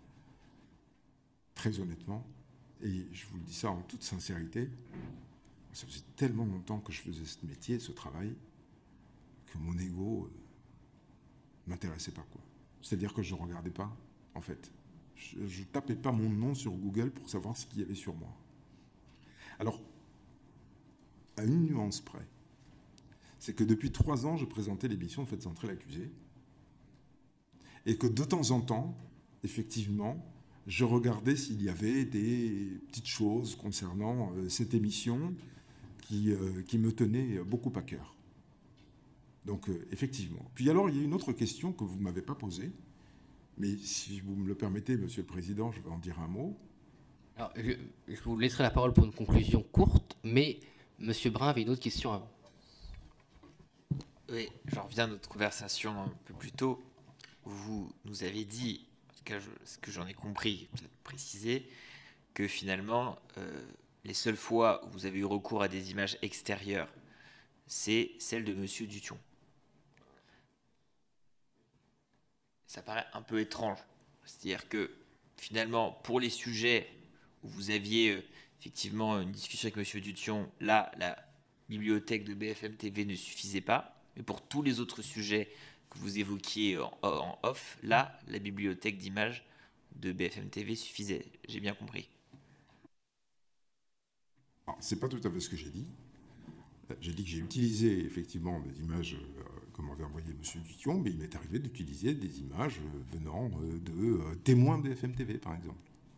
Très honnêtement, et je vous le dis ça en toute sincérité, ça faisait tellement longtemps que je faisais ce métier, ce travail, que mon ego ne m'intéressait pas, quoi. C'est-à-dire que je ne regardais pas, en fait. Je ne tapais pas mon nom sur Google pour savoir ce qu'il y avait sur moi. Alors, à une nuance près, c'est que depuis 3 ans, je présentais l'émission Faites entrer l'accusé, et que de temps en temps, effectivement, je regardais s'il y avait des petites choses concernant cette émission qui me tenaient beaucoup à cœur. Donc, effectivement. Puis alors, il y a une autre question que vous ne m'avez pas posée, mais si vous me le permettez, Monsieur le Président, je vais en dire un mot. Alors, je vous laisserai la parole pour une conclusion courte, mais Monsieur Brun avait une autre question avant. Oui, j'en reviens à notre conversation un peu plus tôt. Vous nous avez dit, en tout cas ce que j'en ai compris, peut-être préciser, que finalement, les seules fois où vous avez eu recours à des images extérieures, c'est celle de Monsieur Duthon. Ça paraît un peu étrange. C'est-à-dire que finalement, pour les sujets où vous aviez effectivement une discussion avec Monsieur Duthon, là, la bibliothèque de BFM TV ne suffisait pas. Mais pour tous les autres sujets que vous évoquiez en off, là, la bibliothèque d'images de BFM TV suffisait. J'ai bien compris. C'est pas tout à fait ce que j'ai dit. J'ai dit que j'ai utilisé effectivement des images que m'avait envoyé M. Duthon, mais il m'est arrivé d'utiliser des images venant de témoins de BFM TV, par exemple.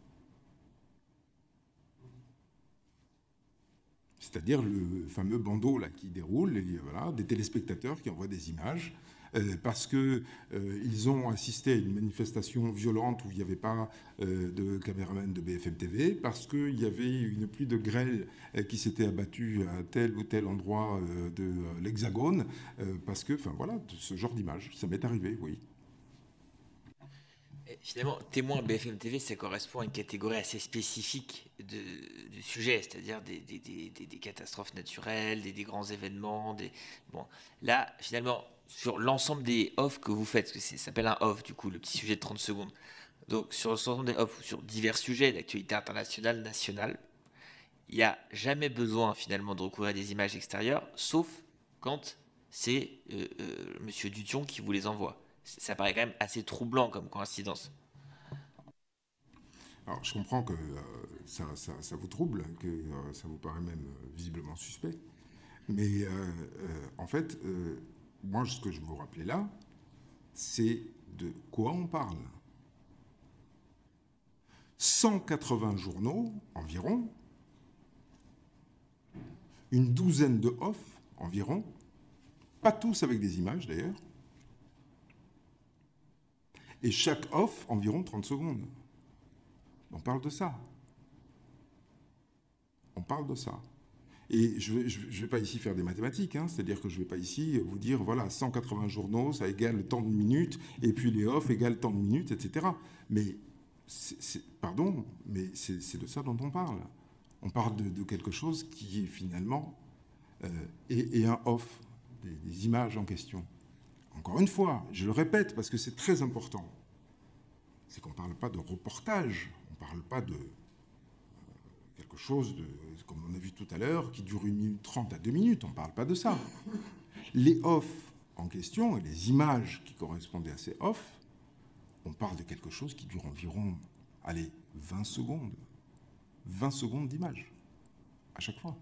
C'est-à-dire le fameux bandeau là, qui déroule, et voilà, des téléspectateurs qui envoient des images parce qu'ils ont assisté à une manifestation violente où il n'y avait pas de caméraman de BFM TV, parce qu'il y avait une pluie de grêle qui s'était abattue à tel ou tel endroit de l'Hexagone, parce que, enfin voilà, ce genre d'image, ça m'est arrivé, oui. Finalement, témoin BFM TV, ça correspond à une catégorie assez spécifique du sujet, c'est-à-dire des catastrophes naturelles, des grands événements. Bon, là, finalement, sur l'ensemble des offs que vous faites, parce que ça s'appelle un off, du coup, le petit sujet de 30 secondes. Donc, sur l'ensemble des offs, sur divers sujets d'actualité internationale, nationale, il n'y a jamais besoin, finalement, de recourir à des images extérieures, sauf quand c'est Monsieur Duthon qui vous les envoie. Ça paraît quand même assez troublant comme coïncidence. Alors, je comprends que ça vous trouble, que ça vous paraît même visiblement suspect. Mais en fait, moi, ce que je veux vous rappeler là, c'est de quoi on parle. 180 journaux environ, une douzaine de off environ, pas tous avec des images d'ailleurs, et chaque off, environ 30 secondes. On parle de ça. On parle de ça. Et je vais pas ici faire des mathématiques, hein, c'est-à-dire que je ne vais pas ici vous dire, voilà, 180 journaux, ça égale tant de minutes, et puis les off égale tant de minutes, etc. Mais pardon, mais c'est de ça dont on parle. On parle de quelque chose qui est finalement et un off des images en question. Encore une fois, je le répète parce que c'est très important, c'est qu'on ne parle pas de reportage, on ne parle pas de quelque chose, comme on a vu tout à l'heure, qui dure 1 minute 30 à 2 minutes, on ne parle pas de ça. Les off en question et les images qui correspondaient à ces off, on parle de quelque chose qui dure environ, allez, 20 secondes. 20 secondes d'image, à chaque fois.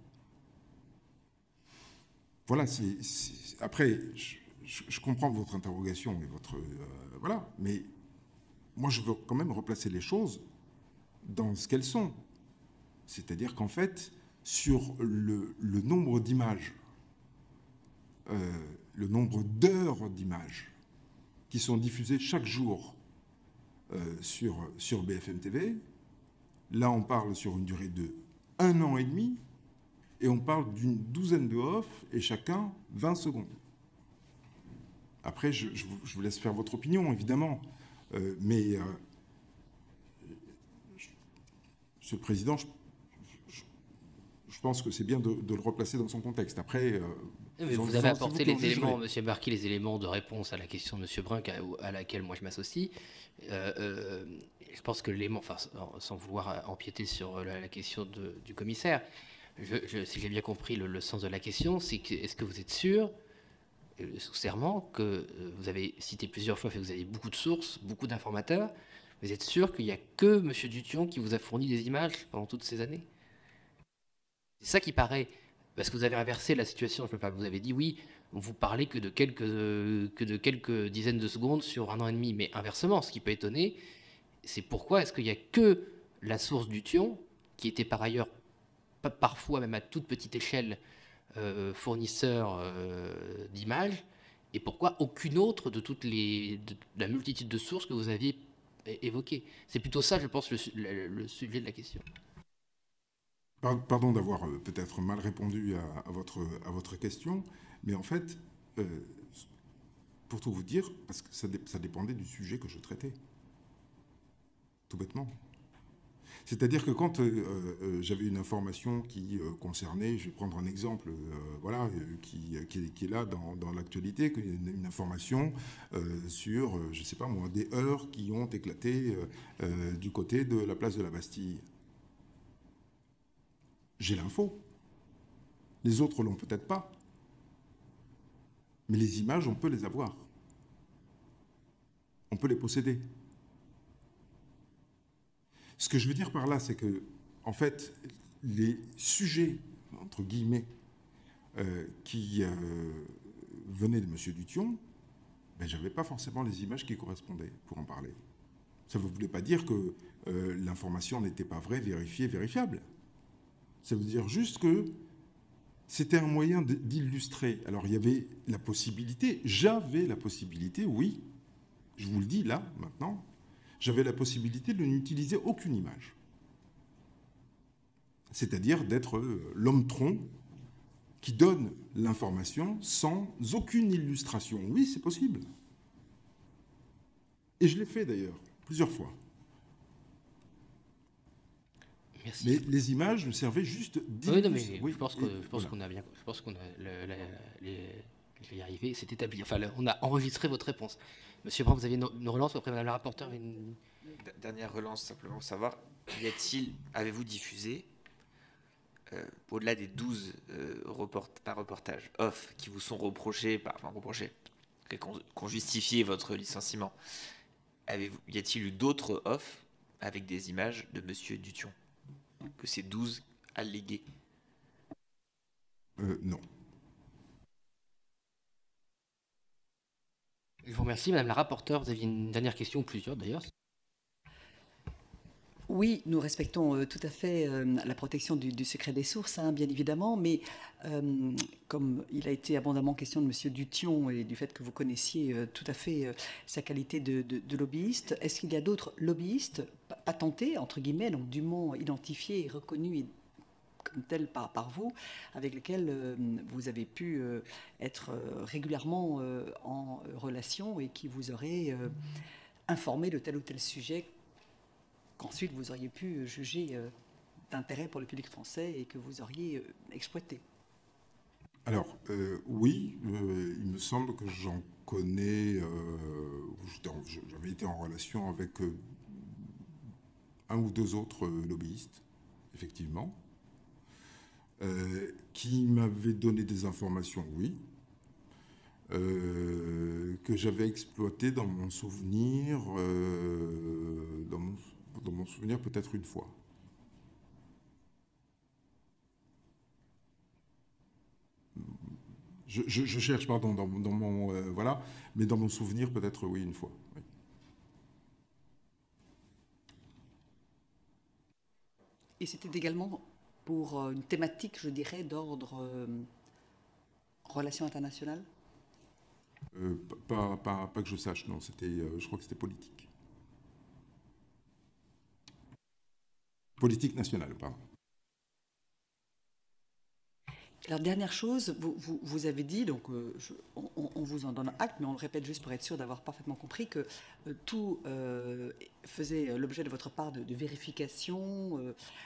Voilà, après, je comprends votre interrogation et votre... voilà, mais moi, je veux quand même replacer les choses dans ce qu'elles sont. C'est-à-dire qu'en fait, sur le nombre d'images, le nombre d'heures d'images qui sont diffusées chaque jour sur BFM TV, là, on parle sur une durée de 1 an et demi, et on parle d'une douzaine de off, et chacun 20 secondes. Après, je vous laisse faire votre opinion, évidemment, mais Monsieur le Président, je pense que c'est bien de le replacer dans son contexte. Après, vous avez apporté les éléments, Monsieur Marquis, les éléments de réponse à la question de Monsieur Brun, à laquelle moi je m'associe. Je pense que l'élément, enfin, sans vouloir empiéter sur la question du commissaire, si j'ai bien compris le sens de la question, c'est que est-ce que vous êtes sûr, sous serment, que vous avez cité plusieurs fois, que vous avez beaucoup de sources, beaucoup d'informateurs, vous êtes sûr qu'il n'y a que Monsieur Dution qui vous a fourni des images pendant toutes ces années? C'est ça qui paraît, parce que vous avez inversé la situation. Vous avez dit oui, vous parlez que de quelques dizaines de secondes sur 1 an et demi, mais inversement, ce qui peut étonner, c'est pourquoi est-ce qu'il n'y a que la source Dution, qui était par ailleurs parfois même à toute petite échelle fournisseur d'images, et pourquoi aucune autre de la multitude de sources que vous aviez évoquées. C'est plutôt ça, je pense, le sujet de la question. Pardon d'avoir peut-être mal répondu à votre question, mais en fait, pour tout vous dire, parce que ça dépendait du sujet que je traitais. Tout bêtement. C'est-à-dire que quand j'avais une information qui concernait, je vais prendre un exemple, voilà, qui est là dans l'actualité, une information sur, je ne sais pas moi, des heurts qui ont éclaté du côté de la place de la Bastille. J'ai l'info. Les autres l'ont peut-être pas. Mais les images, on peut les avoir. On peut les posséder. Ce que je veux dire par là, c'est que, en fait, les sujets, entre guillemets, qui venaient de M. Dution, ben, je n'avais pas forcément les images qui correspondaient pour en parler. Ça ne voulait pas dire que l'information n'était pas vraie, vérifiée, vérifiable. Ça veut dire juste que c'était un moyen d'illustrer. Alors, il y avait la possibilité, j'avais la possibilité, oui, je vous le dis là, maintenant, j'avais la possibilité de n'utiliser aucune image. C'est-à-dire d'être l'homme-tronc qui donne l'information sans aucune illustration. Oui, c'est possible. Et je l'ai fait d'ailleurs, plusieurs fois. Merci. Mais les images me servaient juste d'illustrer. Oui, non, mais je pense qu'on a bien... Je pense qu'on a... je vais y arriver, c'est établi. Enfin, on a enregistré votre réponse. Monsieur Brun, vous avez une relance, après Madame la rapporteure une... Dernière relance, simplement pour savoir, avez-vous diffusé, au-delà des 12 reportages off qui vous sont reprochés, qu'on justifié votre licenciement, y a-t-il eu d'autres off avec des images de Monsieur Dution que ces 12 allégués? Non. Je vous remercie. Madame la rapporteure, vous aviez une dernière question, ou plusieurs d'ailleurs. Oui, nous respectons tout à fait la protection du secret des sources, hein, bien évidemment, mais comme il a été abondamment question de M. Dution et du fait que vous connaissiez tout à fait sa qualité de lobbyiste, est-ce qu'il y a d'autres lobbyistes patentés, entre guillemets, donc dûment identifiés et reconnus comme tels par vous, avec lesquels vous avez pu être régulièrement en relation et qui vous auraient informé de tel ou tel sujet qu'ensuite vous auriez pu juger d'intérêt pour le public français et que vous auriez exploité. Alors, oui, il me semble que j'en connais. J'avais été en relation avec un ou deux autres lobbyistes, effectivement, qui m'avaient donné des informations, oui, que j'avais exploitées dans mon souvenir, peut-être une fois. Je cherche, pardon, dans mon voilà, mais dans mon souvenir, peut-être oui, une fois. Oui. Et c'était également pour une thématique, je dirais, d'ordre relations internationales? Pas que je sache, non. Je crois que c'était politique. Politique nationale, pardon. Alors, dernière chose, vous avez dit, donc on vous en donne acte, mais on le répète juste pour être sûr d'avoir parfaitement compris, que tout faisait l'objet de votre part de vérification,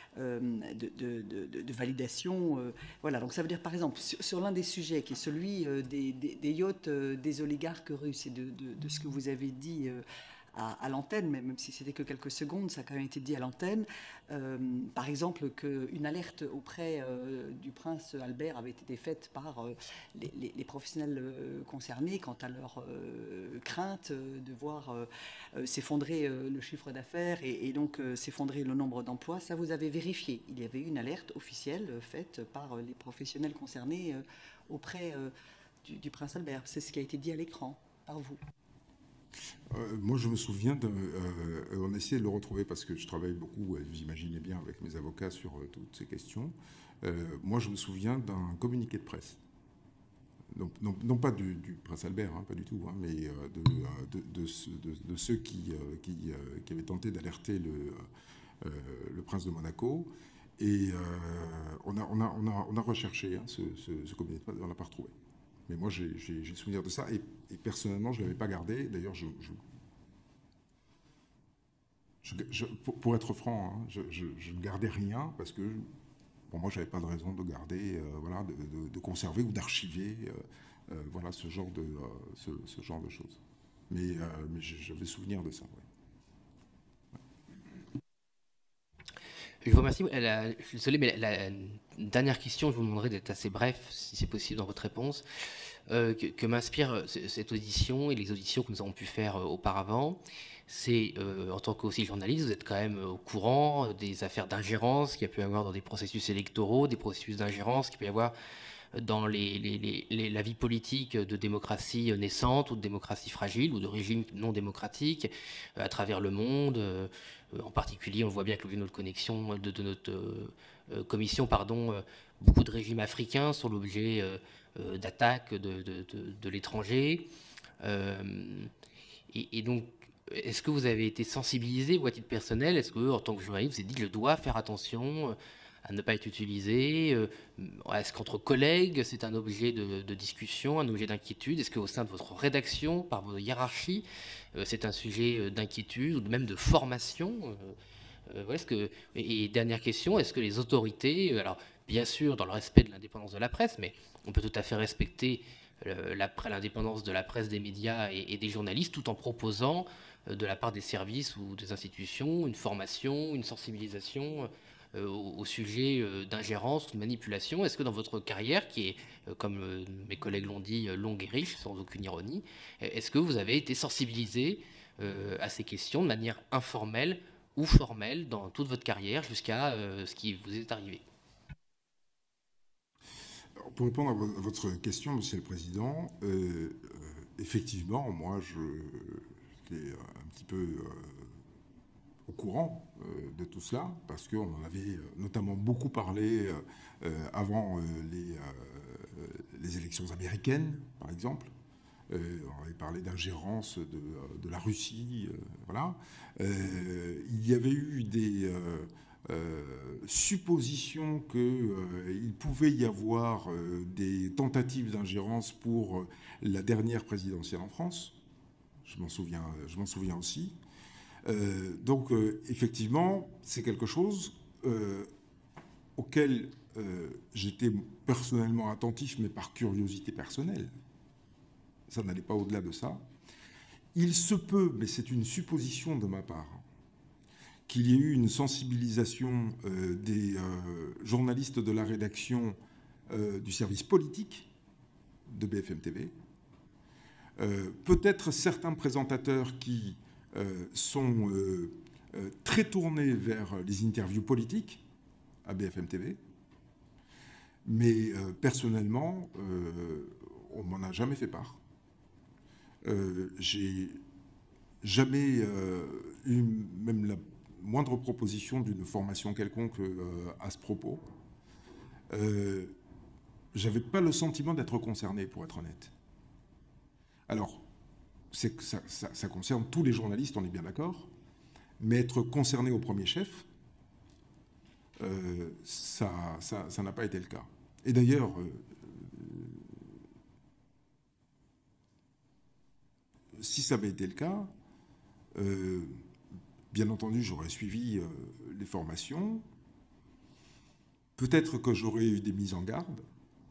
de validation. Voilà, donc ça veut dire, par exemple, sur l'un des sujets, qui est celui des yachts des oligarques russes, et de ce que vous avez dit à l'antenne, même si c'était que quelques secondes, ça a quand même été dit à l'antenne. Par exemple, qu'une alerte auprès du prince Albert avait été faite par les professionnels concernés quant à leur crainte de voir s'effondrer le chiffre d'affaires et donc s'effondrer le nombre d'emplois. Ça, vous avez vérifié. Il y avait une alerte officielle faite par les professionnels concernés auprès du prince Albert. C'est ce qui a été dit à l'écran par vous. Moi, je me souviens, on a essayé de le retrouver parce que je travaille beaucoup, vous imaginez bien, avec mes avocats sur toutes ces questions. Moi, je me souviens d'un communiqué de presse. Non pas du prince Albert, hein, pas du tout, hein, mais de ceux qui avaient tenté d'alerter le prince de Monaco. Et on a recherché hein, ce communiqué de presse, on ne l'a pas retrouvé. Mais moi, j'ai souvenir de ça, et personnellement, je ne l'avais pas gardé. D'ailleurs, pour être franc, hein, je ne gardais rien, parce que pour moi, je n'avais pas de raison de garder, voilà, de conserver ou d'archiver voilà, ce genre de choses. Mais j'avais souvenir de ça, oui. Je vous remercie. Je suis désolé, mais la dernière question, je vous demanderai d'être assez bref, si c'est possible, dans votre réponse, que m'inspire cette audition et les auditions que nous avons pu faire auparavant. C'est, en tant qu'aussi journaliste, vous êtes quand même au courant des affaires d'ingérence qu'il y a pu y avoir dans des processus électoraux, des processus d'ingérence qu'il peut y avoir dans la vie politique de démocratie naissante ou de démocratie fragile ou de régimes non démocratiques à travers le monde. En particulier, on voit bien que l'objet de notre connexion, de notre commission, beaucoup de régimes africains sont l'objet d'attaques de l'étranger. Et donc, est-ce que vous avez été sensibilisé, vous, à titre personnel? Est-ce que, en tant que journaliste, vous avez dit que je dois faire attention à ne pas être utilisé? Est-ce qu'entre collègues, c'est un objet de discussion, un objet d'inquiétude? Est-ce qu'au sein de votre rédaction, par vos hiérarchies, c'est un sujet d'inquiétude ou même de formation? Et dernière question, est-ce que les autorités, alors bien sûr dans le respect de l'indépendance de la presse, mais on peut tout à fait respecter l'indépendance de la presse, des médias et des journalistes, tout en proposant de la part des services ou des institutions une formation, une sensibilisation au sujet d'ingérence ou de manipulation? Est-ce que dans votre carrière, qui est, comme mes collègues l'ont dit, longue et riche, sans aucune ironie, est-ce que vous avez été sensibilisé à ces questions de manière informelle ou formelle dans toute votre carrière jusqu'à ce qui vous est arrivé? Alors, pour répondre à votre question, Monsieur le Président, effectivement, moi, j'étais un petit peu au courant de tout cela, parce qu'on en avait notamment beaucoup parlé avant les élections américaines, par exemple. On avait parlé d'ingérence de la Russie, voilà. Il y avait eu des suppositions qu'il pouvait y avoir des tentatives d'ingérence pour la dernière présidentielle en France. Je m'en souviens aussi. Donc, effectivement, c'est quelque chose auquel j'étais personnellement attentif, mais par curiosité personnelle. Ça n'allait pas au-delà de ça. Il se peut, mais c'est une supposition de ma part, qu'il y ait eu une sensibilisation des journalistes de la rédaction du service politique de BFM TV. Peut-être certains présentateurs qui sont très tournés vers les interviews politiques à BFM TV. Mais personnellement, on m'en a jamais fait part. J'ai jamais eu même la moindre proposition d'une formation quelconque à ce propos. J'avais pas le sentiment d'être concerné, pour être honnête. Alors, c'est que ça concerne tous les journalistes, on est bien d'accord, mais être concerné au premier chef, ça n'a pas été le cas. Et d'ailleurs, si ça avait été le cas, bien entendu, j'aurais suivi les formations. Peut-être que j'aurais eu des mises en garde.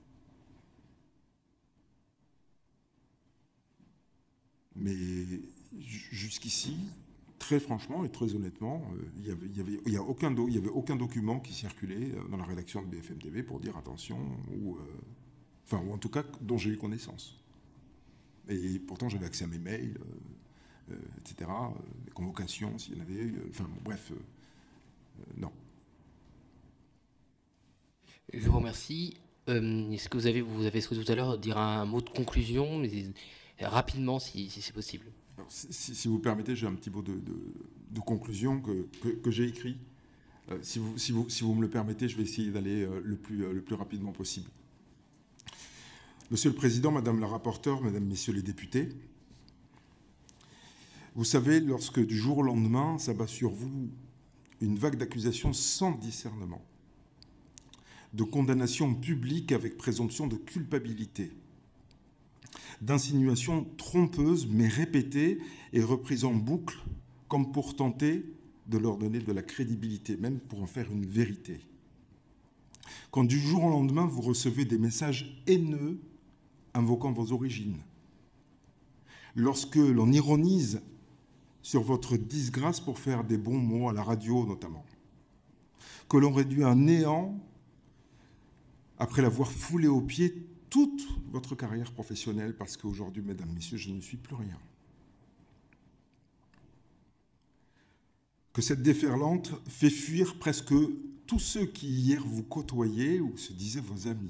Mais jusqu'ici, très franchement et très honnêtement, il y avait aucun document qui circulait dans la rédaction de BFM TV pour dire attention, ou en tout cas dont j'ai eu connaissance. Et pourtant j'avais accès à mes mails, etc., les convocations s'il y en avait eu, bref, non. Je vous remercie. Est-ce que vous avez souhaité tout à l'heure dire un mot de conclusion, mais rapidement si c'est possible? Alors, si vous permettez, j'ai un petit mot de conclusion que j'ai écrit. Si vous me le permettez, je vais essayer d'aller le plus rapidement possible. Monsieur le Président, Madame la rapporteure, Mesdames, Messieurs les députés, vous savez, lorsque du jour au lendemain s'abat sur vous une vague d'accusations sans discernement, de condamnations publiques avec présomption de culpabilité, d'insinuations trompeuses mais répétées et reprises en boucle comme pour tenter de leur donner de la crédibilité, même pour en faire une vérité. Quand du jour au lendemain vous recevez des messages haineux invoquant vos origines, lorsque l'on ironise sur votre disgrâce pour faire des bons mots à la radio notamment, que l'on réduit à néant après l'avoir foulé aux pieds toute votre carrière professionnelle, parce qu'aujourd'hui, mesdames, messieurs, je ne suis plus rien. Que cette déferlante fait fuir presque tous ceux qui hier vous côtoyaient ou se disaient vos amis.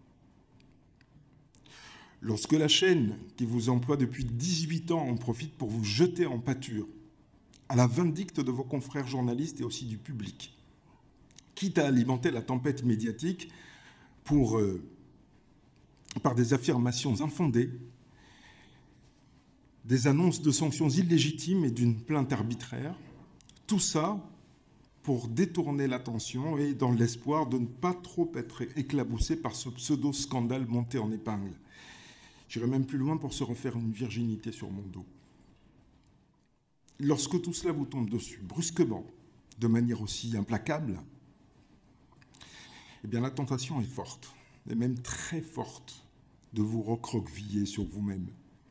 Lorsque la chaîne qui vous emploie depuis 18 ans en profite pour vous jeter en pâture, à la vindicte de vos confrères journalistes et aussi du public, quitte à alimenter la tempête médiatique par des affirmations infondées, des annonces de sanctions illégitimes et d'une plainte arbitraire, tout ça pour détourner l'attention et dans l'espoir de ne pas trop être éclaboussé par ce pseudo-scandale monté en épingle. J'irai même plus loin pour se refaire une virginité sur mon dos. Lorsque tout cela vous tombe dessus, brusquement, de manière aussi implacable, eh bien la tentation est forte, et même très forte, de vous recroqueviller sur vous-même,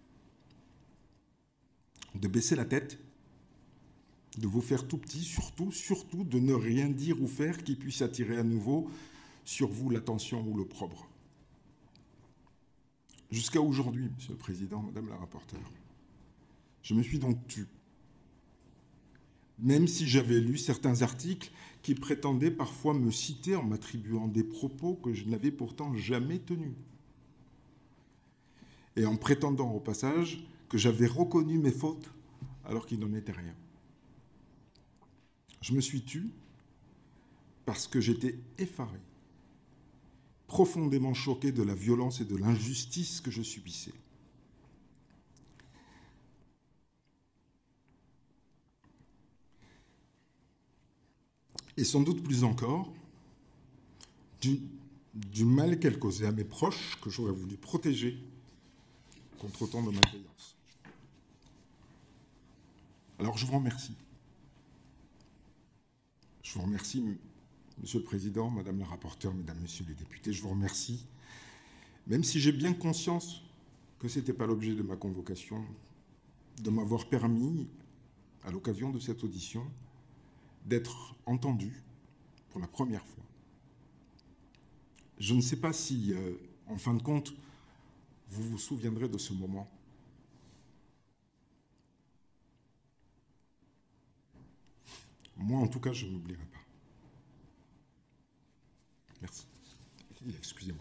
de baisser la tête, de vous faire tout petit, surtout de ne rien dire ou faire qui puisse attirer à nouveau sur vous l'attention ou l'opprobre. Jusqu'à aujourd'hui, Monsieur le Président, Madame la rapporteure, je me suis donc tu, même si j'avais lu certains articles qui prétendaient parfois me citer en m'attribuant des propos que je n'avais pourtant jamais tenus, et en prétendant au passage que j'avais reconnu mes fautes alors qu'il n'en était rien. Je me suis tu parce que j'étais effaré, profondément choqué de la violence et de l'injustice que je subissais. Et sans doute plus encore, du mal qu'elle causait à mes proches que j'aurais voulu protéger contre autant de malveillance. Alors je vous remercie. vous remercie, Monsieur le Président, Madame la rapporteure, Mesdames, Messieurs les députés, je vous remercie. Même si j'ai bien conscience que ce n'était pas l'objet de ma convocation, de m'avoir permis, à l'occasion de cette audition, d'être entendu pour la première fois. Je ne sais pas si, en fin de compte, vous vous souviendrez de ce moment. Moi, en tout cas, je n'oublierai pas. Merci. Excusez-moi.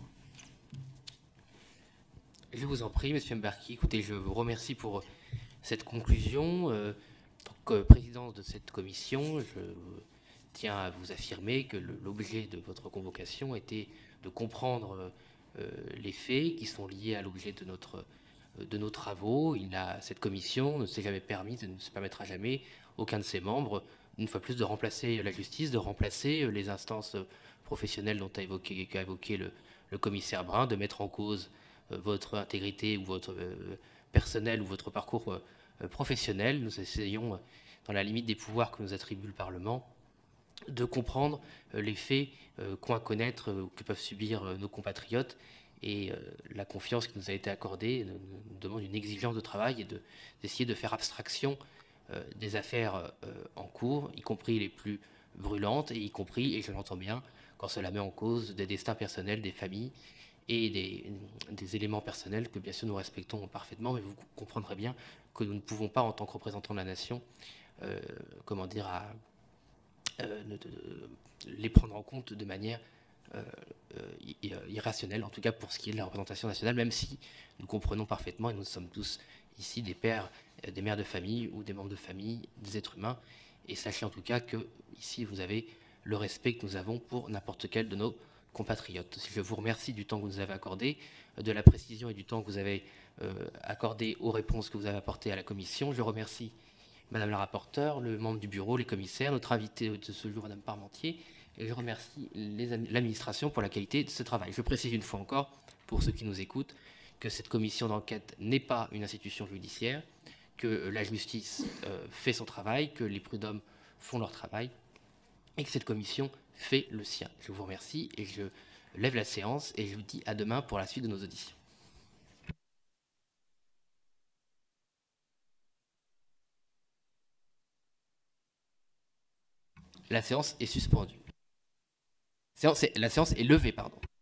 Je vous en prie, Monsieur Mbarki. Écoutez, je vous remercie pour cette conclusion. En tant que président de cette commission, je tiens à vous affirmer que l'objet de votre convocation était de comprendre les faits qui sont liés à l'objet de nos travaux. Cette commission ne s'est jamais permis, ne se permettra jamais, aucun de ses membres, une fois plus, de remplacer la justice, de remplacer les instances professionnelles qu'a évoqué le commissaire Brun, de mettre en cause votre intégrité ou votre personnel ou votre parcours professionnel. Nous essayons, dans la limite des pouvoirs que nous attribue le Parlement, de comprendre les faits qu'ont à connaître ou que peuvent subir nos compatriotes, et la confiance qui nous a été accordée nous demande une exigence de travail et d'essayer de faire abstraction des affaires en cours, y compris les plus brûlantes, et y compris, et je l'entends bien, quand cela met en cause des destins personnels, des familles et des éléments personnels que bien sûr nous respectons parfaitement, mais vous comprendrez bien que nous ne pouvons pas, en tant que représentants de la nation, les prendre en compte de manière irrationnelle, en tout cas pour ce qui est de la représentation nationale, même si nous comprenons parfaitement, et nous sommes tous ici des pères, des mères de famille ou des membres de famille, des êtres humains, et sachez en tout cas que ici vous avez le respect que nous avons pour n'importe quel de nos compatriotes. Je vous remercie du temps que vous nous avez accordé, de la précision et du temps que vous avez accordé aux réponses que vous avez apportées à la commission. Je remercie Madame la rapporteure, le membre du bureau, les commissaires, notre invité de ce jour, Madame Parmentier, et je remercie l'administration pour la qualité de ce travail. Je précise une fois encore, pour ceux qui nous écoutent, que cette commission d'enquête n'est pas une institution judiciaire, que la justice fait son travail, que les prud'hommes font leur travail, et que cette commission fait le sien. Je vous remercie et je lève la séance et je vous dis à demain pour la suite de nos auditions. La séance est suspendue. La séance est levée, pardon.